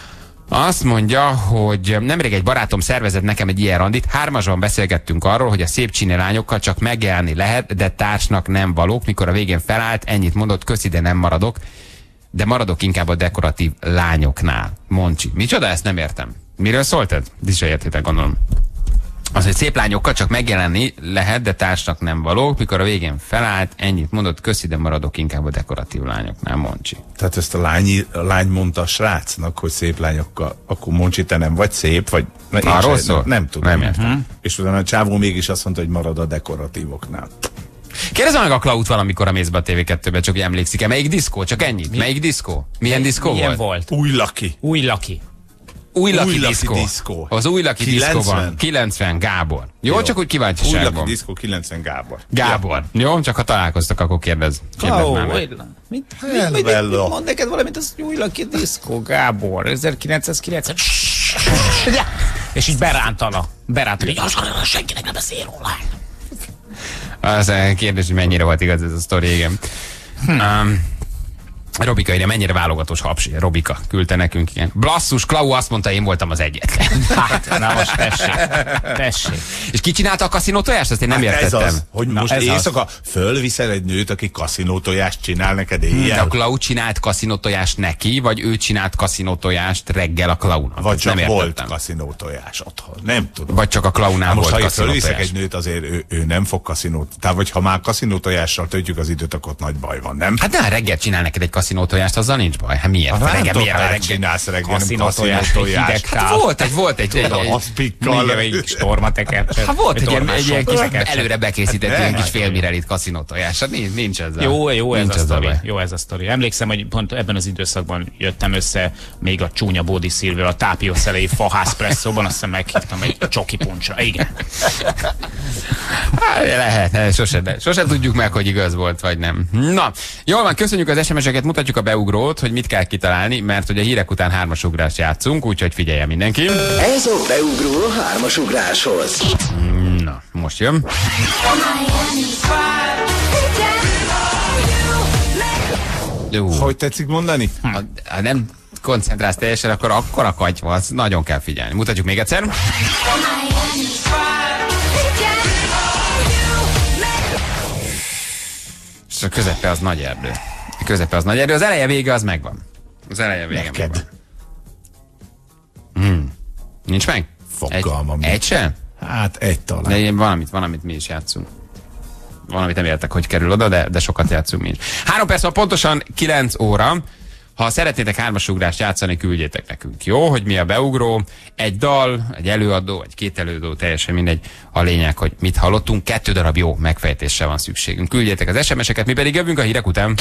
Azt mondja, hogy nemrég egy barátom szervezett nekem egy ilyen randit, 3-asban beszélgettünk arról, hogy a szép csíni lányokkal csak megjelenni lehet, de társnak nem valók. Mikor a végén felállt, ennyit mondott, köszi, de nem maradok. De maradok inkább a dekoratív lányoknál. Moncsi. Micsoda, ezt nem értem. Miről szóltad? Ti se értitek, gondolom. Az, hogy szép lányokkal csak megjelenni lehet, de társnak nem való. Mikor a végén felállt, ennyit mondott, köszi, de maradok inkább a dekoratív lányoknál, Moncsi. Tehát ezt a lány mondta a srácnak, hogy szép lányokkal, akkor Moncsi, te nem vagy szép, vagy... Arról szól? Nem tudom. Nem értem. És utána a csávó mégis azt mondta, hogy marad a dekoratívoknál. Kérdezem meg a Klaut valamikor a mész be a TV2-be, csak hogy emlékszik-e. Melyik diszkó? Csak ennyit. Melyik diszkó? Milyen diszkó volt? Új Laki. Új Laki. Új Laki diszkó. Az Új Laki diszkóban. 90 Gábor. Jó, csak úgy kíváncsiságban. Új Laki diszkó 90 Gábor. Gábor. Jó, csak ha találkoztak, akkor kérdezz már meg. Mit mond neked valamit, az Új Laki diszkó, Gábor, 1990. És így berántana. Senkinek nem beszél róla. Az kérdés, hogy mennyire volt igaz ez a sztori, igen. Robika ide, mennyire válogatós hapsi. Robika küldte nekünk, igen. Blasszus, Klau azt mondta, én voltam az egyetlen. Hát, na most tessék. És ki csinálta a kaszinó tojást? Azt én nem értettem. Ez az, hogy most éjszaka fölviszel egy nőt, aki kaszinó tojást csinál neked éjjel. A Klau csinált kaszinó tojást neki, vagy ő csinált kaszinó tojást reggel a Klaunak? Vagy csak volt kaszinó tojás otthon. Nem tudom. Vagy csak a Klaunál volt kaszinó tojás. Most ha fölviszek egy nőt, azért ő nem fog kaszinó. Tehát, vagy ha már kaszinó tojással töltjük az időt, akkor nagy baj van, nem? Hát de reggel csinál neked egy kaszinó tojást, azzal nincs baj. Hát miért? Reggel csinálsz reggel kaszinó tojást. Volt egy stormatekert. Hát volt egy ilyen kis előre bekészített ilyen kis félmirelit kaszinó tojás. Nincs ezzel. Jó ez a sztori. Emlékszem, hogy pont ebben az időszakban jöttem össze még a csúnya Bódi Szilvvel a Tápiószelei fahászpresszóban, azt hiszem meghívtam egy csoki puncsra. Igen. Lehet, sose tudjuk meg, hogy igaz volt, vagy nem. Na, jól van, köszönjük az SMS-eket, mutatjuk a beugrót, hogy mit kell kitalálni, mert hogy a hírek után 3-as ugrást játszunk, úgyhogy figyelje mindenki. Ez a beugró a 3-as ugráshoz. Na, most jön. Hogy tetszik mondani? Ha nem koncentrálsz teljesen, akkor akkora katy van, nagyon kell figyelni. Mutatjuk még egyszer. És a közepe az nagy erdő. Az eleje vége az megvan. Az eleje vége megvan. Nincs meg? Fogalmam. Egy sem? Hát egy talán. De valamit mi is játszunk. Valamit nem értek, hogy kerül oda, de sokat játszunk mi is. 3 perc van pontosan 9 óra. Ha szeretnétek 3-as ugrást játszani, küldjétek nekünk. Jó, hogy mi a beugró, egy dal, egy előadó, vagy 2 előadó, teljesen mindegy. A lényeg, hogy mit hallottunk, 2 darab jó megfejtésre van szükségünk. Küldjétek az SMS-eket, mi pedig jövünk a hírek után.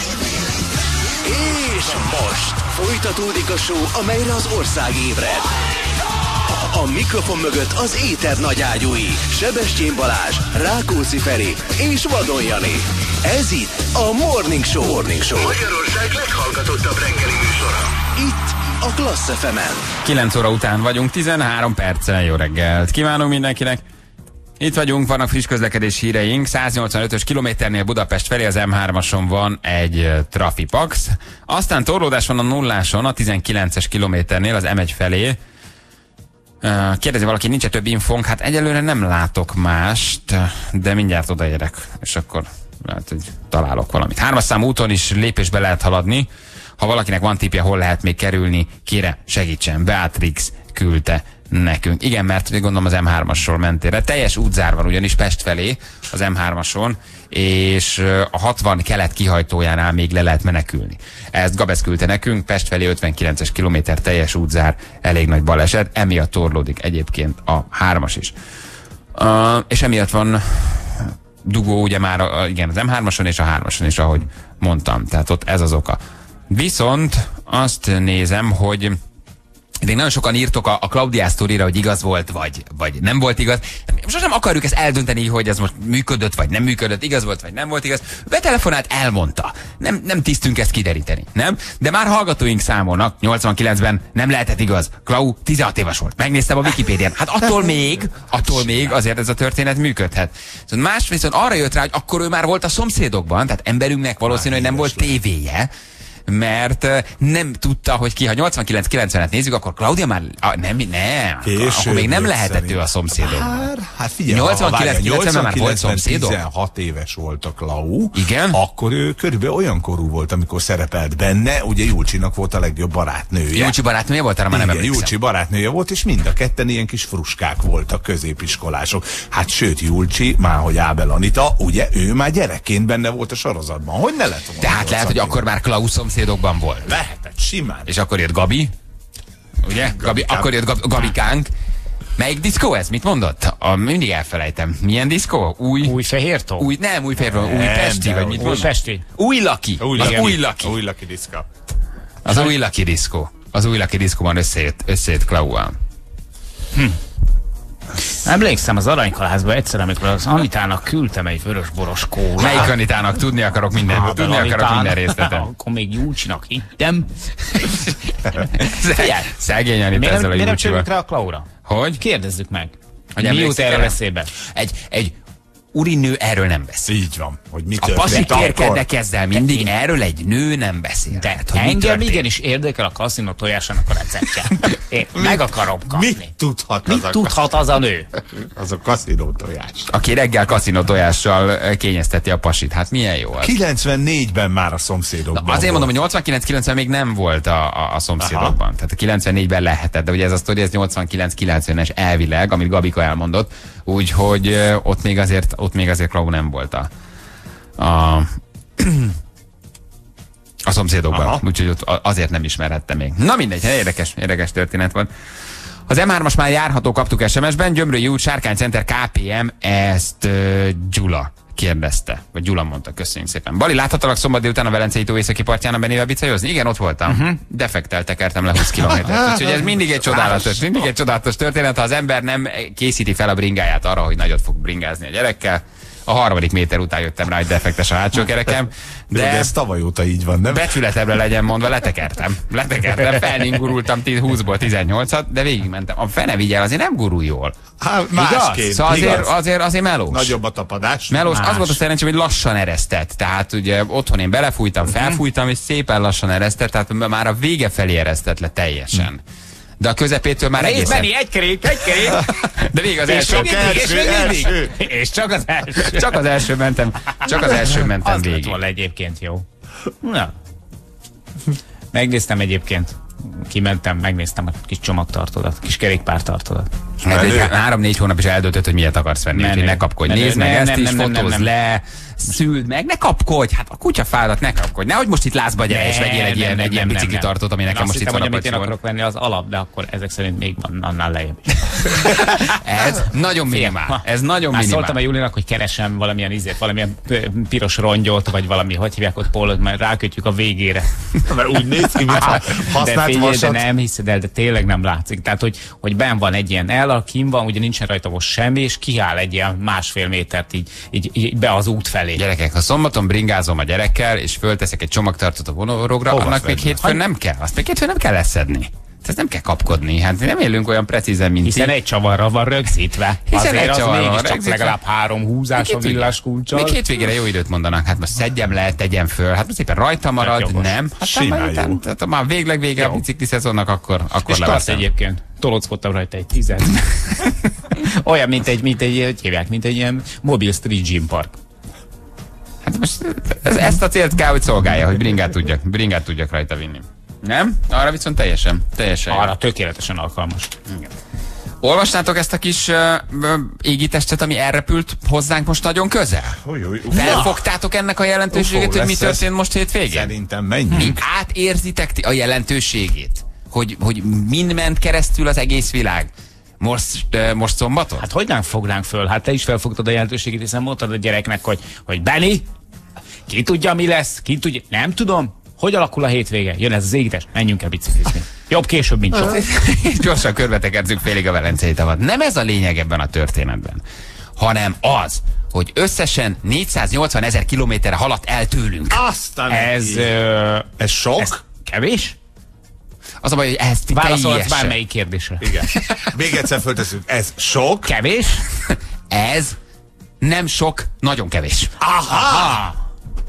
És most folytatódik a show, amelyre az ország ébred. A mikrofon mögött az éter nagyágyúi, Sebestyén Balázs, Rákóczi Feri és Vadon Jani. Ez itt a Morning Show. Magyarország leghallgatottabb reggeli műsora. Itt a Klassz FM-en. 9 óra után vagyunk, 13 perccel. Jó reggelt kívánunk mindenkinek. Itt vagyunk, vannak friss közlekedés híreink. 185-ös kilométernél Budapest felé az M3-ason van egy trafipax. Aztán torlódás van a nulláson, a 19-es kilométernél az M1 felé. Kérdezi valaki, nincs-e több infónk? Hát egyelőre nem látok mást, de mindjárt odaérek, és akkor lehet, hogy találok valamit. 3-as számú úton is lépésbe lehet haladni. Ha valakinek van tippje, hol lehet még kerülni, kérem, segítsen. Beatrix küldte nekünk. Igen, mert gondolom az M3-asról mentél. Teljes útzár van ugyanis Pest felé az M3-ason, és a 60 kelet kihajtójánál még le lehet menekülni. Ezt Gabesz küldte nekünk, Pest felé 59-es kilométer teljes útzár, elég nagy baleset, emiatt torlódik egyébként a 3-as is. És emiatt van dugó ugye már igen, az M3-ason és a 3-ason is, ahogy mondtam. Tehát ott ez az oka. Viszont azt nézem, hogy de nagyon sokan írtok a Klaudiás sztorira, hogy igaz volt, vagy nem volt igaz. Most nem akarjuk ezt eldönteni, hogy ez most működött, vagy nem működött, igaz volt, vagy nem volt igaz. Betelefonált, elmondta. Nem tisztünk ezt kideríteni, nem? De már hallgatóink számolnak, 89-ben nem lehetett igaz. Klau 16 éves volt. Megnéztem a Wikipédián. Hát attól még azért ez a történet működhet. Szóval más viszont arra jött rá, hogy akkor ő már volt a szomszédokban, tehát emberünknek valószínű, hogy nem volt tévéje. mert nem tudta, hogy ki. Ha 89-90-et nézzük, akkor Claudia már nem, akkor még nem lehetett ő a szomszédokban. Hát figyelj, 89-90-ben már volt szomszédok. 16 éves volt a Klau. Igen? Akkor ő körülbelül olyan korú volt, amikor szerepelt benne, ugye Julcsinak volt a legjobb barátnője. Julcsi barátnője volt, arra már nem emlékszem. Julcsi barátnője volt, és mind a ketten ilyen kis fruskák voltak, középiskolások. Hát sőt, Julcsi, már hogy Ábel Anita, ugye ő már gyerekként benne volt a sorozatban. Hogy ne lett volna? Tehát lehet, hogy akkor már Klau szomszédokban volt. Lehetett, simán. És akkor jött Gabi, ugye? Akkor jött Gabikánk. Melyik diszkó ez? Mit mondott? Mindig elfelejtem. Milyen diszkó? Új Fehértó? Új Pesti, vagy mit mondott? Új Pesti. Új Laki. Új Laki diszka. Az Új Laki diszkó. Az Új Laki diszkóban összejött Klauval. Emlékszem az Aranykalázban egyszer, amikor az Anitának küldtem egy vörösboros kólát. Melyik Anitának? Tudni akarok minden részletet. Akkor még Julcsinak hittem. Szegény Anita ezzel a Miért nem Julcsival. csörjük rá a Klaura? Hogy? Kérdezzük meg. Hogy mi jut erről eszébe? Egy urinő erről nem beszél. Így van. Hogy mi A pasik kérkednek ezzel mindig, erről egy nő nem beszél. De engem igenis érdekel a kaszinó tojásának a receptje. Én meg akarom kapni. Mit tudhat az a nő? Az a kaszinó tojás. Aki reggel kaszinó tojással kényezteti a pasit. Hát milyen jó az. 94-ben már a szomszédokban. Azért mondom, hogy 89-90 még nem volt a szomszédokban. Aha. Tehát a 94-ben lehetett, de ugye ez a sztori, ez 89-90-es elvileg, amit Gabika elmondott, úgyhogy ott még azért Klau nem volt a szomszédokban. Úgyhogy ott azért nem ismerhette még. Na mindegy, érdekes történet volt. Az M3-as már járható, kaptuk SMS-ben, Gyömrői út, Sárkány Center, KPM, ezt Gyula kérdezte, vagy Gyula mondta, köszönjük szépen. Bali, láthatalak szombat délután a Velencei tó északi partján a Benével bicajozni? Igen, ott voltam. Defektel tekertem le 20 kilométert. Úgyhogy ez mindig egy csodálatos történet, ha az ember nem készíti fel a bringáját arra, hogy nagyot fog bringázni a gyerekkel. A 3. méter után jöttem rá, hogy defektes a hátsó kerekem. De ez tavaly óta így van, nem? Becsületebbre legyen mondva, letekertem, felingurultam 20-ból 18-at, de végigmentem. A fene vigyel, azért nem gurul jól. Hát másként. Szóval azért melós. Nagyobb a tapadás. Melós, az volt a szerencsém, hogy lassan eresztett. Tehát ugye otthon én belefújtam, felfújtam, és szépen lassan eresztett, tehát már a vége felé eresztett le teljesen. De a közepétől már egészen... Egy kerék! De végig az első. És csak az első. Csak az első mentem az végig. Az volna egyébként jó. Na. Megnéztem egyébként. Kimentem, megnéztem a kis csomagtartódat, kis kerékpártartódat. 3-4 hónap is eldöntött, hogy miért akarsz venni. Ne kapkodj, nézd meg ezt is, fotózd le, szüld meg, ne kapkodj, hát a kutyafádat ne kapkodj. Nehogy most itt lázba gyere és vegyél egy ilyen biciklitartót, ami nekem most itt van a amit én akarok venni az alap, de akkor ezek szerint még van annál lejjebb. Ez nagyon minimál. Ez nagyon minimál. Szóltam a Julinak, hogy keresem valamilyen valamilyen piros rongyot, vagy valami, hogy hívják ott pólót, majd rákötjük a végére. Mert úgy néz ki, mint használt vasat. De nem hiszed el, de tényleg nem látszik. Tehát, hogy benn van egy ilyen kim van, ugye nincsen rajta most semmi, és kiáll egy ilyen 1,5 métert így be az út felé. Gyerekek, ha szombaton bringázom a gyerekkel, és fölteszek egy csomagtartót a vonórogra, annak még hétfőn nem kell. Azt még hétfőn nem kell leszedni. Tehát nem kell kapkodni. Hát nem élünk olyan precízen, mint hiszen egy csavarra van rögzítve. Azért az mégiscsak legalább 3 húzás a villáskulccsal. Még hétvégére jó időt mondanak. Hát most szedjem le, tegyem föl. Hát most éppen rajta marad, nem. Hát már végleg vége a bicikli szezonnak, akkor és leveszem. Egyébként tolockodtam rajta egy 10. Olyan, mint egy ilyen mobil street gym park. Hát most ezt a célt kell, hogy szolgálja, hogy bringát tudjak rajta vinni. Nem? Arra viszont teljesen arra jó. Tökéletesen alkalmas. Igen. Olvasnátok ezt a kis égitestet, ami elrepült hozzánk most nagyon közel? Felfogtátok ennek a jelentőségét, hogy mi történt most hétvégén? Szerintem menjünk. Átérzitek a jelentőségét? Hogy mind ment keresztül az egész világ? Most szombaton? Hát hogy nem fognánk föl? Hát te is felfogtad a jelentőségét, hiszen mondtad a gyereknek, hogy Benni, ki tudja mi lesz? Ki tudja? Nem tudom. Hogy alakul a hétvége? Jön ez az égítés, menjünk el biciklizni. Jobb később, mint soha. Gyorsan körbetekerzzük félig a Velencei tavat. Nem ez a lényeg ebben a történetben, hanem az, hogy összesen 480 000 kilométerre haladt el tőlünk. Aztán ez sok? Ez kevés? Az a baj, hogy ezt válaszolsz bármelyik kérdésre. Igen. Még egyszer fölteszünk. Ez sok? Kevés? Ez nem sok, nagyon kevés. Aha!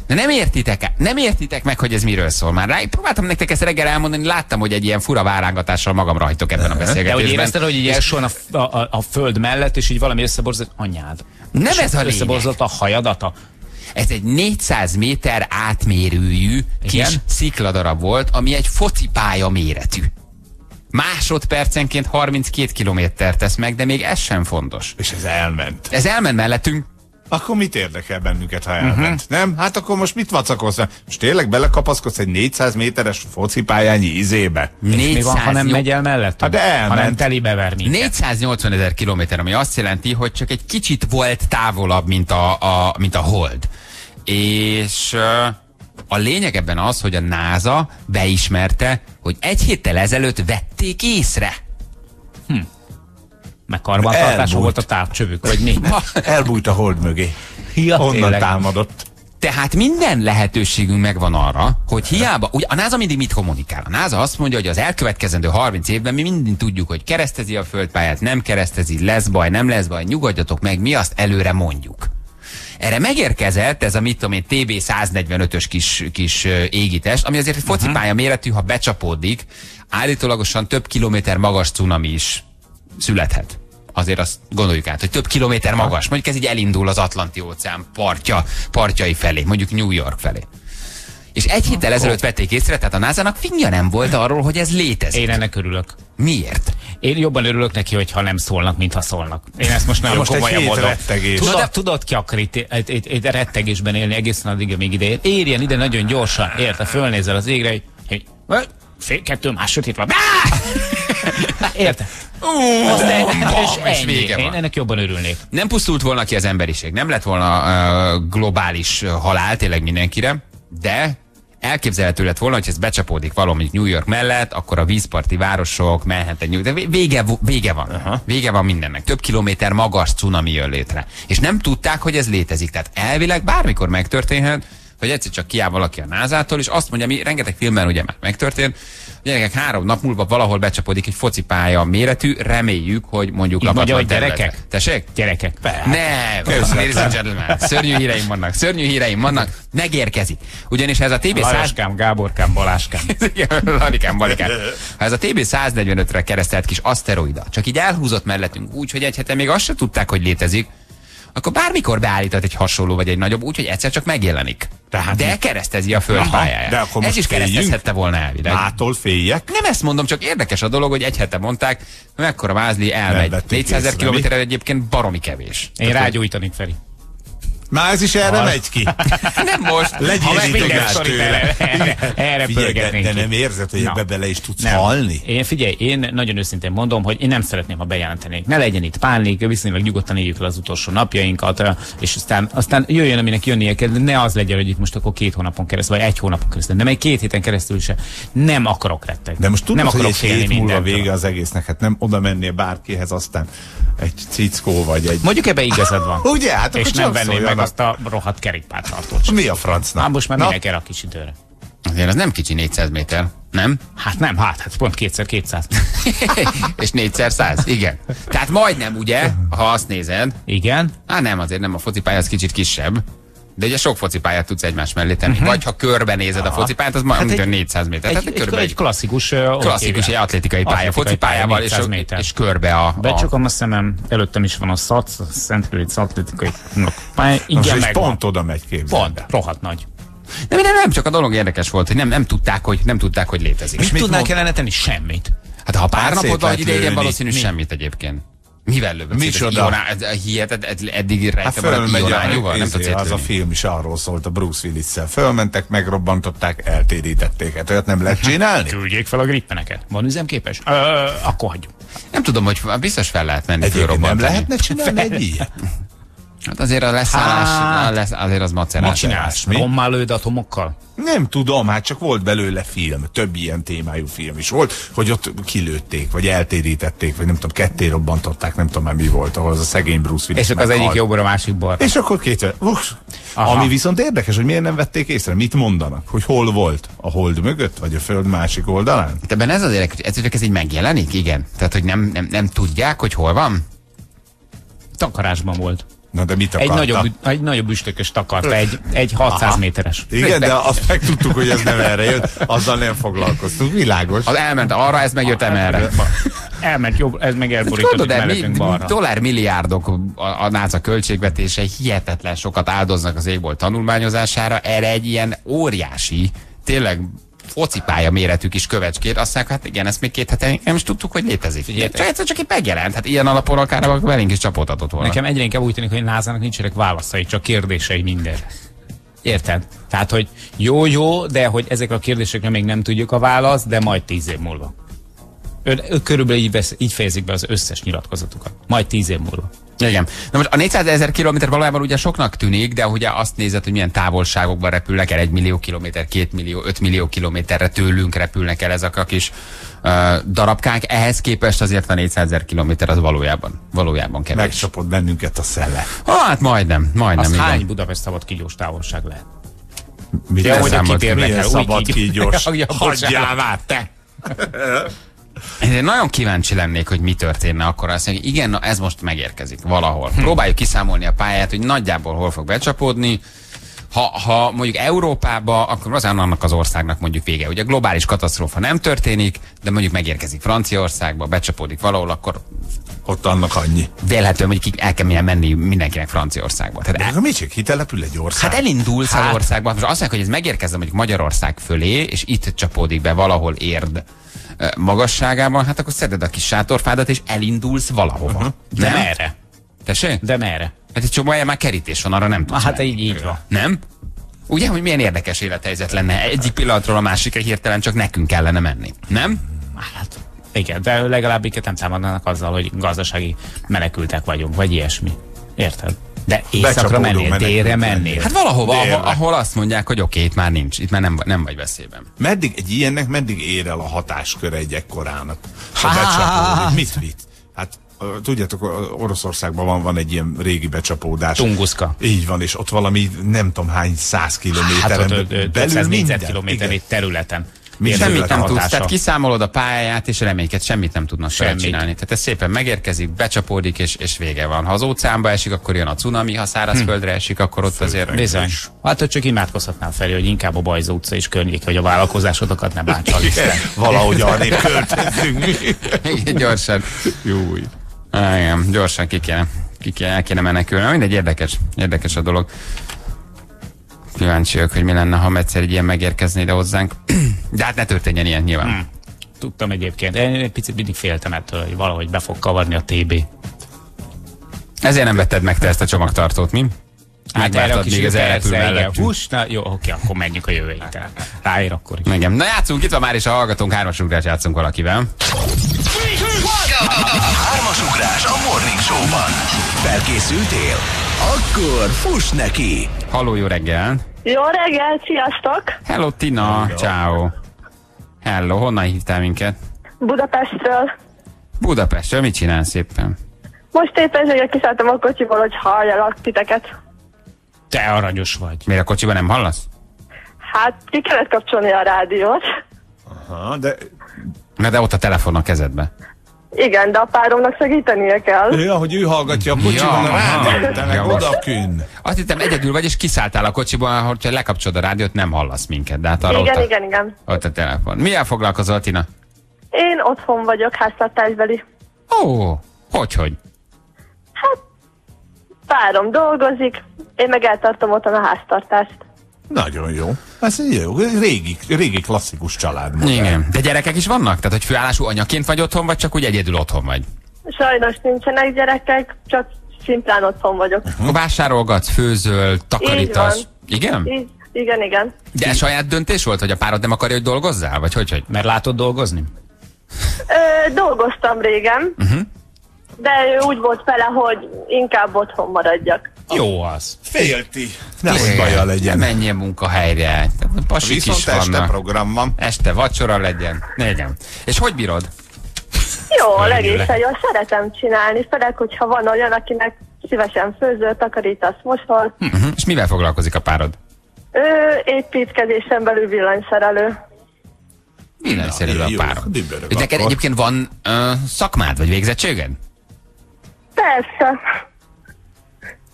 De nem értitek meg, hogy ez miről szól már. Próbáltam nektek ezt reggel elmondani, láttam, hogy egy ilyen fura várángatással magam rajtok ebben a beszélgetésben. De hogy érezted, hogy így elson a föld mellett, és így valami összeborzott anyád. Nem ez a lényeg. Összeborzott a hajadata. Ez egy 400 méter átmérőjű kis szikladarab volt, ami egy focipálya méretű. Másodpercenként 32 kilométer tesz meg, de még ez sem fontos. És ez elment. Ez elment mellettünk. Akkor mit érdekel bennünket, ha elment? Nem? Hát akkor most mit vacakolsz? Most tényleg belekapaszkodsz egy 400 méteres focipályányi izébe? És mi van, ha nem megy el mellett? Hát de elment. Ha nem telibe ver minket. 480 000 kilométer, ami azt jelenti, hogy csak egy kicsit volt távolabb, mint a Hold. És a lényeg ebben az, hogy a NASA beismerte, hogy egy héttel ezelőtt vették észre. Meg karbantartása volt a távcsövük, vagy mi? Elbújt a Hold mögé. Ja, onnan tényleg. támadott. Tehát minden lehetőségünk megvan arra, hogy hiába, ugye a NASA mindig mit kommunikál? A NASA azt mondja, hogy az elkövetkezendő 30 évben mi mindig tudjuk, hogy keresztezi a földpályát, nem keresztezi, lesz baj, nem lesz baj, nyugodjatok meg, mi azt előre mondjuk. Erre megérkezett ez a mit tudom én TB-145-ös kis égitest, ami azért egy focipálya méretű, ha becsapódik, állítólagosan több kilométer magas cunami is születhet. Azért azt gondoljuk át, hogy több kilométer magas. Mondjuk ez így elindul az Atlanti-óceán partjai felé, mondjuk New York felé. És egy héttel ezelőtt vették észre, tehát a NASA-nak finja nem volt arról, hogy ez létezik. Én ennek örülök. Miért? Én jobban örülök neki, hogyha nem szólnak, mint ha szólnak. Én ezt most nagyon komolyan mondom. Tudod ki akar itt rettegésben élni egészen addig, amíg ide érjen ide nagyon gyorsan, érte, fölnézel az égre, hogy fél 2 másodhét van. Érte? És vége van. Én ennek jobban örülnék. Nem pusztult volna ki az emberiség, nem lett volna globális halál tényleg mindenkire, de elképzelhető lett volna, hogy ez becsapódik valami New York mellett, akkor a vízparti városok, Manhattan, de vége van. Vége van mindennek. Több kilométer magas cunami jön létre. És nem tudták, hogy ez létezik. Tehát elvileg bármikor megtörténhet, hogy egyszer csak kiáll valaki a NASA-tól, és azt mondja, mi rengeteg filmben ugye már megtörtént, gyerekek 3 nap múlva valahol becsapódik egy focipálya méretű, reméljük, hogy mondjuk lakatlan gyerekek? Tessék? Gyerekek. Nem, ladies and gentlemen, szörnyű híreim vannak, megérkezik. Ugyanis ez a TB100... Lajoskám, Gáborkám, Baláskám. Larikám, Balikám. Ha ez a TB-145-re keresztelt kis aszteroida csak így elhúzott mellettünk úgy, hogy egy hete még azt se tudták, hogy létezik, akkor bármikor beállított egy hasonló vagy egy nagyobb, úgyhogy egyszer csak megjelenik. De keresztezi a földpályáját. Ez is keresztezhette volna elvileg. Mától féljek? Nem ezt mondom, csak érdekes a dolog, hogy egy hete mondták, mekkora mázli elmegy. 400 000 kilométerre egyébként baromi kevés. Én rágyújtanik, Feri. Már ez is erre megy ki. Nem most. Legyél integrás tőle. Erre pörgetnénk. De nem érzed, hogy ebbe bele is tudsz halni? Én nagyon őszintén mondom, hogy én nem szeretném, ha bejelentenék. Ne legyen itt pánik, viszonylag nyugodtan éljük le az utolsó napjainkat, és aztán jöjjön, aminek jönnie kell, de ne az legyen, hogy itt most akkor 2 hónapon keresztül, vagy 1 hónapon keresztül, de még 2 héten keresztül se. Nem akarok rettegni. De most tudod, hogy egy hét múlva vége az egésznek, hát nem oda mennél bárkihez, aztán egy cickó vagy egy... Mondjuk ebbe igazad van. Ugye? Hát és nem venném meg azt a rohadt kerékpártartót. Mi a francnak? Hát most már minek kell a kis időre. Azért az nem kicsi 400 méter, nem? Hát nem, hát pont 2x200. És 4x100, igen. Tehát majdnem, ugye, ha azt nézed. Igen. Hát nem, azért nem, a focipálya az kicsit kisebb. De ugye sok focipályát tudsz egymás mellé tenni. Vagy ha körbenézed a focipályát, az majd 400 méter. Egy klasszikus egy atlétikai pálya, focipályával és körbe a... Becsukom a szemem, előttem is van a SAC, a Szent Lőrinc atlétikai pálya. Igen, és pont oda megy, képzeld. Pont, rohadt nagy. Nem, csak a dolog érdekes volt, hogy nem tudták, hogy létezik. És mit tudnál kellene tenni? Semmit. Hát ha pár napot vagy ideigén, valószínű semmit egyébként. Mivel lövök? Micsoda? Eddig rejtem ionányúval? Nem tudsz az a film is arról szólt a Bruce Willis-szel. Fölmentek, megrobbantották, eltérítették. Hát olyat nem lehet csinálni? Küldjék fel a grippeneket. Van üzemképes? Akkor hagyjuk. Nem tudom, hogy biztos fel lehet menni fölrobbantani. Nem lehetne csinálni egy ilyet? Hát azért a leszállás, azért az macerás. Mit csinálsz? Rommá lőd atomokkal? Nem tudom, hát csak volt belőle film, több ilyen témájú film is volt, hogy ott kilőtték, vagy eltérítették, vagy nem tudom, ketté robbantották, nem tudom már mi volt, ahol az a szegény Bruce Willis. És akkor az egyik jobbra, a másik balra. És akkor ami viszont érdekes, hogy miért nem vették észre, mit mondanak, hogy hol volt, a hold mögött, vagy a föld másik oldalán? Ebben ez az érdekes, ez így megjelenik, igen. Tehát, hogy nem tudják, hogy hol van? Takarásban volt. Na de mit akarta? Egy nagyobb üstökös takarta, egy 600 méteres. Igen, de azt megtudtuk, hogy ez nem erre jött, azzal nem foglalkoztunk, világos. Az elment arra, ez megjött erre. Elment jobb, ez meg elborított mellettünk balra. Dollármilliárdok a NASA költségvetése, hihetetlen sokat áldoznak az égbolt tanulmányozására, erre egy ilyen óriási, tényleg focipálya méretű kis kövecskét, azt mondják, hát igen, ezt még 2 hete nem is tudtuk, hogy létezik. Csak itt megjelent, hát ilyen alapon akár velünk is csapódhatott volna. Nekem egyre inkább úgy tűnik, hogy NASA-nak nincsenek válaszai, csak kérdései mindenre. Érted? Tehát, hogy jó, de hogy ezek a kérdésekre még nem tudjuk a választ, de majd 10 év múlva. Ők körülbelül így fejezik be az összes nyilatkozatukat. Majd 10 év múlva. Igen. Na most a 400 000 kilométer valójában ugye soknak tűnik, de ugye azt nézed, hogy milyen távolságokban repülnek el, 1 millió kilométer, 2 millió, 5 millió kilométerre tőlünk repülnek el ezek a kis darabkák. Ehhez képest azért a 400 000 kilométer az valójában kevés. Megcsapott bennünket a szelle. Hát majdnem. Az igen. hány Budapest szabad kígyós távolság lehet? Milyen szabad kígyós? Hagyjál már, te! Én nagyon kíváncsi lennék, hogy mi történne akkor. Azt mondja, igen, na ez most megérkezik valahol. Próbáljuk kiszámolni a pályát, hogy nagyjából hol fog becsapódni. Ha mondjuk Európába, akkor az annak az országnak mondjuk vége. Ugye globális katasztrófa nem történik, de mondjuk megérkezik Franciaországba, becsapódik valahol, akkor ott annak annyi. Vélhetően, hogy el kell menni mindenkinek Franciaországba. Tehát mi csak hitelepül egy ország? Hát elindulsz az országba. Most azt mondják, hogy ez megérkezzen mondjuk Magyarország fölé, és itt csapódik be valahol Érd magasságában, hát akkor szeded a kis sátorfádat, és elindulsz valahova. De merre? Tessék? De merre? Hát egy csomó már kerítés van, arra nem tudsz. Hát így van. Nem? Ugye, hogy milyen érdekes élethelyzet lenne. Egyik pillanatról a másikra hirtelen csak nekünk kellene menni. Nem? Hát igen, de legalább minket nem támadnának azzal, hogy gazdasági menekültek vagyunk, vagy ilyesmi. Érted? De északra mennél, délre mennél. Hát valahova, ahol azt mondják, hogy oké, itt már nincs, itt már nem vagy veszélyben. Meddig ér el a hatásköre egy ekkorának? Mit vitt? Hát tudjátok, Oroszországban van egy ilyen régi becsapódás. Tunguszka. Így van, és ott valami nem tudom hány 100 kilométeren belül négyzetkilométernyi területen. Semmit nem tudsz, tehát kiszámolod a pályáját, és reményked semmit nem tudnak csinálni. Tehát ez szépen megérkezik, becsapódik, és vége van. Ha az óceánba esik, akkor jön a cunami, ha szárazföldre esik, akkor ott azért... Bizony. Hát, hogy csak imádkozhatnál felé, hogy inkább a Bajza utca és környék, hogy a vállalkozásodokat ne bántsal. Valahogy arrébb költözzünk. Igen, gyorsan. Jó. Igen, gyorsan el kéne menekülni. Mindegy, érdekes a dolog. Kíváncsiak, hogy mi lenne, ha egyszer egy ilyen megérkezne ide hozzánk. De hát ne történjen ilyen nyilván. Tudtam egyébként. Én egy picit mindig féltem ettől, hogy valahogy be fog kavarni a TB. Ezért nem vetted meg te ezt a csomagtartót, mi? Hát erre a kis jó, oké, akkor menjünk a jövő héten. Ráér akkor is. Igen. Na játszunk, itt van már is a hallgatónk, 3-as ugrás játszunk valakivel. 3-as ugrás a Morning Show-ban. Felkészültél? Akkor fuss neki! Halló, jó reggel! Jó reggel, sziasztok! Hello, Tina, ciao. Hello, honnan hívtál minket? Budapestről. Budapestről, mit csinálsz éppen? Most éppen ezért kiszálltam a kocsiból, hogy halljalak titeket. Te aranyos vagy. Miért a kocsiban nem hallasz? Hát ki kellett kapcsolni a rádiót. Aha, de... Na de ott a telefon a kezedbe. Igen, de a páromnak segítenie kell. Ja, hogy ő hallgatja a kocsiban a rádiót, te meg odakünn. Azt hittem, egyedül vagy, és kiszálltál a kocsiban, hogyha lekapcsolod a rádiót, nem hallasz minket. De hát arra igen. Ott a telefon. Milyen foglalkozol, Tina? Én otthon vagyok, háztartásbeli. Ó, hogy? Hát, párom dolgozik, én meg eltartom otthon a háztartást. Nagyon jó. Ez jó. Régi klasszikus család. Igen. De gyerekek is vannak? Tehát, hogy főállású anyaként vagy otthon, vagy csak úgy egyedül otthon vagy? Sajnos nincsenek gyerekek, csak szimplán otthon vagyok. Vásárolgatsz, főzöl, takarítasz. Igen? Igen. De saját döntés volt, hogy a párod nem akarja, hogy dolgozzál? Vagy hogy? Mert látod dolgozni? Dolgoztam régen, de ő úgy volt vele, hogy inkább otthon maradjak. Jó az. Félti. Nehogy baja legyen. Menjél munkahelyre. Pasik viszont is vannak. este program van. Este vacsora legyen. Igen. És hogy bírod? Jó, egészen jól. Szeretem csinálni. Főleg, hogyha van olyan, akinek szívesen főzöl, takarítasz, mosol. És mivel foglalkozik a párod? Ő építkezésen belül villanyszerelő. Villanyszerelő a párod. És neked egyébként van szakmád, vagy végzettséged? Persze.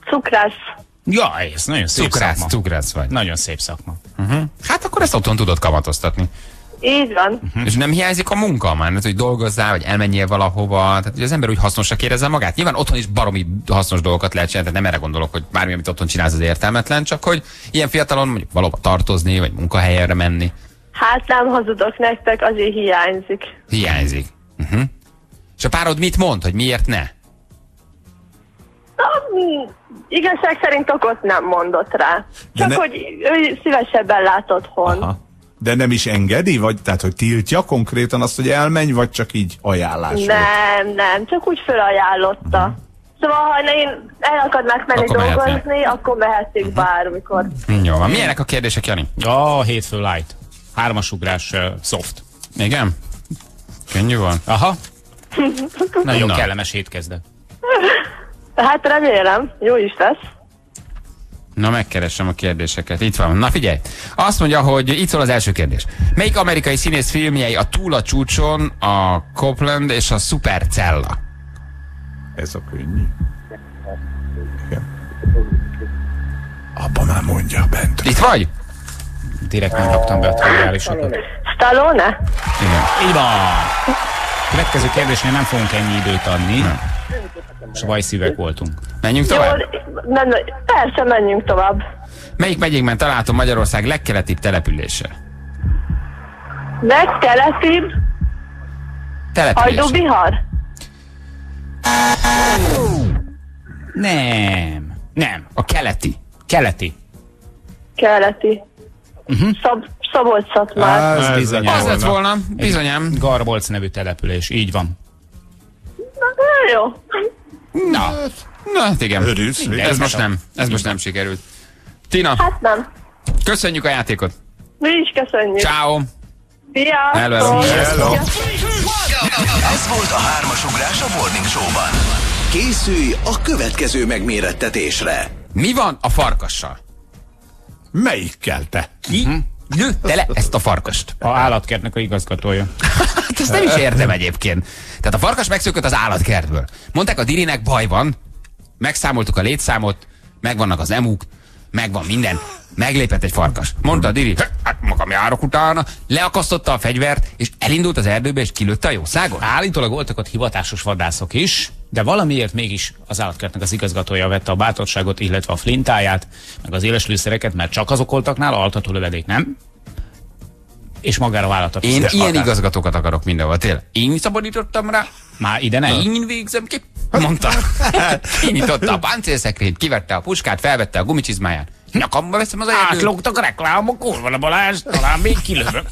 Cukrász. Ja, ez nagyon szép szakma. Cukrász vagy. Nagyon szép szakma. Hát akkor ezt otthon tudod kamatoztatni. Így van. És nem hiányzik a munka már, hogy dolgozzál, vagy elmenjél valahova, tehát hogy az ember úgy hasznosnak érezze magát. Nyilván otthon is baromi hasznos dolgokat lehet csinálni, tehát nem erre gondolok, hogy bármi, amit otthon csinálsz, az értelmetlen, csak hogy ilyen fiatalon mondjuk valahova tartozni, vagy munkahelyre menni. Hát nem hazudok nektek, azért hiányzik. Hiányzik. És a párod mit mond, hogy miért ne? Igazság szerint okot nem mondott rá. Csak hogy ő szívesebben lát otthon. Aha. De nem is engedi? Vagy tehát, hogy tiltja konkrétan azt, hogy elmenj, vagy csak így ajánlás? Nem, csak úgy felajánlotta. Szóval, ha én el akarnak menni akkor dolgozni, akkor mehetnék bármikor. Jó van. Milyenek a kérdések, Jani? Hétfő light. 3-as ugrás soft. Igen? Könnyű van? Aha. Nagyon kellemes hétkezdet. Hát remélem, jó is lesz. Na, megkeresem a kérdéseket. Itt van. Na figyelj! Azt mondja, hogy itt szól az első kérdés. Melyik amerikai színész filmjei a Túl a csúcson, a Copland és a Supercella? Ez a könnyű. Abba már mondja bent. Itt vagy? Direkt nem raktam be a triviálisokat. Stallone? Igen. Így van! Következő kérdésnél nem fogunk ennyi időt adni. Nem. És vajszívek voltunk. Menjünk tovább? Jó, persze, menjünk tovább. Melyik megyékben található Magyarország legkeletibb települése? Legkeletibb? Hajdú-Bihar? Nem. A keleti. Keleti. Szabolcs-Szatmár. Az lett volna, bizonyám. Garbolc nevű település, így van. Jó. Na, igen. Ez most nem sikerült. Tina, Hát nem. köszönjük a játékot. Mi is köszönjük. Ciao. Szia. Hello. Ez volt a 3-as ugrás a Morning Show-ban. Készülj a következő megmérettetésre. Mi van a farkassal? Melyikkel te? Ki lőtte le ezt a farkast? A állatkertnek a igazgatója. Hát ezt nem is értem egyébként. Tehát a farkas megszökött az állatkertből. Mondták a Dirinek, baj van, megszámoltuk a létszámot, megvannak az emuk, megvan minden. Meglépett egy farkas. Mondta a Diri, hát magam járok utána, leakasztotta a fegyvert, és elindult az erdőbe, és kilőtte a jószágot. Állítólag voltak ott hivatásos vadászok is, de valamiért mégis az állatkertnek az igazgatója vette a bátorságot, illetve a flintáját, meg az éles lőszereket, mert csak azok voltak nála, altató lövedék nem. És magára vállaltat. Én ilyen igazgatókat akarok mindenhol, tényleg. Én szabadítottam rá, már ide nem. Én végzem ki, mondta. Kinyitotta a páncélszekrényt, kivette a puskát, felvette a gumicsizmáját. Nyakamba veszem az erdőt. Átlógtak a reklámok, kurva a Balázs, talán még kilövök.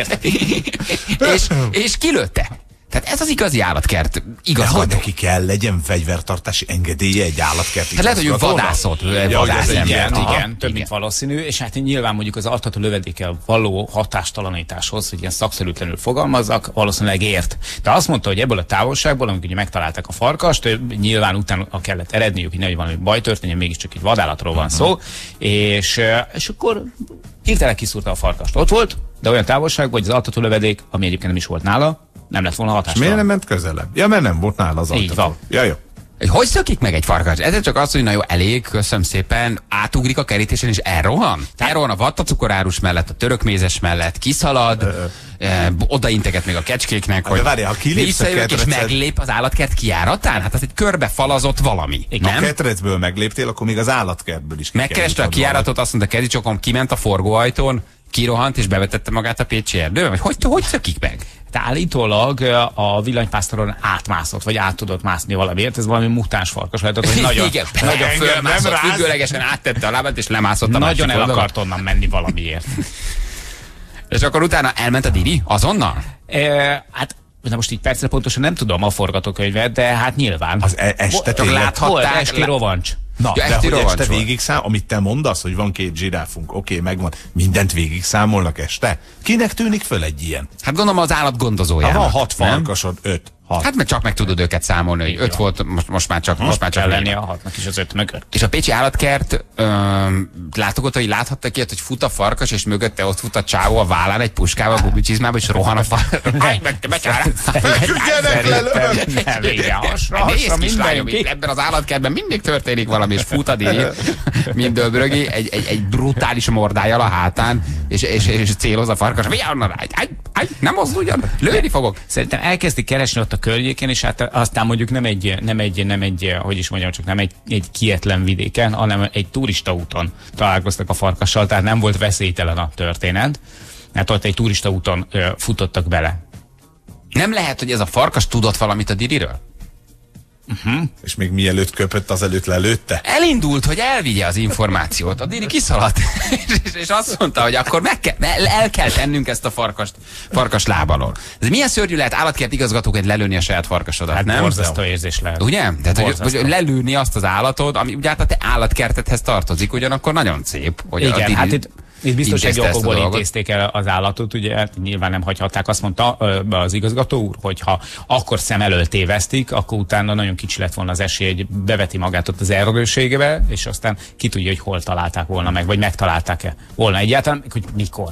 és kilőtte. Tehát ez az igazi állatkert igazgató. De hogy neki kell legyen fegyvertartási engedélye egy állatkert hát lehet, hogy ő vadászott. Igen, több mint valószínű, és hát nyilván mondjuk az altató lövedékkel való hatástalanításhoz, hogy ilyen szakszerűtlenül fogalmazzak, valószínűleg ért. De azt mondta, hogy ebből a távolságból, amikor ugye megtalálták a farkast, nyilván utána kellett eredniük, hogy nehogy valami baj történjen, mégiscsak egy vadállatról van szó, és akkor hirtelen kiszúrta a farkast. Ott volt, de olyan távolságban, hogy az altató lövedék, ami egyébként nem is volt nála, nem lett volna hatástalan. Miért nem ment közelebb? Ja, mert nem volt nála az altató. Így van. Ja, jó. Hogy szökik meg egy farkas? Ez csak az, hogy na jó, elég, köszönöm szépen, átugrik a kerítésen és elrohan? Elrohan a vattacukorárus mellett, a törökmézes mellett, kiszalad, odainteget még a kecskéknek, hogy visszajövök és meglép az állatkert kijáratán? Hát az egy körbefalazott valami. Nem? A ketrecből megléptél, akkor még az állatkertből is. Megkereste a kijáratot, azt mondta, kezicsokom, kiment a forgóajtón, kirohant és bevetette magát a pécsi erdőbe? Vagy hogy szökik meg? De állítólag a villanypásztoron átmászott, vagy át tudott mászni valamiért. Ez valami mutáns farkas lehetett, hogy nagyon fölmászott, függőlegesen áttette a lábát, és lemászott a nagyon el akart onnan menni valamiért. És akkor utána elment a Diri? Azonnal? Hát de most így percre pontosan nem tudom a forgatókönyvet, de hát nyilván. Az este csak láthatták. Esti rovancs. Na, de hogy este végigszám, amit te mondasz, hogy van 2 zsiráfunk, oké, megvan, mindent végig számolnak este? Kinek tűnik föl egy ilyen? Hát gondolom az állat gondozójának. Ha van 6 farkasod, 5. Hát mert csak meg tudod őket számolni, hogy 5 volt, most már csak lenni a 6-nak is az 5 mögött. És a pécsi állatkert látogatói láthattak ilyet, hogy fut a farkas, és mögötte ott fut a csávó a vállán egy puskával, gumicsizmába, és rohan a farkas. Ebben az állatkertben mindig történik valami, és fut a díj, mint döbrögi, egy brutális mordájjal a hátán, és céloz a farkas. Nem mozduljon, lőni fogok. Szerintem elkezdi keresni ott a környéken, és hát aztán mondjuk nem egy, hogy is mondjam, csak nem egy kietlen vidéken, hanem egy turista úton találkoztak a farkassal, tehát nem volt veszélytelen a történet, mert ott egy turista úton futottak bele. Nem lehet, hogy ez a farkas tudott valamit a Diriről? És még mielőtt köpött, azelőtt lelőtte? Elindult, hogy elvigye az információt. A Diri kiszaladt, és azt mondta, hogy akkor el kell tennünk ezt a farkas lábalól. Ez milyen szörnyű lehet állatkert igazgatóként lelőni a saját farkasodat, hát nem? Borzasztó érzés lehet. Ugye? Tehát, hogy lelőni azt az állatot, ami ugye hát a te állatkertethez tartozik, ugyanakkor nagyon szép, hogy igen, a Diri... hát itt biztonsági okokból intézték el az állatot, ugye nyilván nem hagyhatták, azt mondta az igazgató úr, hogy ha akkor szem elől tévesztik, akkor utána nagyon kicsi lett volna az esély, hogy beveti magát ott az erdőségbe, és aztán ki tudja, hogy hol találták volna meg, vagy megtalálták-e volna egyáltalán, hogy mikor.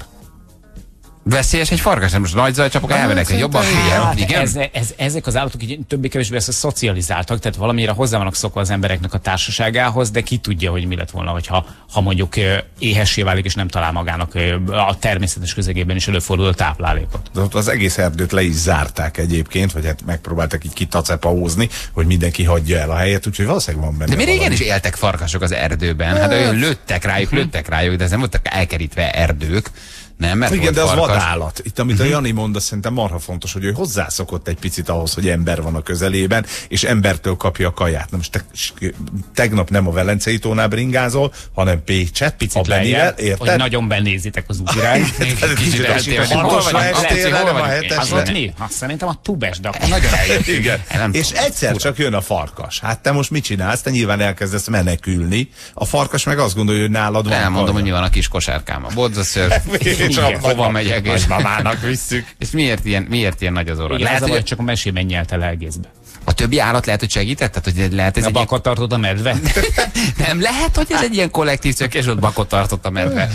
Veszélyes egy farkas, nem most nagy zajcsapok elvenek, hogy jobban figyel. Ezek az állatok többé-kevésbé szocializáltak, tehát valamire hozzá vannak szokva az embereknek a társaságához, de ki tudja, hogy mi lett volna, ha mondjuk éhessé válik, és nem talál magának a természetes közegében is előforduló táplálékot. De ott az egész erdőt le is zárták egyébként, vagy hát megpróbáltak így kitacepahózni, hogy mindenki hagyja el a helyet, úgyhogy valószínűleg van benne. De mi régen is éltek farkasok az erdőben, hát olyan lőttek rájuk, de ez nem voltak elkerítve erdők. Nem, mert igen, de az vadállat. Itt, amit a Jani mond, azt szerintem marha fontos, hogy ő hozzászokott egy picit ahhoz, hogy ember van a közelében, és embertől kapja a kaját. Na most tegnap nem a Velencei tónál bringázol, hanem Pécset, picit lejjel, hogy nagyon benézitek az útirányt. Kicsit a hatosra estére, nem a hetesre. Az mi? Azt szerintem a Tubes, de akkor nagyon eljött. Igen. És egyszer csak jön a farkas. Hát te most mit csinálsz? Te nyilván elkezdesz menekülni. A farkas meg azt gondolja, hogy nálad van. Elmondom, hogy mi van a kis kosárkám. A bodzaszőr. Hova megyek, és mamának visszük. És miért ilyen nagy az orra? Lehet, hogy csak a mesében nyelt el egészbe. A többi állat lehet, hogy segített? Tehát, hogy lehet ez a bakot tartott a medve? Nem lehet, hogy ez egy ilyen kollektív szök, és ott bakot tartott a medve.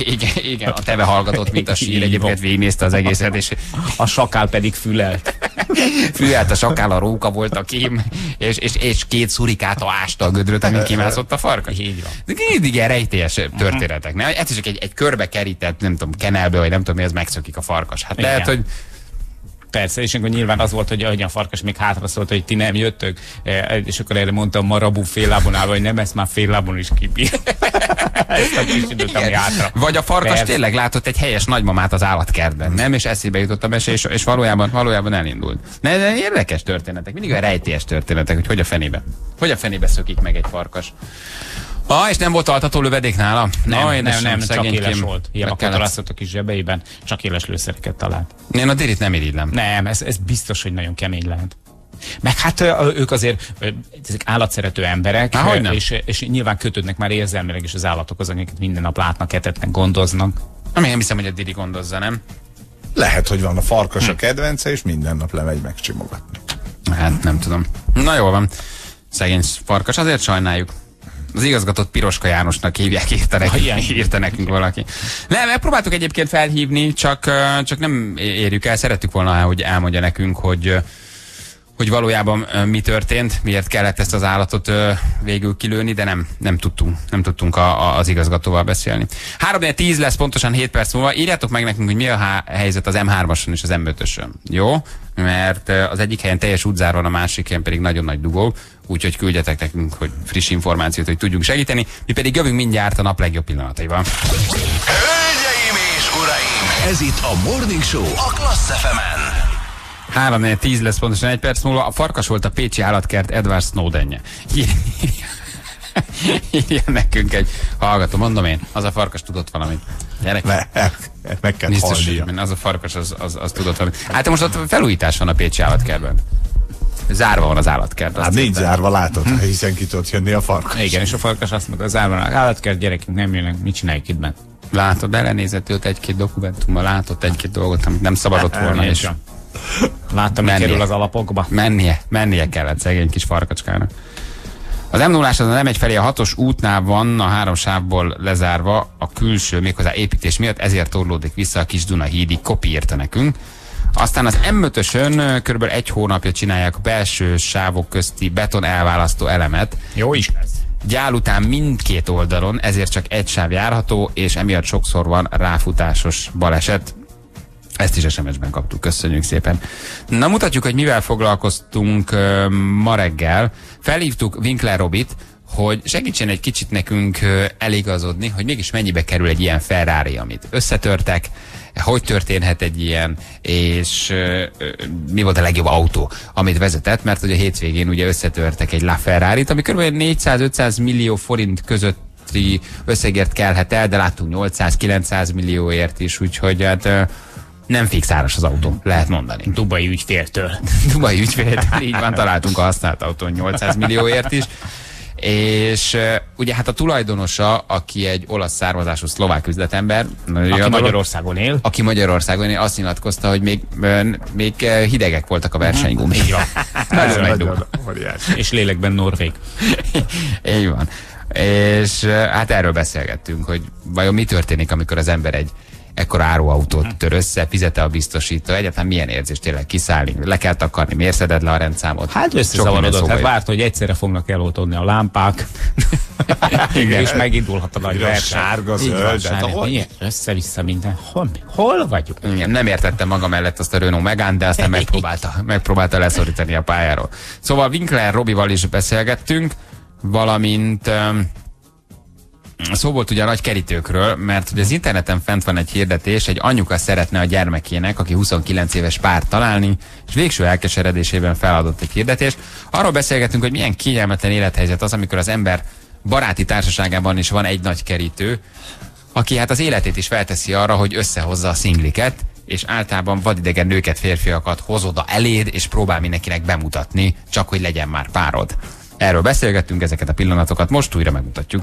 Igen, a teve hallgatott, mint a sír, egyébként végignézte az egészet, és a sakál pedig fülelt. Fülelt a sakál, a róka volt a kém, és két szurikáta ásta a gödröt, amin kimászott a farkas. Így van. De mindig ilyen rejtélyes történetek, nem? Ez csak egy körbe kerített, nem tudom, kenelbe, vagy nem tudom mi, ez megszökik a farkas. Hát lehet, hogy persze, és akkor nyilván az volt, hogy a farkas még hátra szólt, hogy ti nem jöttök, és akkor erre mondtam Marabú féllábon állva, hogy nem, ezt már féllábon is kibír. Ezt a kis időt, ami hátra. Vagy a farkas persze. Tényleg látott egy helyes nagymamát az állatkertben, nem? És eszébe jutott a mese, és valójában elindult. De érdekes történetek, mindig olyan rejtélyes történetek, hogy hogy a fenébe szökik meg egy farkas. És nem volt altató lövedék nála? Nem, csak éles volt. Hiába katarászott a kis zsebeiben, csak éles lőszereket talált. Én a Dirit nem irigylem. Nem, ez biztos, hogy nagyon kemény lehet. Meg hát ők azért ezek állatszerető emberek, és nyilván kötődnek már érzelmileg is az állatokhoz, akiket minden nap látnak, etetnek, gondoznak. Nem hiszem, hogy a Diri gondozza, nem? Lehet, hogy van a farkas a kedvence, és minden nap lemegy megcsimogatni. Hát nem tudom. Na jól van. Szegény farkas, azért sajnáljuk. Az igazgatót Piroska Jánosnak hívják, írta nekünk valaki. Nem, megpróbáltuk egyébként felhívni, csak nem érjük el. Szerettük volna, hogy elmondja nekünk, hogy valójában mi történt, miért kellett ezt az állatot végül kilőni, de nem tudtunk az igazgatóval beszélni. 3-10 lesz pontosan 7 perc múlva. Írjátok meg nekünk, hogy mi a helyzet az M3-ason és az M5-ösön. Jó? Mert az egyik helyen teljes útzár van, a másik helyen pedig nagyon nagy dugó, úgyhogy küldjetek nekünk, hogy friss információt, hogy tudjunk segíteni. Mi pedig jövünk mindjárt a nap legjobb pillanataival. Hölgyeim és uraim! Ez itt a Morning Show a Klassz FM-en. 3-10 lesz pontosan 1 perc múlva. A farkas volt a pécsi állatkert Edward Snowdenje. Írja nekünk egy hallgató, mondom én, az a farkas tudott valamit. Gyerek. Meg kell halnia. Az a farkas, az tudott valamit. Hát most ott felújítás van a pécsi állatkertben. Zárva van az állatkert. Hát nincs zárva, látod, hiszen ki tudott jönni a farkas. Igen, és a farkas azt mondta, zárva van az állatkert, gyerekünk nem jönnek, mit csináljuk itt bent? Látod, belenézett őt egy-két dokumentumban, látott egy-két dolgot, amit nem szabadott volna, és Láttam, hogy kerül az alapokba. Mennie kellett szegény kis farkacskának. Az M0-ás az a M1 felé a 6-os útnál van, a 3 sávból lezárva a külső, méghozzá építés miatt, ezért torlódik vissza a Kis Duna hídig, Kopi írta nekünk. Aztán az M5-ösön kb. 1 hónapja csinálják a belső sávok közti beton elválasztó elemet. Jó is ez. Gyál után mindkét oldalon, ezért csak egy sáv járható, és emiatt sokszor van ráfutásos baleset. Ezt is SMS-ben kaptuk, köszönjük szépen. Na, mutatjuk, hogy mivel foglalkoztunk ma reggel. Felhívtuk Winkler Robit, hogy segítsen egy kicsit nekünk eligazodni, hogy mégis mennyibe kerül egy ilyen Ferrari, amit összetörtek, hogy történhet egy ilyen, és mi volt a legjobb autó, amit vezetett, mert ugye a hétvégén ugye összetörtek egy LaFerrarit, ami kb. 400-500 millió forint közötti összegért kelhet el, de láttunk 800-900 millióért is, úgyhogy hát nem fixáros az autó, lehet mondani. Dubai ügyféltől. Dubai ügyféltől, így van, találtunk a használt autón 800 millióért is. És ugye hát a tulajdonosa, aki egy olasz származású szlovák üzletember, aki Magyarországon él. Aki Magyarországon él, azt nyilatkozta, hogy még hidegek voltak a versenygumik. Így van. Nagyon és lélekben norvég. Így van. És hát erről beszélgettünk, hogy vajon mi történik, amikor az ember egy ekkora áruautót tör össze, fizete a biztosító, egyáltalán milyen érzés tényleg kiszállni, le kell takarni, miért szeded le a rendszámot? Hát összezavarodott, hát várt, hogy egyszerre fognak eloltódni a lámpák, és megindulhat a nagy verseny. Sárga, zöld, össze-vissza minden. Hol vagyunk? Igen, nem értettem maga mellett azt a Renault Megane, de aztán megpróbálta leszorítani a pályáról. Szóval Winkler Robival is beszélgettünk, valamint szó volt ugye a nagy kerítőkről, mert ugye az interneten fent van egy hirdetés, egy anyuka szeretne a gyermekének, aki 29 éves párt találni, és végső elkeseredésében feladott egy hirdetést. Arról beszélgetünk, hogy milyen kényelmetlen élethelyzet az, amikor az ember baráti társaságában is van egy nagy kerítő, aki hát az életét is felteszi arra, hogy összehozza a szingliket, és általában vadidegen nőket, férfiakat hoz oda eléd, és próbál mindenkinek bemutatni, csak hogy legyen már párod. Erről beszélgettünk, ezeket a pillanatokat most újra megmutatjuk.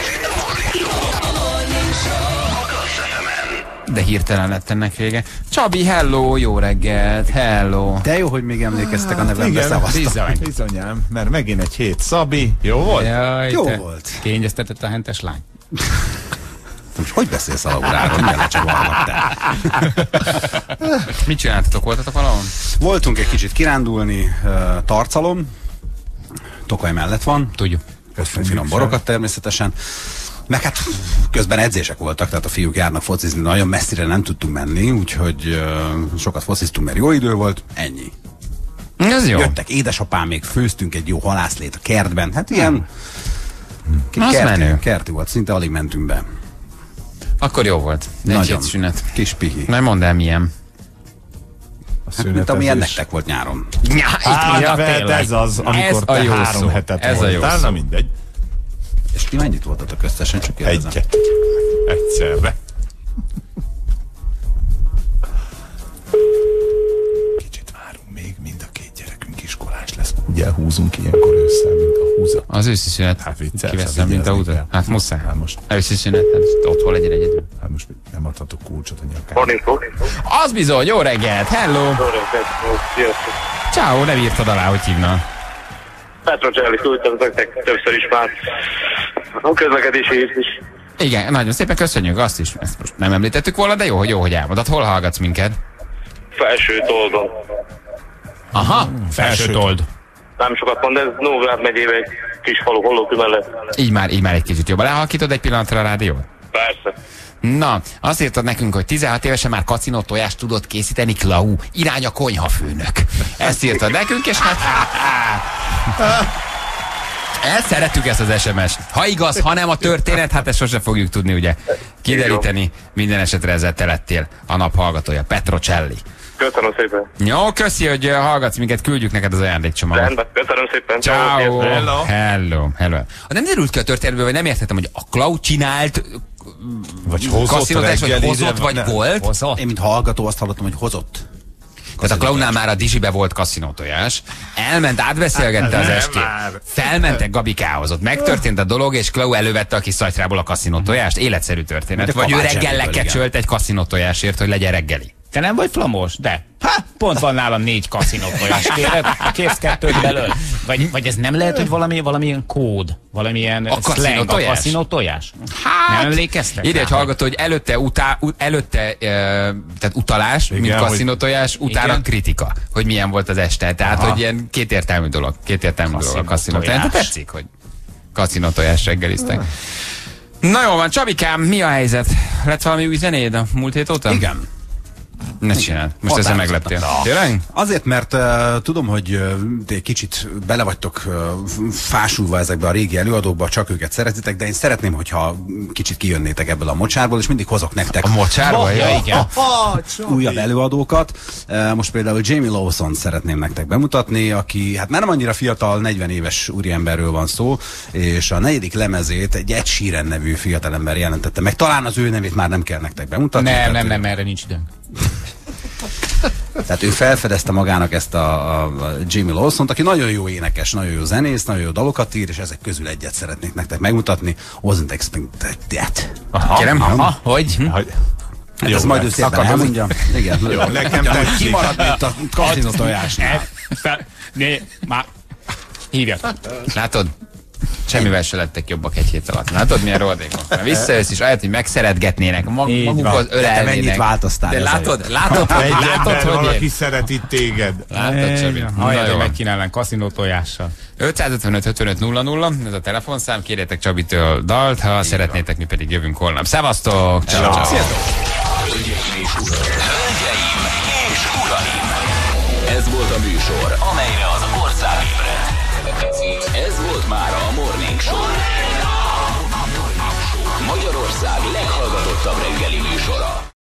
De hirtelen lett ennek vége. Csabi, hello, jó reggelt, hello. De jó, hogy még emlékeztek a nevembe, szavaztam. Bizonyám, mert megint egy hét. Szabi, jó volt? Jaj, jó volt. Kényeztetett a hentes lány. Most hogy beszélsz a Lauráról? Milyen lecsavarnak te? Mit csináltatok? Voltatok valahol? Voltunk egy kicsit kirándulni Tarcalon. Tokaj mellett van. Tudjuk. Köszönjük finom borokat természetesen. Meg hát közben edzések voltak, tehát a fiúk járnak focizni, nagyon messzire nem tudtunk menni, úgyhogy sokat fociztunk, mert jó idő volt, ennyi. Ez jó. Jöttek édesapám, még főztünk egy jó halászlét a kertben, hát ilyen kerti volt, szinte alig mentünk be. Akkor jó volt. Egy hét szünet. Kis pihi. Nem mondd el milyen. Hát, mint amilyen nektek volt nyáron. Ez az, amikor te 3 hetet voltál, na mindegy. És ti mennyit voltatok összesen? Csak egyet. Egyszerre. Kicsit várunk még, mind a két gyerekünk iskolás lesz. Ugye húzunk ilyenkor össze, mint a húza. Az őszi szünet. Hát vicces. Kiveszem, mint a húza. Hát muszáj. Hát most őszi szünet, hát otthon legyen egyedül. Hát most nem adhatok kulcsot a nyakára. Az bizony, jó reggelt, hello! Jó reggelt, sziasztok! Ciao, nem írtad alá, hogy hívna. Petrocelli küldtem többször is már. A közlekedési hírt is. Igen, nagyon szépen köszönjük, azt is. Ezt most nem említettük volna, de jó, hogy elmondod. Hol hallgatsz minket? Felső Toldon. Aha, Felső Told. Nem sokat mond, ez Nógrád megyében egy kis falu Hollókő mellett. Így már egy kicsit jobban. Lehalkítod egy pillanatra a rádiót? Persze. Na, azt írtad nekünk, hogy 16 évesen már kacinó tojást tudott készíteni, Klau. Irány a konyhafőnök. Ezt írtad nekünk, és hát... Ezt szeretjük, ezt az SMS-t. Ha igaz, ha nem a történet, hát ezt sose fogjuk tudni ugye kideríteni. Minden esetre ezzel te lettél a nap hallgatója, Petrocelli. Köszönöm szépen. Jó, köszi, hogy hallgatsz minket, küldjük neked az ajándékcsomagot. Rendben, köszönöm szépen. Ciao. Hello. Nem derült ki a történetből, vagy nem értettem, hogy a Klau csinált vagy hozott hozott, vagy volt. Hozott. Én, mint hallgató, azt hallottam, hogy hozott. Tehát a Klaunál már a Dizsibe volt kaszinótojás, elment, átbeszélgette az estét, felmentek Gabikához, ott megtörtént a dolog, és Klau elővette a kis szatyrából a kaszinótojást, életszerű történet. Vagy ő reggel lekecsölt egy kaszinótojásért, hogy legyen reggeli. Te nem vagy flamos? De. pont van nálam 4 kaszinó tojás. Kérsz 2 belőle? Vagy ez nem lehet, hogy valamilyen kód? Valamilyen slang a kaszinó tojás? Hát, nem emlékeztek? Írja egy hallgató, hogy előtte tehát utalás, igen, mint kaszinó tojás, utána igen, kritika, hogy milyen volt az este. Tehát, hogy ilyen kétértelmű dolog a kaszinó tojás. De tetszik, hogy kaszinó tojás reggeliztek. Na jó van, Csabikám, mi a helyzet? Lett valami új zenéd a múlt hét óta? Igen. Ne csináld. Most ezzel megleptél. Tényleg? Azért, mert tudom, hogy egy kicsit bele vagytok fásulva ezekbe a régi előadókba, csak őket szeretitek, de én szeretném, hogyha kicsit kijönnétek ebből a mocsárból, és mindig hozok nektek a mocsárból? Ja, igen. Újabb előadókat. Most például Jamie Lawson szeretném nektek bemutatni, aki hát már nem annyira fiatal, 40 éves úriemberről van szó, és a 4. lemezét egy Ed Sheeran nevű fiatalember jelentette meg. Talán az ő nevét már nem kell nektek bemutatni. Nem, erre nincs időnk. Tehát ő felfedezte magának ezt a Jamie Lawsont, aki nagyon jó énekes, nagyon jó zenész, nagyon jó dalokat ír, és ezek közül egyet szeretnék nektek megmutatni. Wasn't expected that. Kérem? Hogy? Hát ez majd ő szépen elmondja. Igen. Jó, nekem kimarad, mint a kaszinó tojásnál. Már hívjad. Látod? Semmivel se lettek jobbak egy hét alatt. Látod, milyen rohadékok? Visszajössz is, ahelyett, hogy megszeretgetnének, magukhoz ölelnének. Mennyit változtál? De látod, hogy valaki szereti téged. Látod, Csabi? Halljátok, hogy megkínálnánk kaszinó tojással. 555-55-00, ez a telefonszám, kérjetek Csabitől dalt, ha szeretnétek, mi pedig jövünk holnap. Szevasztok! Ciao. Hölgyeim és uraim! Ez volt a műsor, amelyre az ország ébredt. Ez volt már a Morning Show. Magyarország leghallgatottabb reggeli műsora.